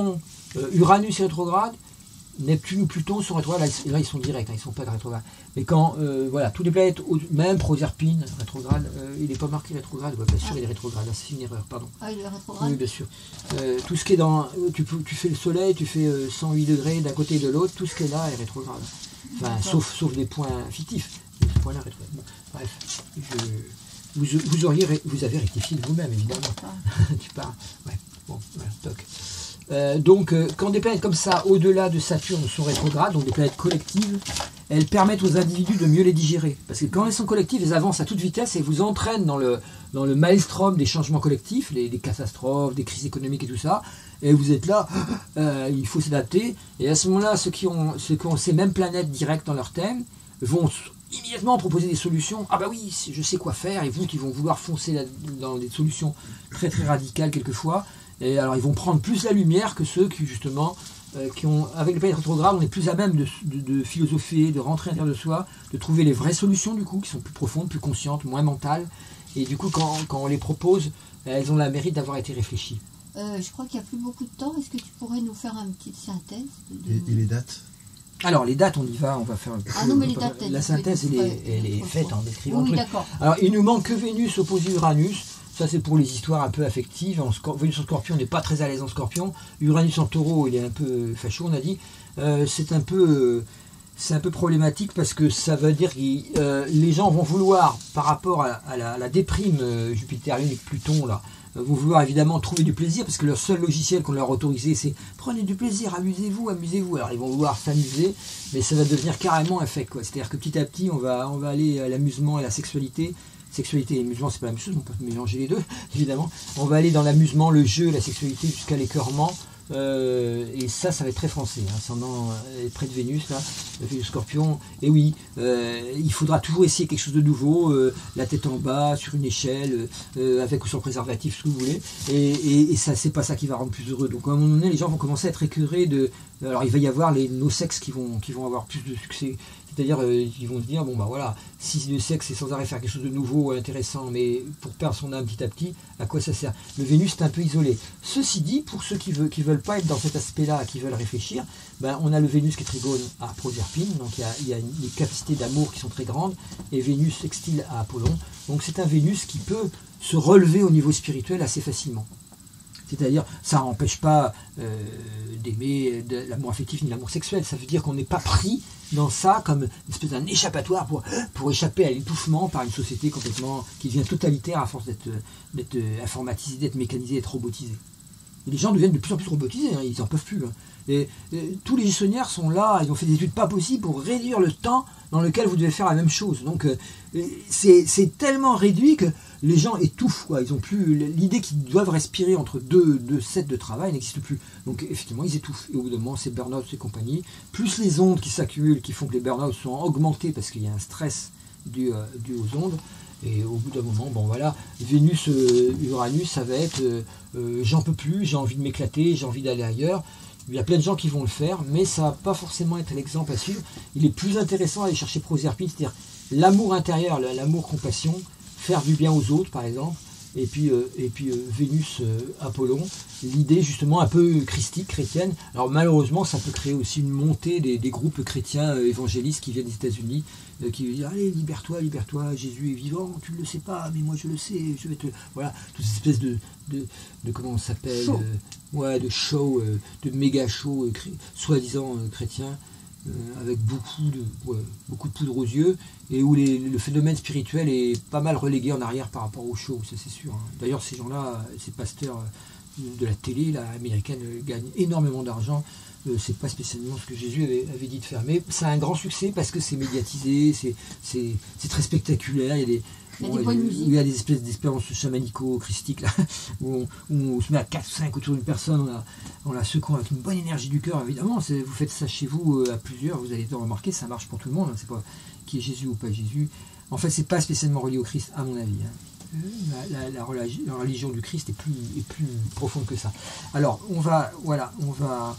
Euh, Uranus est rétrograde, Neptune ou Pluton sont rétrogrades, là, ils, là, ils sont directs, hein, ils ne sont pas rétrogrades. Mais quand, euh, voilà, toutes les planètes, même Proserpine, rétrograde, euh, il n'est pas marqué rétrograde, ouais, bien sûr, ah. il est rétrograde, là, c'est une erreur, pardon. Ah, il est rétrograde. Oui, bien sûr. Euh, tout ce qui est dans, tu, tu fais le soleil, tu fais euh, cent huit degrés d'un côté et de l'autre, tout ce qui est là est rétrograde. Enfin, sauf, sauf des points fictifs. Ce point-là, rétrograde. Bon, bref, je, vous, vous, auriez, vous avez rectifié de vous-même, évidemment. Ah. tu pars, ouais, bon, voilà, toc. Euh, donc, euh, quand des planètes comme ça, au-delà de Saturne, sont rétrogrades, donc des planètes collectives, elles permettent aux individus de mieux les digérer. Parce que quand elles sont collectives, elles avancent à toute vitesse et vous entraînent dans le, dans le maelstrom des changements collectifs, les, les catastrophes, des crises économiques et tout ça. Et vous êtes là, euh, il faut s'adapter. Et à ce moment-là, ceux qui ont, ceux qui ont ces mêmes planètes directes dans leur thème vont immédiatement proposer des solutions. Ah bah oui, je sais quoi faire. Et vous qui vont vouloir foncer là, dans des solutions très très radicales quelquefois. Et alors ils vont prendre plus la lumière que ceux qui justement, euh, qui ont, avec les planètes rétrogrades, on est plus à même de, de, de philosopher, de rentrer à l'intérieur de soi, de trouver les vraies solutions du coup, qui sont plus profondes, plus conscientes, moins mentales. Et du coup, quand, quand on les propose, elles ont le mérite d'avoir été réfléchies. Euh, je crois qu'il n'y a plus beaucoup de temps. Est-ce que tu pourrais nous faire une petite synthèse de... et, et les dates? Alors les dates, on y va, on va faire un peu. Ah non, mais les dates, la synthèse, elle est, elle est faite en décrivant. Oui, le truc. d'accord. Alors il nous manque que Vénus opposée Uranus. Ça, c'est pour les histoires un peu affectives. En Scor- Vénus en Scorpion, on n'est pas très à l'aise en Scorpion. Uranus en Taureau, il est un peu facho, on a dit. Euh, c'est un peu, euh, c'est un peu problématique parce que ça veut dire que euh, les gens vont vouloir, par rapport à, à, la, à la déprime euh, jupitérienne et Pluton, là, euh, vont vouloir évidemment trouver du plaisir parce que leur seul logiciel qu'on leur a autorisé, c'est prenez du plaisir, amusez-vous, amusez-vous. Alors ils vont vouloir s'amuser, mais ça va devenir carrément un fait, quoi. C'est-à-dire que petit à petit, on va, on va aller à l'amusement et à la sexualité. Sexualité et amusement, c'est pas la même chose, on peut mélanger les deux, évidemment. On va aller dans l'amusement, le jeu, la sexualité jusqu'à l'écœurement. Euh, et ça, ça va être très français. Hein, pendant euh, près de Vénus, là, Vénus Scorpion. Et oui, euh, il faudra toujours essayer quelque chose de nouveau, euh, la tête en bas, sur une échelle, euh, avec ou sans préservatif, ce que vous voulez. Et, et, et ça, c'est pas ça qui va rendre plus heureux. Donc à un moment donné, les gens vont commencer à être écœurés de. Alors il va y avoir les nos sexes qui vont qui vont avoir plus de succès. C'est-à-dire euh, ils vont se dire, bon bah voilà, si le sexe c'est sans arrêt faire quelque chose de nouveau, intéressant, mais pour perdre son âme petit à petit, à quoi ça sert? Le Vénus est un peu isolé. Ceci dit, pour ceux qui veulent, qui veulent pas être dans cet aspect-là, qui veulent réfléchir, ben, on a le Vénus qui est trigone à Proserpine, donc il y a, il y a une, des capacités d'amour qui sont très grandes, et Vénus sextile à Apollon. Donc c'est un Vénus qui peut se relever au niveau spirituel assez facilement. C'est-à-dire, ça n'empêche pas euh, d'aimer de l'amour affectif ni l'amour sexuel. Ça veut dire qu'on n'est pas pris dans ça comme une espèce d'un échappatoire pour, pour échapper à l'étouffement par une société complètement qui devient totalitaire à force d'être, d'être informatisée, d'être mécanisée, d'être robotisée. Et les gens deviennent de plus en plus robotisés, hein, ils n'en peuvent plus. Hein. Et, et, tous les gestionnaires sont là, ils ont fait des études pas possibles pour réduire le temps dans lequel vous devez faire la même chose. Donc euh, c'est, c'est tellement réduit que les gens étouffent, quoi. Ils ont plus l'idée qu'ils doivent respirer entre deux, deux sets de travail n'existe plus. Donc effectivement, ils étouffent. Et au bout d'un moment, c'est burn-out et compagnie. Plus les ondes qui s'accumulent, qui font que les burn-out sont augmentés parce qu'il y a un stress dû, euh, dû aux ondes. Et au bout d'un moment, bon voilà, Vénus, euh, Uranus, ça va être euh, euh, j'en peux plus, j'ai envie de m'éclater, j'ai envie d'aller ailleurs. Il y a plein de gens qui vont le faire, mais ça va pas forcément être l'exemple à suivre. Il est plus intéressant d'aller chercher Proserpine, c'est-à-dire l'amour intérieur, l'amour compassion, faire du bien aux autres par exemple, et puis, euh, et puis euh, Vénus, euh, Apollon, l'idée justement un peu christique, chrétienne. Alors malheureusement, ça peut créer aussi une montée des, des groupes chrétiens euh, évangélistes qui viennent des États-Unis, euh, qui disent allez, libère-toi, libère-toi, Jésus est vivant, tu ne le sais pas, mais moi je le sais, je vais te. Voilà, toute cette espèce de, de, de comment on s'appelle, euh, ouais, de show, euh, de méga show, euh, cré, soi-disant euh, chrétien. Euh, avec beaucoup de, ouais, beaucoup de poudre aux yeux, et où les, le phénomène spirituel est pas mal relégué en arrière par rapport au show, ça c'est sûr. Hein. D'ailleurs, ces gens-là, ces pasteurs de la télé là, américaine, gagnent énormément d'argent. Euh, c'est pas spécialement ce que Jésus avait, avait dit de faire. Mais ça a un grand succès parce que c'est médiatisé, c'est, c'est, c'est très spectaculaire. Il y a des, il y a, bon, des il, y a, il y a des espèces d'expériences chamanico-christiques là, où on, où on se met à quatre cinq autour d'une personne, on la, on la secoue avec une bonne énergie du cœur, évidemment. C'est, vous faites ça chez vous euh, à plusieurs, vous allez le remarquer, ça marche pour tout le monde. Hein, c'est pas qui est Jésus ou pas Jésus. En fait, c'est pas spécialement relié au Christ, à mon avis. Hein. La, la, la, religi- la religion du Christ est plus, est plus profonde que ça. Alors, on va, voilà, on va,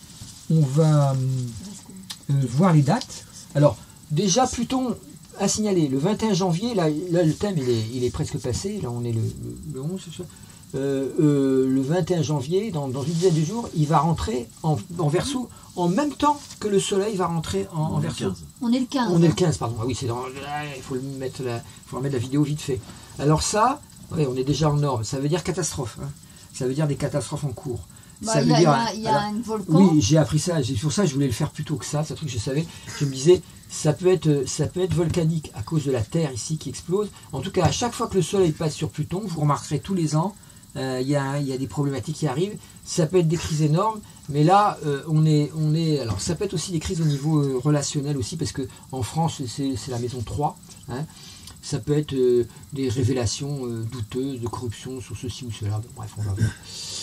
on va euh, voir les dates. Alors, déjà, Pluton a signalé le vingt et un janvier, là, là le thème il est, il est presque passé, là on est le, le, le onze, euh, euh, le vingt et un janvier, dans, dans une dizaine de jours, il va rentrer en, en Verseau en même temps que le Soleil va rentrer en, en Verseau. On est le quinze. On hein. est le quinze, pardon. Ah oui, c'est dans. Il faut le mettre la, faut remettre la vidéo vite fait. Alors ça, ouais, on est déjà en norme. Ça veut dire catastrophe. Hein. Ça veut dire des catastrophes en cours. Bah, il y a, dire, y a, y a alors, un volcan. Oui, j'ai appris ça. C'est pour ça que je voulais le faire plus tôt que ça. C'est un truc que je savais. Je me disais, ça peut être, ça peut être volcanique à cause de la Terre ici qui explose. En tout cas, à chaque fois que le Soleil passe sur Pluton, vous remarquerez tous les ans, il euh, y, y a des problématiques qui arrivent. Ça peut être des crises énormes, mais là, euh, on est, on est. Alors, ça peut être aussi des crises au niveau euh, relationnel aussi, parce que en France, c'est la maison trois. Hein. Ça peut être euh, des révélations euh, douteuses de corruption sur ceci ou cela. Bon, bref, on va voir.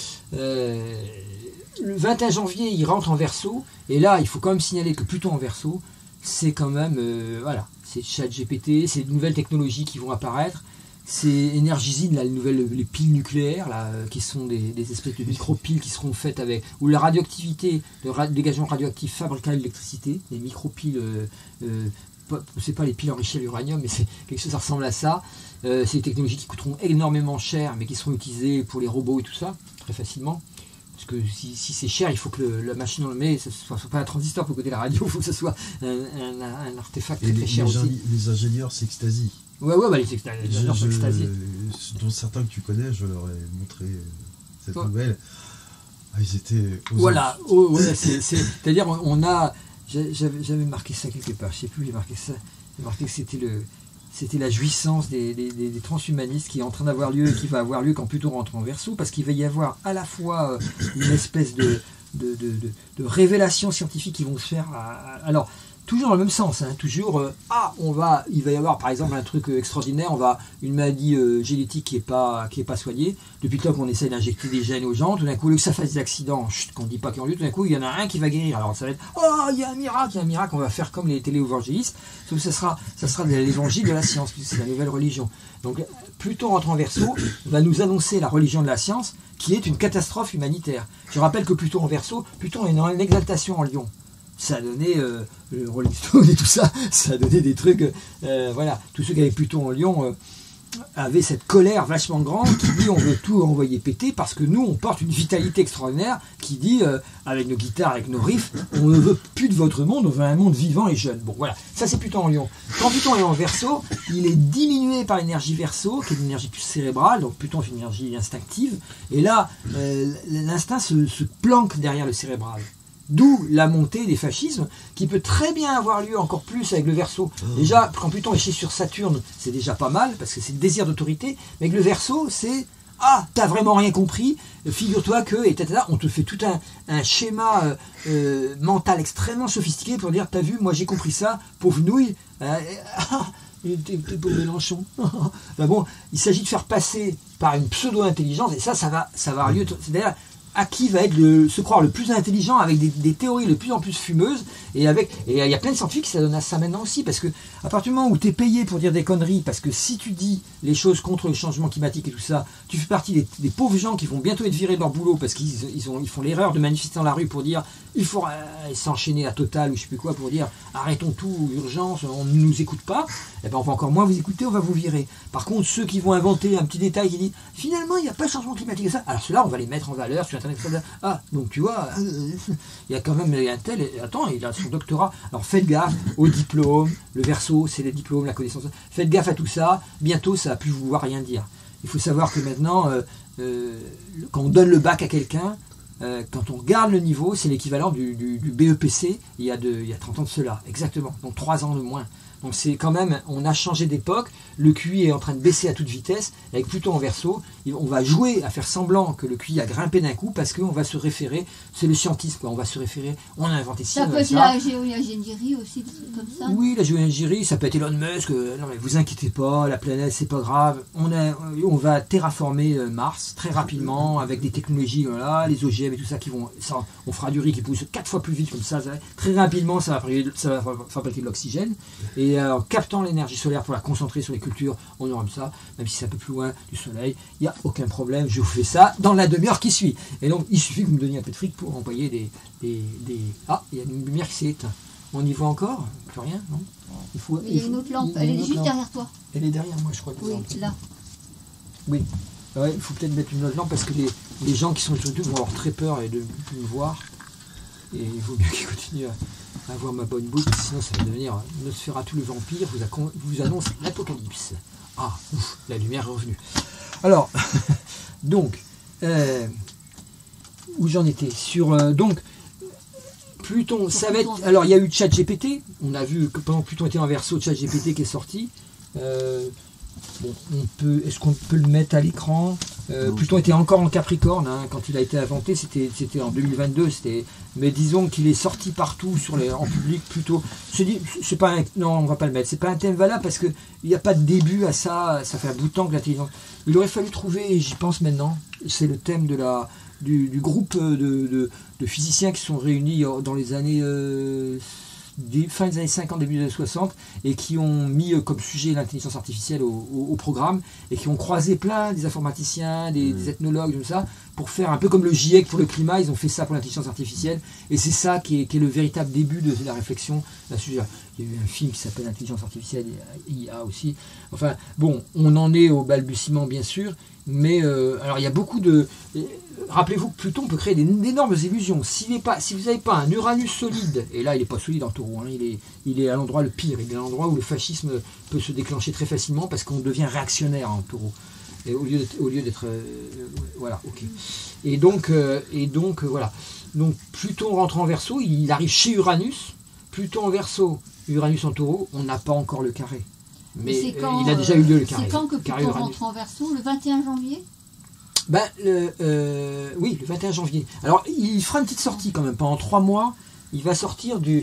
Euh, le vingt et un janvier, il rentre en Verseau, et là, il faut quand même signaler que Pluton en Verseau, c'est quand même, euh, voilà, c'est ChatGPT, c'est de nouvelles technologies qui vont apparaître, c'est Energizine, là, les nouvelles, les piles nucléaires, là, euh, qui sont des, des espèces de micro-piles qui seront faites avec, où la radioactivité, le ra dégagement radioactif fabriquera l'électricité, les micro-piles, euh, euh, c'est pas les piles enrichies à l'uranium, mais c'est quelque chose qui ressemble à ça. Euh, c'est des technologies qui coûteront énormément cher, mais qui seront utilisées pour les robots et tout ça, très facilement. Parce que si, si c'est cher, il faut que le, la machine on le met, ce ne soit, soit pas un transistor pour côté la radio, il faut que ce soit un, un, un artefact très, et très les, cher les aussi. Les ingénieurs s'extasient. Ouais, ouais, bah, les ingénieurs s'extasient. Dont certains que tu connais, je leur ai montré cette ouais. nouvelle. Ah, ils étaient. Voilà, oh, ouais, c'est-à-dire, on, on a. J'avais marqué ça quelque part, je ne sais plus, j'ai marqué ça. J'ai marqué que c'était le. C'était la jouissance des, des, des, des transhumanistes qui est en train d'avoir lieu et qui va avoir lieu quand Pluton rentre en Verseau, parce qu'il va y avoir à la fois euh, une espèce de, de, de, de, de révélations scientifiques qui vont se faire. À, à, alors, toujours dans le même sens, hein, toujours. Euh, ah, on va, il va y avoir par exemple un truc euh, extraordinaire, on va une maladie euh, génétique qui n'est pas, qui est pas soignée. Depuis le temps qu'on essaie d'injecter des gènes aux gens, tout d'un coup, au lieu que ça fasse des accidents, chut, qu'on ne dit pas qu'ils ont lieu, tout d'un coup, il y en a un qui va guérir. Alors ça va être, oh, il y a un miracle, il y a un miracle, on va faire comme les téléévangélistes, sauf que ça sera, ça sera de l'évangile de la science, puisque c'est la nouvelle religion. Donc, Pluton rentre en Verseau, va nous annoncer la religion de la science, qui est une catastrophe humanitaire. Je rappelle que Pluton en Verseau, Pluton est dans une exaltation en Lion. Ça a donné euh, le Rolling Stone et tout ça, ça a donné des trucs, euh, voilà, tous ceux qui avaient Pluton en Lion euh, avaient cette colère vachement grande qui dit on veut tout envoyer péter parce que nous on porte une vitalité extraordinaire qui dit euh, avec nos guitares, avec nos riffs, on ne veut plus de votre monde, on veut un monde vivant et jeune. Bon voilà, ça c'est Pluton en Lion. Quand Pluton est en Verseau, il est diminué par l'énergie Verseau, qui est une énergie plus cérébrale, donc Pluton est une énergie instinctive, et là euh, l'instinct se, se planque derrière le cérébral. D'où la montée des fascismes, qui peut très bien avoir lieu encore plus avec le Verseau. Déjà, quand Pluton est chez sur Saturne, c'est déjà pas mal, parce que c'est le désir d'autorité, mais avec le Verseau, c'est « Ah, t'as vraiment rien compris, figure-toi que... » et tata, on te fait tout un, un schéma euh, euh, mental extrêmement sophistiqué pour dire « T'as vu, moi j'ai compris ça, pauvre nouille, euh, t'es pour Mélenchon. » Ben bon, il s'agit de faire passer par une pseudo-intelligence, et ça, ça va, ça va avoir lieu... D'ailleurs, à qui va être le, se croire le plus intelligent avec des, des théories de plus en plus fumeuses et avec et il y a plein de scientifiques qui s'adonnent à ça maintenant aussi parce que à partir du moment où tu es payé pour dire des conneries parce que si tu dis les choses contre le changement climatique et tout ça, tu fais partie des, des pauvres gens qui vont bientôt être virés de leur boulot parce qu'ils ils ont, ils font l'erreur de manifester dans la rue pour dire il faut euh, s'enchaîner à Total ou je sais plus quoi pour dire arrêtons tout, urgence, on ne nous écoute pas, et ben on va encore moins vous écouter, on va vous virer. Par contre ceux qui vont inventer un petit détail qui dit finalement il n'y a pas de changement climatique et ça, alors ceux-là on va les mettre en valeur sur internet. Ah, donc tu vois, euh, il y a quand même un tel, attends, il a son doctorat, alors faites gaffe au diplôme, le Verseau, c'est les diplômes, la connaissance, faites gaffe à tout ça, bientôt ça va plus vouloir rien dire. Il faut savoir que maintenant, euh, euh, quand on donne le bac à quelqu'un, euh, quand on regarde le niveau, c'est l'équivalent du, du, du B E P C il y, a de, il y a trente ans de cela, exactement, donc trois ans de moins. Donc c'est quand même, on a changé d'époque, le Q I est en train de baisser à toute vitesse, avec Pluton en Verseau, on va jouer à faire semblant que le Q I a grimpé d'un coup parce qu'on va se référer, c'est le scientisme, quoi, on va se référer, on a inventé ci, ça. Ça peut être la géo-ingénierie aussi, comme ça. Oui, la géo-ingénierie, ça peut être Elon Musk, euh, non mais vous inquiétez pas, la planète c'est pas grave, on, a, on va terraformer Mars très rapidement avec des technologies, voilà, les O G M et tout ça qui vont, ça, on fera du riz qui pousse quatre fois plus vite comme ça, ça très rapidement ça va, ça va fabriquer de l'oxygène. Et Et en captant l'énergie solaire pour la concentrer sur les cultures, on aura ça, même si c'est un peu plus loin du soleil, il n'y a aucun problème, je vous fais ça dans la demi-heure qui suit. Et donc, il suffit que vous me donniez un peu de fric pour envoyer des... des, des... Ah, il y a une lumière qui s'est éteinte. On y voit encore? Plus rien, non? Il, faut, il y a une autre lampe, elle est juste lampe. Derrière toi. Elle est derrière moi, je crois. Oui, là. Oui. Ouais, il faut peut-être mettre une autre lampe parce que les, les gens qui sont sur YouTube vont avoir très peur et de ne plus me voir. Et il vaut mieux qu'ils continuent à, à voir ma bonne bouche, sinon ça va devenir Nosferatu le vampire, vous, a, vous annonce l'apocalypse. Ah, ouf, la lumière est revenue. Alors, donc, euh, où j'en étais sur euh, donc Pluton, ça va être. Alors il y a eu ChatGPT, on a vu que pendant Pluton était en verso, ChatGPT qui est sorti. Euh, bon, on peut, est-ce qu'on peut le mettre à l'écran? euh, Pluton était encore en Capricorne hein, quand il a été inventé, c'était, c'était en deux mille vingt-deux, c'était. Mais disons qu'il est sorti partout sur les, en public plutôt. Je dis, c'est pas un, non, on va pas le mettre. C'est pas un thème valable parce que il n'y a pas de début à ça. Ça fait un bout de temps que l'intelligence. Il aurait fallu trouver, et j'y pense maintenant. C'est le thème de la du, du groupe de, de, de physiciens qui sont réunis dans les années euh, fin des années cinquante, début des années soixante, et qui ont mis comme sujet l'intelligence artificielle au, au, au programme, et qui ont croisé plein des informaticiens, des, mmh. des ethnologues, tout ça, pour faire un peu comme le GIEC pour le climat, ils ont fait ça pour l'intelligence artificielle, et c'est ça qui est, qui est le véritable début de la réflexion à ce sujet. Il y a eu un film qui s'appelle Intelligence artificielle, I A aussi. Enfin, bon, on en est au balbutiement, bien sûr, mais euh, alors il y a beaucoup de... Rappelez-vous que Pluton peut créer d'énormes illusions. S'il n'est pas, si vous n'avez pas un Uranus solide, et là il n'est pas solide en Taureau, hein, il, est, il est à l'endroit le pire, il est à l'endroit où le fascisme peut se déclencher très facilement parce qu'on devient réactionnaire en Taureau. Et au lieu d'être, au lieu d'être euh, voilà, ok. Et donc, euh, et donc euh, voilà. Donc Pluton rentre en Verseau, il arrive chez Uranus. Pluton en Verseau, Uranus en Taureau, on n'a pas encore le carré. Mais quand, euh, il a déjà eu lieu le carré. C'est quand que Pluton rentre en Verseau? Le vingt et un janvier? Ben, le, euh, oui, le vingt et un janvier. Alors, il fera une petite sortie quand même. Pendant trois mois, il va sortir du,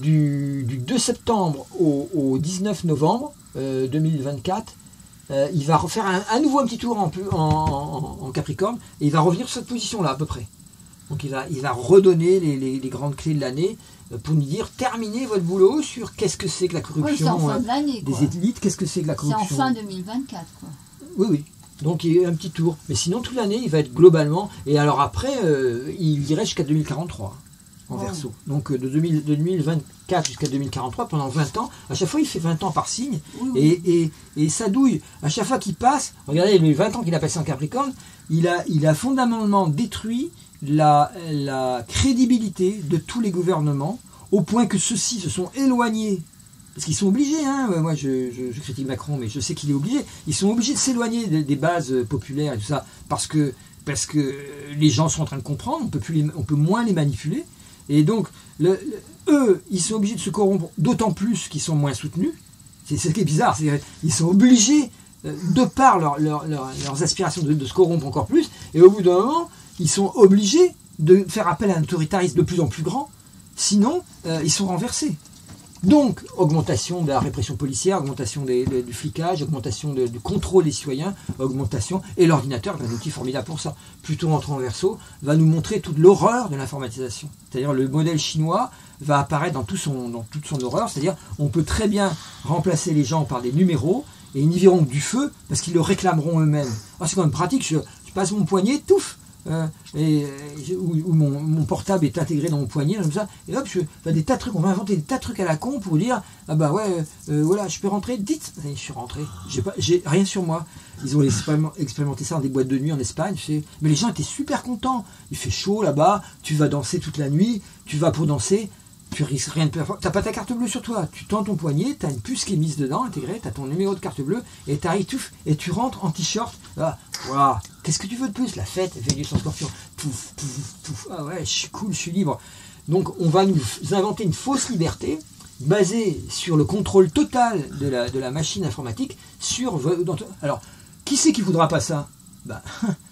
du, du deux septembre au, au dix-neuf novembre euh, deux mille vingt-quatre. Euh, il va refaire un, un nouveau un petit tour en, en, en, en Capricorne et il va revenir sur cette position-là à peu près. Donc, il va, il va redonner les, les, les grandes clés de l'année pour nous dire terminez votre boulot sur qu'est-ce que c'est que la corruption oui, c'est en fin de l'année, des élites, qu'est-ce que c'est que la corruption. C'est en fin deux mille vingt-quatre, quoi. Oui, oui. Donc il y a un petit tour. Mais sinon, toute l'année, il va être globalement... Et alors après, euh, il irait jusqu'à deux mille quarante-trois, en oh. Verseau. Donc de, deux mille, de deux mille vingt-quatre jusqu'à deux mille quarante-trois, pendant vingt ans, à chaque fois, il fait vingt ans par signe. Oui, oui. Et, et, et ça douille. À chaque fois qu'il passe, regardez, les vingt ans qu'il a passé en Capricorne, il a, il a fondamentalement détruit la, la crédibilité de tous les gouvernements, au point que ceux-ci se sont éloignés. Parce qu'ils sont obligés, hein. Moi je, je, je critique Macron, mais je sais qu'il est obligé. Ils sont obligés de s'éloigner des, des bases populaires et tout ça, parce que, parce que les gens sont en train de comprendre, on peut, plus les, on peut moins les manipuler. Et donc, le, le, eux, ils sont obligés de se corrompre, d'autant plus qu'ils sont moins soutenus. C'est ce qui est bizarre, c'est qu'ils sont obligés, de par leur, leur, leur, leurs aspirations, de, de se corrompre encore plus. Et au bout d'un moment, ils sont obligés de faire appel à un autoritarisme de plus en plus grand, sinon, euh, ils sont renversés. Donc, augmentation de la répression policière, augmentation des, des, du flicage, augmentation de, du contrôle des citoyens, augmentation, et l'ordinateur est un outil formidable pour ça. Pluton entrant en Verseau va nous montrer toute l'horreur de l'informatisation. C'est-à-dire le modèle chinois va apparaître dans, tout son, dans toute son horreur, c'est-à-dire on peut très bien remplacer les gens par des numéros, et ils n'y verront que du feu, parce qu'ils le réclameront eux-mêmes. Ah, c'est quand même pratique, je, je passe mon poignet, touf, Euh, et, où, où mon, mon portable est intégré dans mon poignet comme ça, et hop, je, enfin, des tas de trucs, on va inventer des tas de trucs à la con pour dire ah bah ouais euh, voilà, je peux rentrer, dites, je suis rentré, j'ai pas, j'ai rien sur moi. Ils ont expérimenté ça dans des boîtes de nuit en Espagne, tu sais. Mais les gens étaient super contents. Il fait chaud là-bas, tu vas danser toute la nuit, tu vas pour danser, tu risques rien de plus. T'as pas ta carte bleue sur toi, tu tends ton poignet, t'as une puce qui est mise dedans, intégrée, t'as ton numéro de carte bleue, et t'arrives, touf, et tu rentres en t-shirt. Ah, voilà. Qu'est-ce que tu veux de plus? La fête, Vénus en Scorpion. Pouf, pouf, pouf. Ah ouais, je suis cool, je suis libre. Donc on va nous inventer une fausse liberté basée sur le contrôle total de la, de la machine informatique. Sur alors, qui c'est qui voudra pas ça? Bah,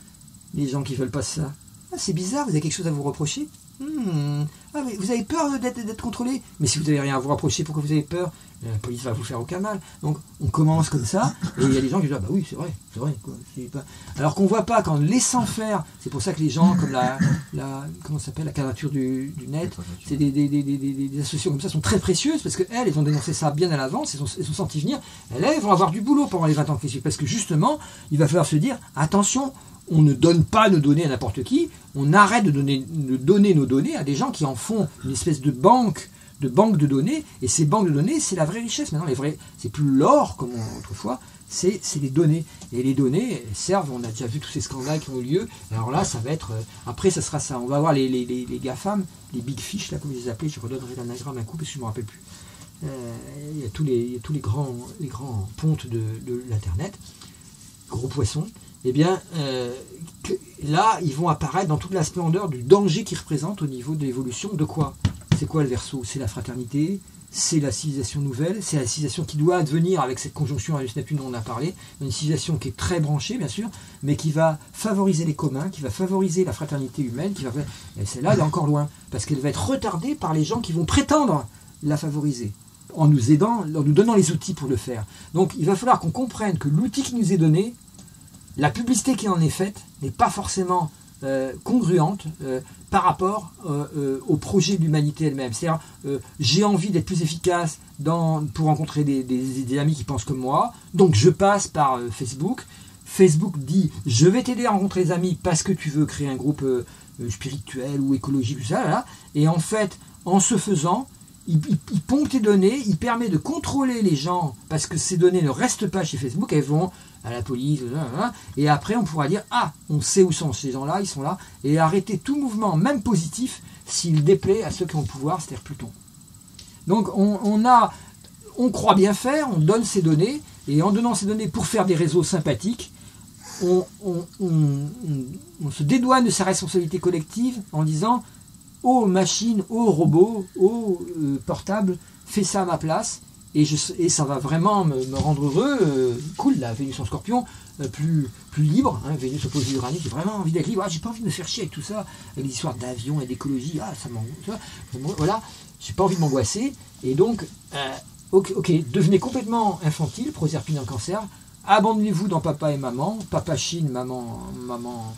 les gens qui veulent pas ça. Ah, c'est bizarre, vous avez quelque chose à vous reprocher? Hmm. Ah, mais vous avez peur d'être, d'être contrôlé? Mais si vous n'avez rien à vous rapprocher, pourquoi vous avez peur? La police va vous faire aucun mal. Donc on commence comme ça, et il y a des gens qui disent ah bah oui, c'est vrai, c'est vrai. Quoi. C'est pas... Alors qu'on voit pas qu'en laissant faire, c'est pour ça que les gens comme la, la comment ça s'appelle, la quadrature du, du net, c'est des, des, des, des, des associations comme ça sont très précieuses parce qu'elles, elles ont dénoncé ça bien à l'avance, elles sont, elles sont senties venir. Elles, elles vont avoir du boulot pendant les vingt ans qui suivent parce que justement, il va falloir se dire attention. On ne donne pas nos données à n'importe qui, on arrête de donner, de donner nos données à des gens qui en font une espèce de banque de banques de données, et ces banques de données, c'est la vraie richesse. Maintenant, les vrais, c'est plus l'or, comme on, autrefois, c'est les données. Et les données servent, on a déjà vu tous ces scandales qui ont eu lieu, alors là, ça va être, euh, après, ça sera ça, on va avoir les, les, les, les GAFAM, les Big Fish, là, comme je les appelais, je redonnerai l'anagramme un coup, parce que je ne me rappelle plus. Euh, il y a tous les, il y a tous les grands, les grands pontes de, de l'Internet, gros poissons, eh bien, euh, que, là, ils vont apparaître dans toute la splendeur du danger qu'ils représentent au niveau de l'évolution de quoi? C'est quoi le verso? C'est la fraternité, c'est la civilisation nouvelle, c'est la civilisation qui doit advenir avec cette conjonction Uranus-Neptune dont on a parlé, une civilisation qui est très branchée, bien sûr, mais qui va favoriser les communs, qui va favoriser la fraternité humaine, qui va... et celle-là, elle est encore loin, parce qu'elle va être retardée par les gens qui vont prétendre la favoriser, en nous aidant, en nous donnant les outils pour le faire. Donc, il va falloir qu'on comprenne que l'outil qui nous est donné, la publicité qui en est faite, n'est pas forcément euh, congruente euh, par rapport euh, euh, au projet de l'humanité elle-même. C'est-à-dire, euh, j'ai envie d'être plus efficace dans, pour rencontrer des, des, des amis qui pensent comme moi, donc je passe par euh, Facebook. Facebook dit, je vais t'aider à rencontrer des amis parce que tu veux créer un groupe euh, spirituel ou écologique, tout ça, là. Et en fait, en ce faisant, il, il, il pompe tes données, il permet de contrôler les gens, parce que ces données ne restent pas chez Facebook, elles vont à la police, et après on pourra dire, ah, on sait où sont ces gens-là, ils sont là, et arrêter tout mouvement, même positif, s'il déplaît à ceux qui ont le pouvoir, c'est-à-dire Pluton. Donc on, on, a, on croit bien faire, on donne ces données, et en donnant ces données pour faire des réseaux sympathiques, on, on, on, on, on se dédouane de sa responsabilité collective en disant, ô machine, ô robot, ô euh, portable, fais ça à ma place, et, je, et ça va vraiment me, me rendre heureux, euh, cool, la Vénus en Scorpion, euh, plus, plus libre, hein, Vénus opposée à Uranus, j'ai vraiment envie d'être libre, ah, j'ai pas envie de me faire chier avec tout ça, avec les histoires d'avion et d'écologie, ah, ça m'angoisse, voilà, j'ai pas envie de m'angoisser, et donc, euh, ok, ok, devenez complètement infantile, Proserpine en Cancer, abandonnez-vous dans Papa et Maman, Papa Chine, Maman, Maman...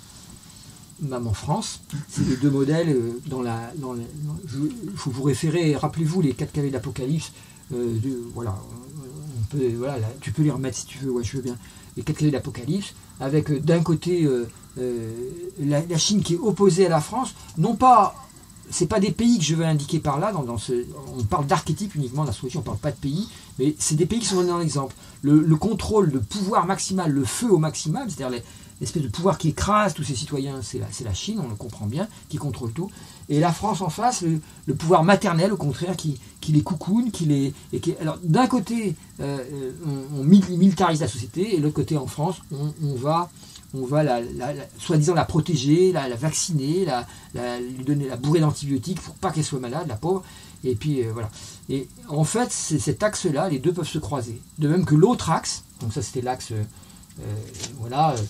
Maman France, c'est les deux modèles dans la. Dans il faut vous référer, rappelez-vous les quatre cavaliers d'Apocalypse. Euh, voilà, on peut, voilà, là, tu peux les remettre si tu veux, ouais, je veux bien. Les quatre cavaliers d'Apocalypse, avec euh, d'un côté euh, euh, la, la Chine qui est opposée à la France, non pas. C'est pas des pays que je veux indiquer par là, dans, dans ce, on parle d'archétype uniquement dans la solution, on parle pas de pays, mais c'est des pays qui sont donnés dans l'exemple. Le, le contrôle, le pouvoir maximal, le feu au maximum, c'est-à-dire les, l'espèce de pouvoir qui écrase tous ses citoyens, c'est la, c'est la Chine, on le comprend bien, qui contrôle tout. Et la France en face, le, le pouvoir maternel, au contraire, qui, qui les coucoune, qui les. Et qui, alors, d'un côté, euh, on, on militarise la société, et de l'autre côté, en France, on, on va. On va la, la, la, soi-disant la protéger, la, la vacciner, la, la, lui donner la bourrée d'antibiotiques pour pas qu'elle soit malade, la pauvre. Et puis euh, voilà. Et en fait, c'est cet axe-là, les deux peuvent se croiser. De même que l'autre axe, donc ça c'était l'axe, euh, euh, voilà, euh,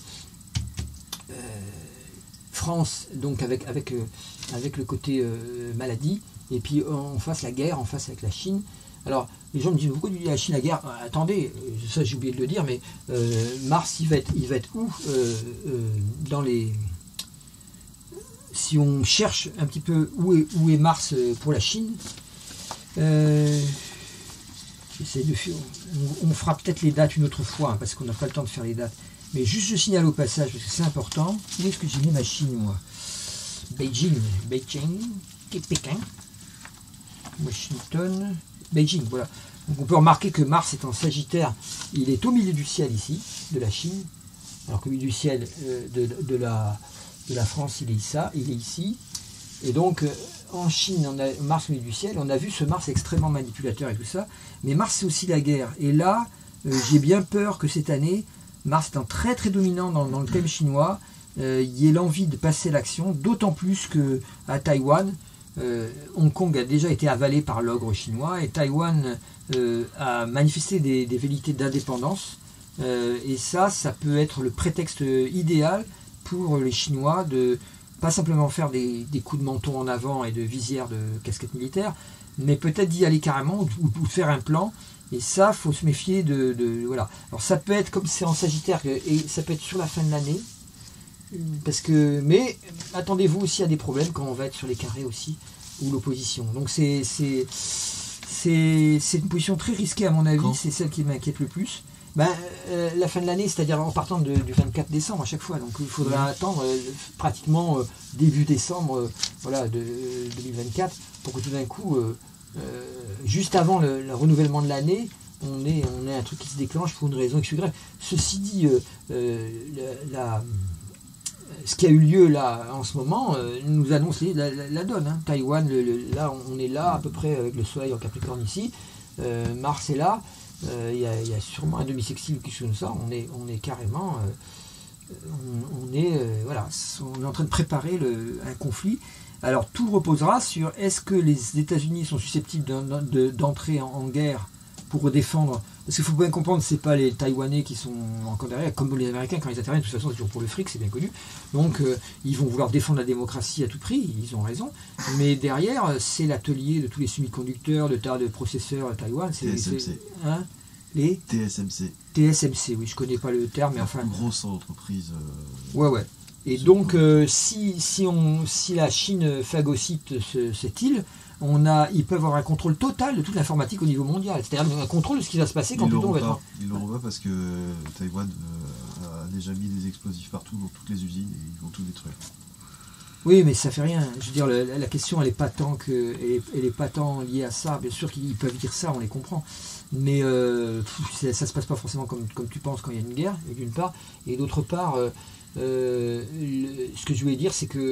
euh, France, donc avec, avec, euh, avec le côté euh, maladie, et puis en face la guerre, en face avec la Chine. Alors, les gens me disent, pourquoi tu dis la Chine, la guerre? Attendez, ça j'ai oublié de le dire, mais euh, Mars, il va être, il va être où euh, euh, dans les... Si on cherche un petit peu où est, où est Mars pour la Chine, euh, j'essaie de faire, on, on fera peut-être les dates une autre fois, hein, parce qu'on n'a pas le temps de faire les dates. Mais juste je signale au passage, parce que c'est important, où est-ce que j'ai mis ma Chine, moi? Beijing, Beijing, Pékin, Washington... Beijing, voilà. Donc on peut remarquer que Mars est en Sagittaire, il est au milieu du ciel ici, de la Chine, alors qu'au milieu du ciel euh, de, de, la, de la France, il est, ça, il est ici. Et donc euh, en Chine, on a Mars au milieu du ciel, on a vu ce Mars extrêmement manipulateur et tout ça, mais Mars c'est aussi la guerre. Et là, euh, j'ai bien peur que cette année, Mars étant très très dominant dans, dans le thème chinois, euh, il y ait l'envie de passer à l'action, d'autant plus qu'à Taïwan, Euh, Hong Kong a déjà été avalé par l'ogre chinois et Taïwan euh, a manifesté des, des velléités d'indépendance euh, et ça, ça peut être le prétexte idéal pour les Chinois de pas simplement faire des, des coups de menton en avant et de visière de casquette militaire, mais peut-être d'y aller carrément ou, ou de faire un plan. Et ça, faut se méfier de, de voilà. Alors ça peut être comme c'est en Sagittaire et ça peut être sur la fin de l'année. Parce que, mais attendez-vous aussi à des problèmes quand on va être sur les carrés aussi, ou l'opposition. Donc c'est, c'est, c'est, c'est une position très risquée à mon avis, quand c'est celle qui m'inquiète le plus. Ben, euh, la fin de l'année, c'est-à-dire en partant de, du vingt-quatre décembre à chaque fois. Donc il faudra mmh. attendre euh, pratiquement euh, début décembre euh, voilà, de deux mille vingt-quatre pour que tout d'un coup euh, euh, juste avant le, le renouvellement de l'année, on est, on est un truc qui se déclenche pour une raison X ou Y. Ceci dit, euh, euh, la, la, ce qui a eu lieu là en ce moment euh, nous annonce la, la, la donne. Hein. Taïwan, le, le, là on est là à peu près avec le soleil en Capricorne ici, euh, Mars est là, il euh, y, y a sûrement un demi-sextile ou quelque chose comme ça, on est, on est carrément, euh, on, on, est, euh, voilà, on est en train de préparer le, un conflit. Alors tout reposera sur est-ce que les États-Unis sont susceptibles d'entrer en, en guerre pour défendre, parce qu'il faut bien comprendre que ce n'est pas les Taïwanais qui sont encore derrière, comme les Américains, quand ils interviennent, de toute façon c'est toujours pour le fric, c'est bien connu, donc euh, ils vont vouloir défendre la démocratie à tout prix, ils ont raison, mais derrière c'est l'atelier de tous les semi-conducteurs, de tas de processeurs à Taïwan, c'est T S M C. Hein, les T S M C. T S M C, oui, je connais pas le terme, mais la enfin... plus grosse entreprise... Euh, ouais, ouais. Et donc, euh, si, si, on, si la Chine phagocyte ce, cette île, on a, ils peuvent avoir un contrôle total de toute l'informatique au niveau mondial. C'est-à-dire un contrôle de ce qui va se passer quand Pluton va être... Ils l'auront pas parce que Taïwan euh, a déjà mis des explosifs partout dans toutes les usines et ils vont tout détruire. Oui, mais ça fait rien. Je veux dire, la, la question, elle n'est pas tant que, elle est, elle est pas tant liée à ça. Bien sûr qu'ils peuvent dire ça, on les comprend. Mais euh, ça ne se passe pas forcément comme, comme tu penses quand il y a une guerre, d'une part. Et d'autre part... Euh, Euh, le, ce que je voulais dire, c'est que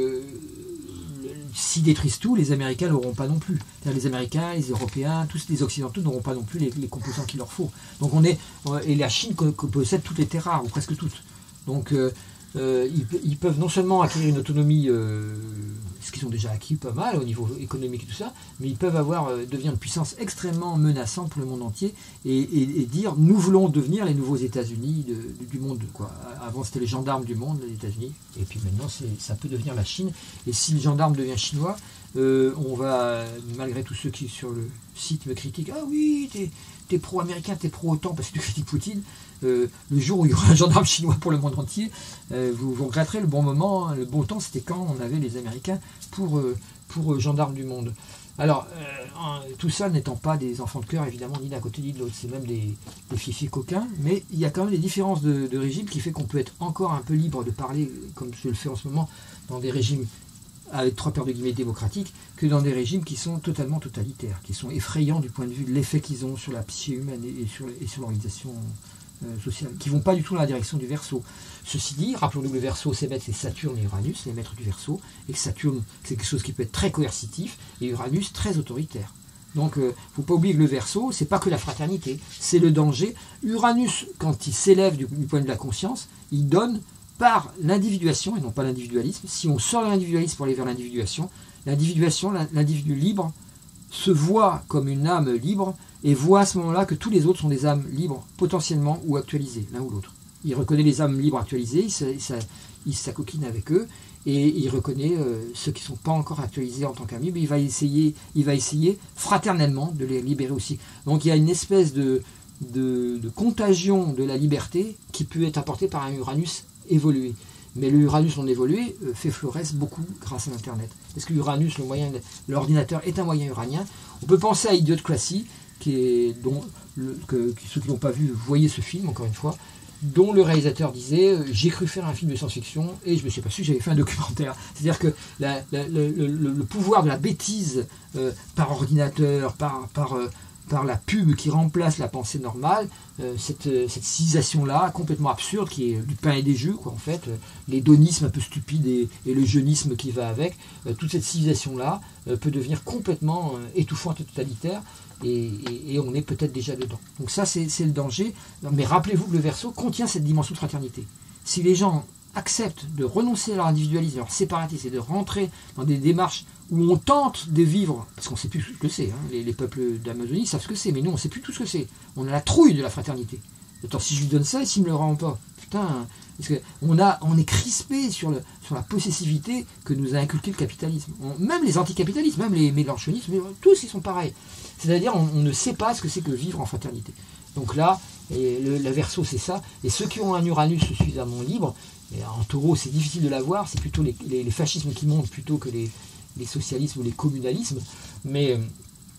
le, s'ils détruisent tout, les Américains n'auront pas non plus. Les Américains, les Européens, tous les Occidentaux n'auront pas non plus les, les composants qu'il leur faut. Donc on est, et la Chine possède toutes les terres rares, ou presque toutes. Donc euh, euh, ils, ils peuvent non seulement acquérir une autonomie, euh, ce qu'ils ont déjà acquis pas mal au niveau économique et tout ça, mais ils peuvent avoir euh, devenir une puissance extrêmement menaçante pour le monde entier et, et, et dire nous voulons devenir les nouveaux États-Unis de, de, du monde, quoi. Avant c'était les gendarmes du monde, les États-Unis, et puis maintenant ça peut devenir la Chine. Et si le gendarme devient chinois, euh, on va, malgré tous ceux qui sur le site me critiquent, ah oui, t'es, t'es pro-américain, t'es pro-OTAN parce que tu critiques Poutine. Euh, le jour où il y aura un gendarme chinois pour le monde entier, euh, vous, vous regretterez le bon moment, le bon temps, c'était quand on avait les Américains pour, euh, pour euh, gendarmes du monde. Alors, euh, tout ça n'étant pas des enfants de cœur, évidemment, ni d'un côté ni de l'autre, c'est même des, des fifis coquins, mais il y a quand même des différences de, de régime qui fait qu'on peut être encore un peu libre de parler, comme je le fais en ce moment, dans des régimes avec trois paires de guillemets démocratiques, que dans des régimes qui sont totalement totalitaires, qui sont effrayants du point de vue de l'effet qu'ils ont sur la psyché humaine et, et sur, et sur l'organisation Euh, sociales, qui ne vont pas du tout dans la direction du Verseau. Ceci dit, rappelons-nous que le Verseau, c'est maîtres, c'est Saturne et Uranus, les maîtres du Verseau, et que Saturne, c'est quelque chose qui peut être très coercitif, et Uranus, très autoritaire. Donc, il euh, ne faut pas oublier que le Verseau, c'est pas que la fraternité, c'est le danger. Uranus, quand il s'élève du, du point de vue de la conscience, il donne par l'individuation, et non pas l'individualisme. Si on sort de l'individualisme pour aller vers l'individuation, l'individuation, l'individu libre, se voit comme une âme libre, et voit à ce moment-là que tous les autres sont des âmes libres, potentiellement, ou actualisées, l'un ou l'autre. Il reconnaît les âmes libres actualisées, il s'acoquine avec eux, et il reconnaît euh, ceux qui ne sont pas encore actualisés en tant qu'amis, mais il va, essayer, il va essayer fraternellement de les libérer aussi. Donc il y a une espèce de, de, de contagion de la liberté qui peut être apportée par un Uranus évolué. Mais le Uranus non évolué euh, fait florès beaucoup grâce à l'Internet. Parce que l'Uranus, le moyen, l'ordinateur est un moyen uranien. On peut penser à Idiocratie, qui est, dont le, que, ceux qui n'ont pas vu, voyez ce film, encore une fois, dont le réalisateur disait euh, j'ai cru faire un film de science-fiction et je me suis aperçu que j'avais fait un documentaire. C'est-à-dire que la, la, le, le, le pouvoir de la bêtise euh, par ordinateur, par, par, euh, par la pub qui remplace la pensée normale, euh, cette, cette civilisation-là, complètement absurde, qui est du pain et des jeux, quoi, en fait, euh, l'hédonisme un peu stupide et, et le jeunisme qui va avec, euh, toute cette civilisation-là euh, peut devenir complètement euh, étouffante et totalitaire. Et, et, et on est peut-être déjà dedans. Donc ça, c'est le danger. Mais rappelez-vous que le Verseau contient cette dimension de fraternité. Si les gens acceptent de renoncer à leur individualisme, à leur séparatisme, et de rentrer dans des démarches où on tente de vivre, parce qu'on ne sait plus ce que c'est, hein, les, les peuples d'Amazonie savent ce que c'est, mais nous, on ne sait plus tout ce que c'est. On a la trouille de la fraternité. Attends, si je lui donne ça, et s'il ne me le rend pas, putain, parce que on, a, on est crispé sur, le, sur la possessivité que nous a inculqué le capitalisme. On, même les anticapitalistes, même les mélanchonistes, tous ils sont pareils. C'est-à-dire on, on ne sait pas ce que c'est que vivre en fraternité. Donc là, et le, le Verseau c'est ça, et ceux qui ont un Uranus suffisamment libre, et en taureau c'est difficile de l'avoir, c'est plutôt les, les, les fascismes qui montent plutôt que les, les socialismes ou les communalismes, mais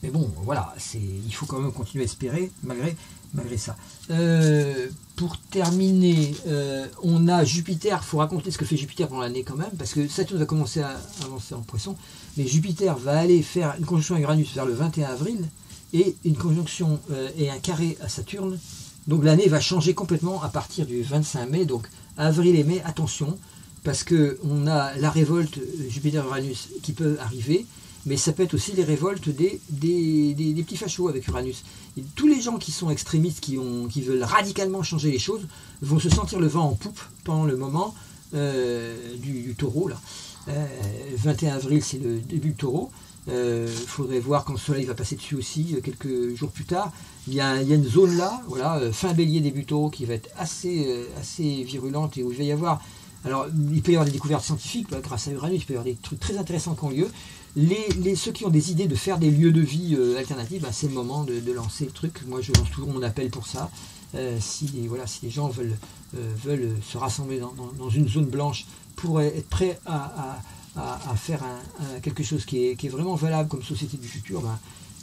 Mais bon, voilà, il faut quand même continuer à espérer, malgré, malgré ça. Euh, pour terminer, euh, on a Jupiter, il faut raconter ce que fait Jupiter pendant l'année quand même, parce que Saturne va commencer à avancer en Poisson, mais Jupiter va aller faire une conjonction à Uranus vers le vingt et un avril, et une conjonction euh, et un carré à Saturne. Donc l'année va changer complètement à partir du vingt-cinq mai, donc avril et mai, attention, parce qu'on a la révolte Jupiter-Uranus qui peut arriver, mais ça peut être aussi les révoltes des, des, des, des petits fachos avec Uranus. Et tous les gens qui sont extrémistes, qui, ont, qui veulent radicalement changer les choses, vont se sentir le vent en poupe pendant le moment euh, du, du taureau. Là. Euh, vingt et un avril, c'est le début du taureau. Il euh, faudrait voir quand le soleil va passer dessus aussi, quelques jours plus tard. Il y a, il y a une zone là, voilà, fin bélier, début taureau, qui va être assez, assez virulente et où il va y avoir... Alors, il peut y avoir des découvertes scientifiques, bah, grâce à Uranus, il peut y avoir des trucs très intéressants qui ont lieu. Les, les, ceux qui ont des idées de faire des lieux de vie euh, alternatifs, bah, c'est le moment de, de lancer le truc. Moi, je lance toujours mon appel pour ça. Euh, si, voilà, si les gens veulent, euh, veulent se rassembler dans, dans, dans une zone blanche pour être prêts à, à, à, à faire un, un, quelque chose qui est, qui est vraiment valable comme société du futur, bah,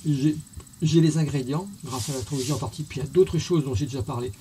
j'ai les ingrédients, grâce à l'astrologie en partie, puis il y a d'autres choses dont j'ai déjà parlé,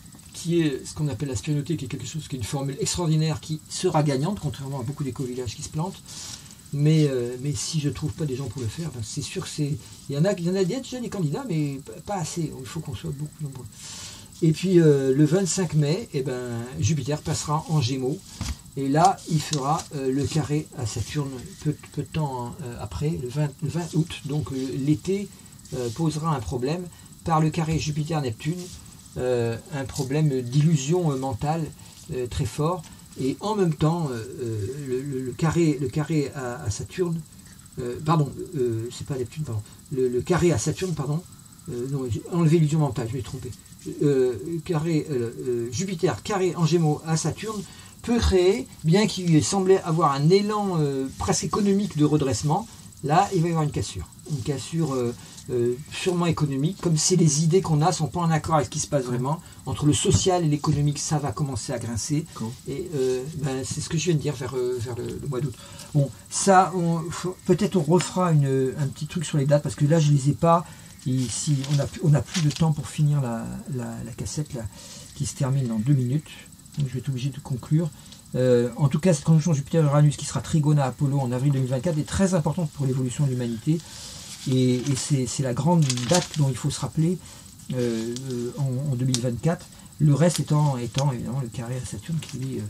qui est ce qu'on appelle la spiritualité, qui est quelque chose qui est une formule extraordinaire qui sera gagnante, contrairement à beaucoup d'éco-villages qui se plantent. Mais, euh, mais si je ne trouve pas des gens pour le faire, ben c'est sûr que c'est. Il y en a, il y en a déjà des candidats, mais pas assez. Il faut qu'on soit beaucoup nombreux. Et puis euh, le vingt-cinq mai, eh ben, Jupiter passera en Gémeaux. Et là, il fera euh, le carré à Saturne peu, peu de temps euh, après, le vingt, le vingt août. Donc euh, l'été euh, posera un problème par le carré Jupiter-Neptune. Euh, un problème d'illusion euh, mentale euh, très fort, et en même temps euh, le, le, le carré, le carré à, à Saturne, euh, pardon, euh, c'est pas Neptune, pardon, le, le carré à Saturne, pardon, euh, non, j'ai enlevé l'illusion mentale, je vais me tromper, euh, carré, euh, euh, Jupiter, carré en Gémeaux à Saturne, peut créer, bien qu'il semblait avoir un élan euh, presque économique de redressement, là il va y avoir une cassure, une cassure euh, Euh, sûrement économique, comme si les idées qu'on a ne sont pas en accord avec ce qui se passe vraiment, entre le social et l'économique, ça va commencer à grincer, cool. Et euh, ben, c'est ce que je viens de dire vers, euh, vers le, le mois d'août. Bon, ça, peut-être on refera une, un petit truc sur les dates, parce que là je ne les ai pas, et si on a, on a plus de temps pour finir la, la, la cassette là, qui se termine dans deux minutes, donc je vais être obligé de conclure. Euh, en tout cas, cette conjonction Jupiter-Uranus qui sera trigone à Apollo en avril deux mille vingt-quatre est très importante pour l'évolution de l'humanité. Et, et c'est la grande date dont il faut se rappeler euh, en, en deux mille vingt-quatre. Le reste étant, étant évidemment le carré à Saturne qui lui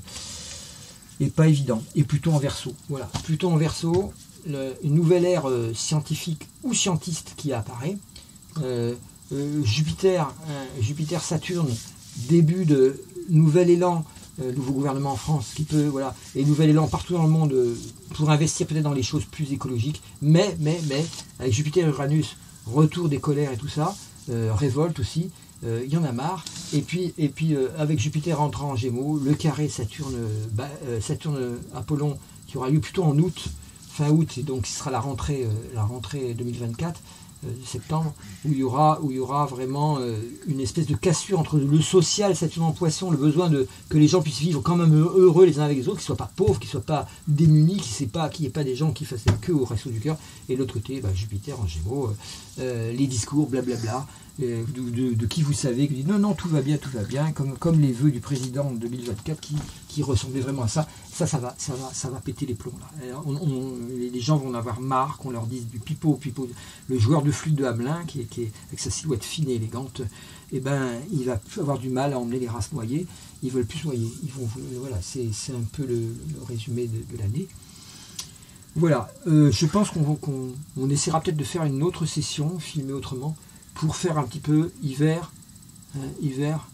euh, est pas évident. Et Pluton en Verseau. Voilà, Pluton en Verseau, le, une nouvelle ère euh, scientifique ou scientiste qui apparaît. Euh, euh, Jupiter, euh, Jupiter, Saturne, début de nouvel élan. Euh, nouveau gouvernement en France qui peut, voilà, et nouvel élan partout dans le monde euh, pour investir peut-être dans les choses plus écologiques, mais, mais, mais, avec Jupiter et Uranus, retour des colères et tout ça, euh, révolte aussi, il euh, y en a marre, et puis, et puis euh, avec Jupiter entrant en Gémeaux, le carré Saturne, bah, euh, Saturne Apollon qui aura lieu plutôt en août, fin août, et donc ce sera la rentrée, euh, la rentrée deux mille vingt-quatre, euh, septembre, où il y aura, où il y aura vraiment euh, une espèce de cassure entre le social, Saturne en Poisson, le besoin de que les gens puissent vivre quand même heureux les uns avec les autres, qu'ils ne soient pas pauvres, qu'ils ne soient pas démunis, qu'il n'y ait pas des gens qui fassent la queue au resto du cœur, et de l'autre côté, bah, Jupiter en Gémeaux, euh, les discours, blablabla, euh, de, de, de qui vous savez, qui dit non, non, tout va bien, tout va bien, comme, comme les vœux du président en deux mille vingt-quatre qui, qui ressemblaient vraiment à ça. Ça, ça va, ça va, ça va péter les plombs là. On, on, les gens vont en avoir marre qu'on leur dise du pipeau, pipeau. Le joueur de flûte de Hamelin, qui est, qui est avec sa silhouette fine et élégante, eh ben, il va avoir du mal à emmener les races noyées. Ils veulent plus noyer. Ils vont, voilà, c'est un peu le, le résumé de, de l'année. Voilà. Euh, je pense qu'on qu'on, on essaiera peut-être de faire une autre session, filmer autrement, pour faire un petit peu hiver, hein, hiver.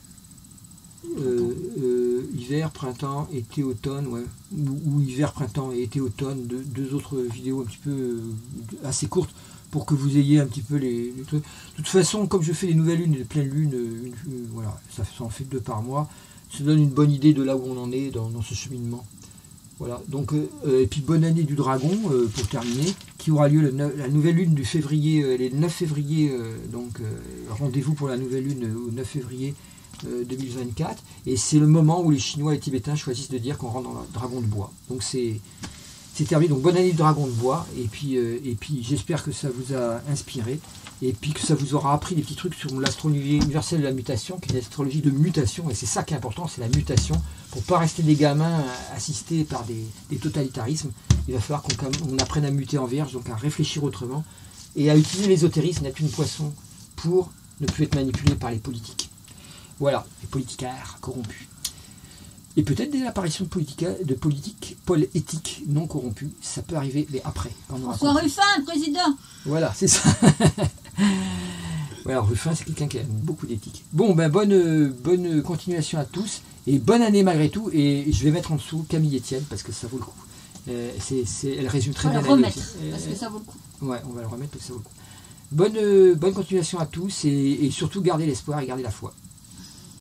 Euh, euh, hiver, printemps, été, automne, ouais, ou, ou hiver, printemps et été, automne, deux, deux autres vidéos un petit peu euh, assez courtes pour que vous ayez un petit peu les, les trucs. De toute façon, comme je fais les nouvelles lunes et les pleines lunes, une, une, voilà, ça, ça en fait deux par mois, ça donne une bonne idée de là où on en est dans, dans ce cheminement. Voilà, donc, euh, et puis bonne année du dragon, euh, pour terminer, qui aura lieu le neuf, la nouvelle lune du février, euh, les neuf février, euh, donc euh, rendez-vous pour la nouvelle lune euh, au neuf février deux mille vingt-quatre, et c'est le moment où les Chinois et les Tibétains choisissent de dire qu'on rentre dans le dragon de bois. Donc c'est c'est terminé. Donc bonne année du dragon de bois. Et puis, euh, et puis j'espère que ça vous a inspiré. Et puis que ça vous aura appris des petits trucs sur l'astrologie universelle de la mutation, qui est une astrologie de mutation. Et c'est ça qui est important, c'est la mutation. Pour ne pas rester des gamins assistés par des, des totalitarismes, il va falloir qu'on on apprenne à muter en vierge, donc à réfléchir autrement. Et à utiliser l'ésotérisme, Neptune Poisson, pour ne plus être manipulé par les politiques. Voilà, les politicaires corrompus. Et peut-être des apparitions de politiques, de politiques pôle éthiques non corrompus. Ça peut arriver, mais après. François Ruffin, président. Voilà, c'est ça. Voilà, Ruffin, c'est quelqu'un qui a beaucoup d'éthique. Bon, ben bonne, bonne continuation à tous. Et bonne année malgré tout. Et je vais mettre en dessous Camille Etienne, parce que ça vaut le coup. Euh, c'est, c'est, elle résume très bien. On va le remettre, parce que ça vaut le coup. Ouais, on va le remettre, parce que ça vaut le coup. Bonne, bonne continuation à tous. Et, et surtout, gardez l'espoir et gardez la foi.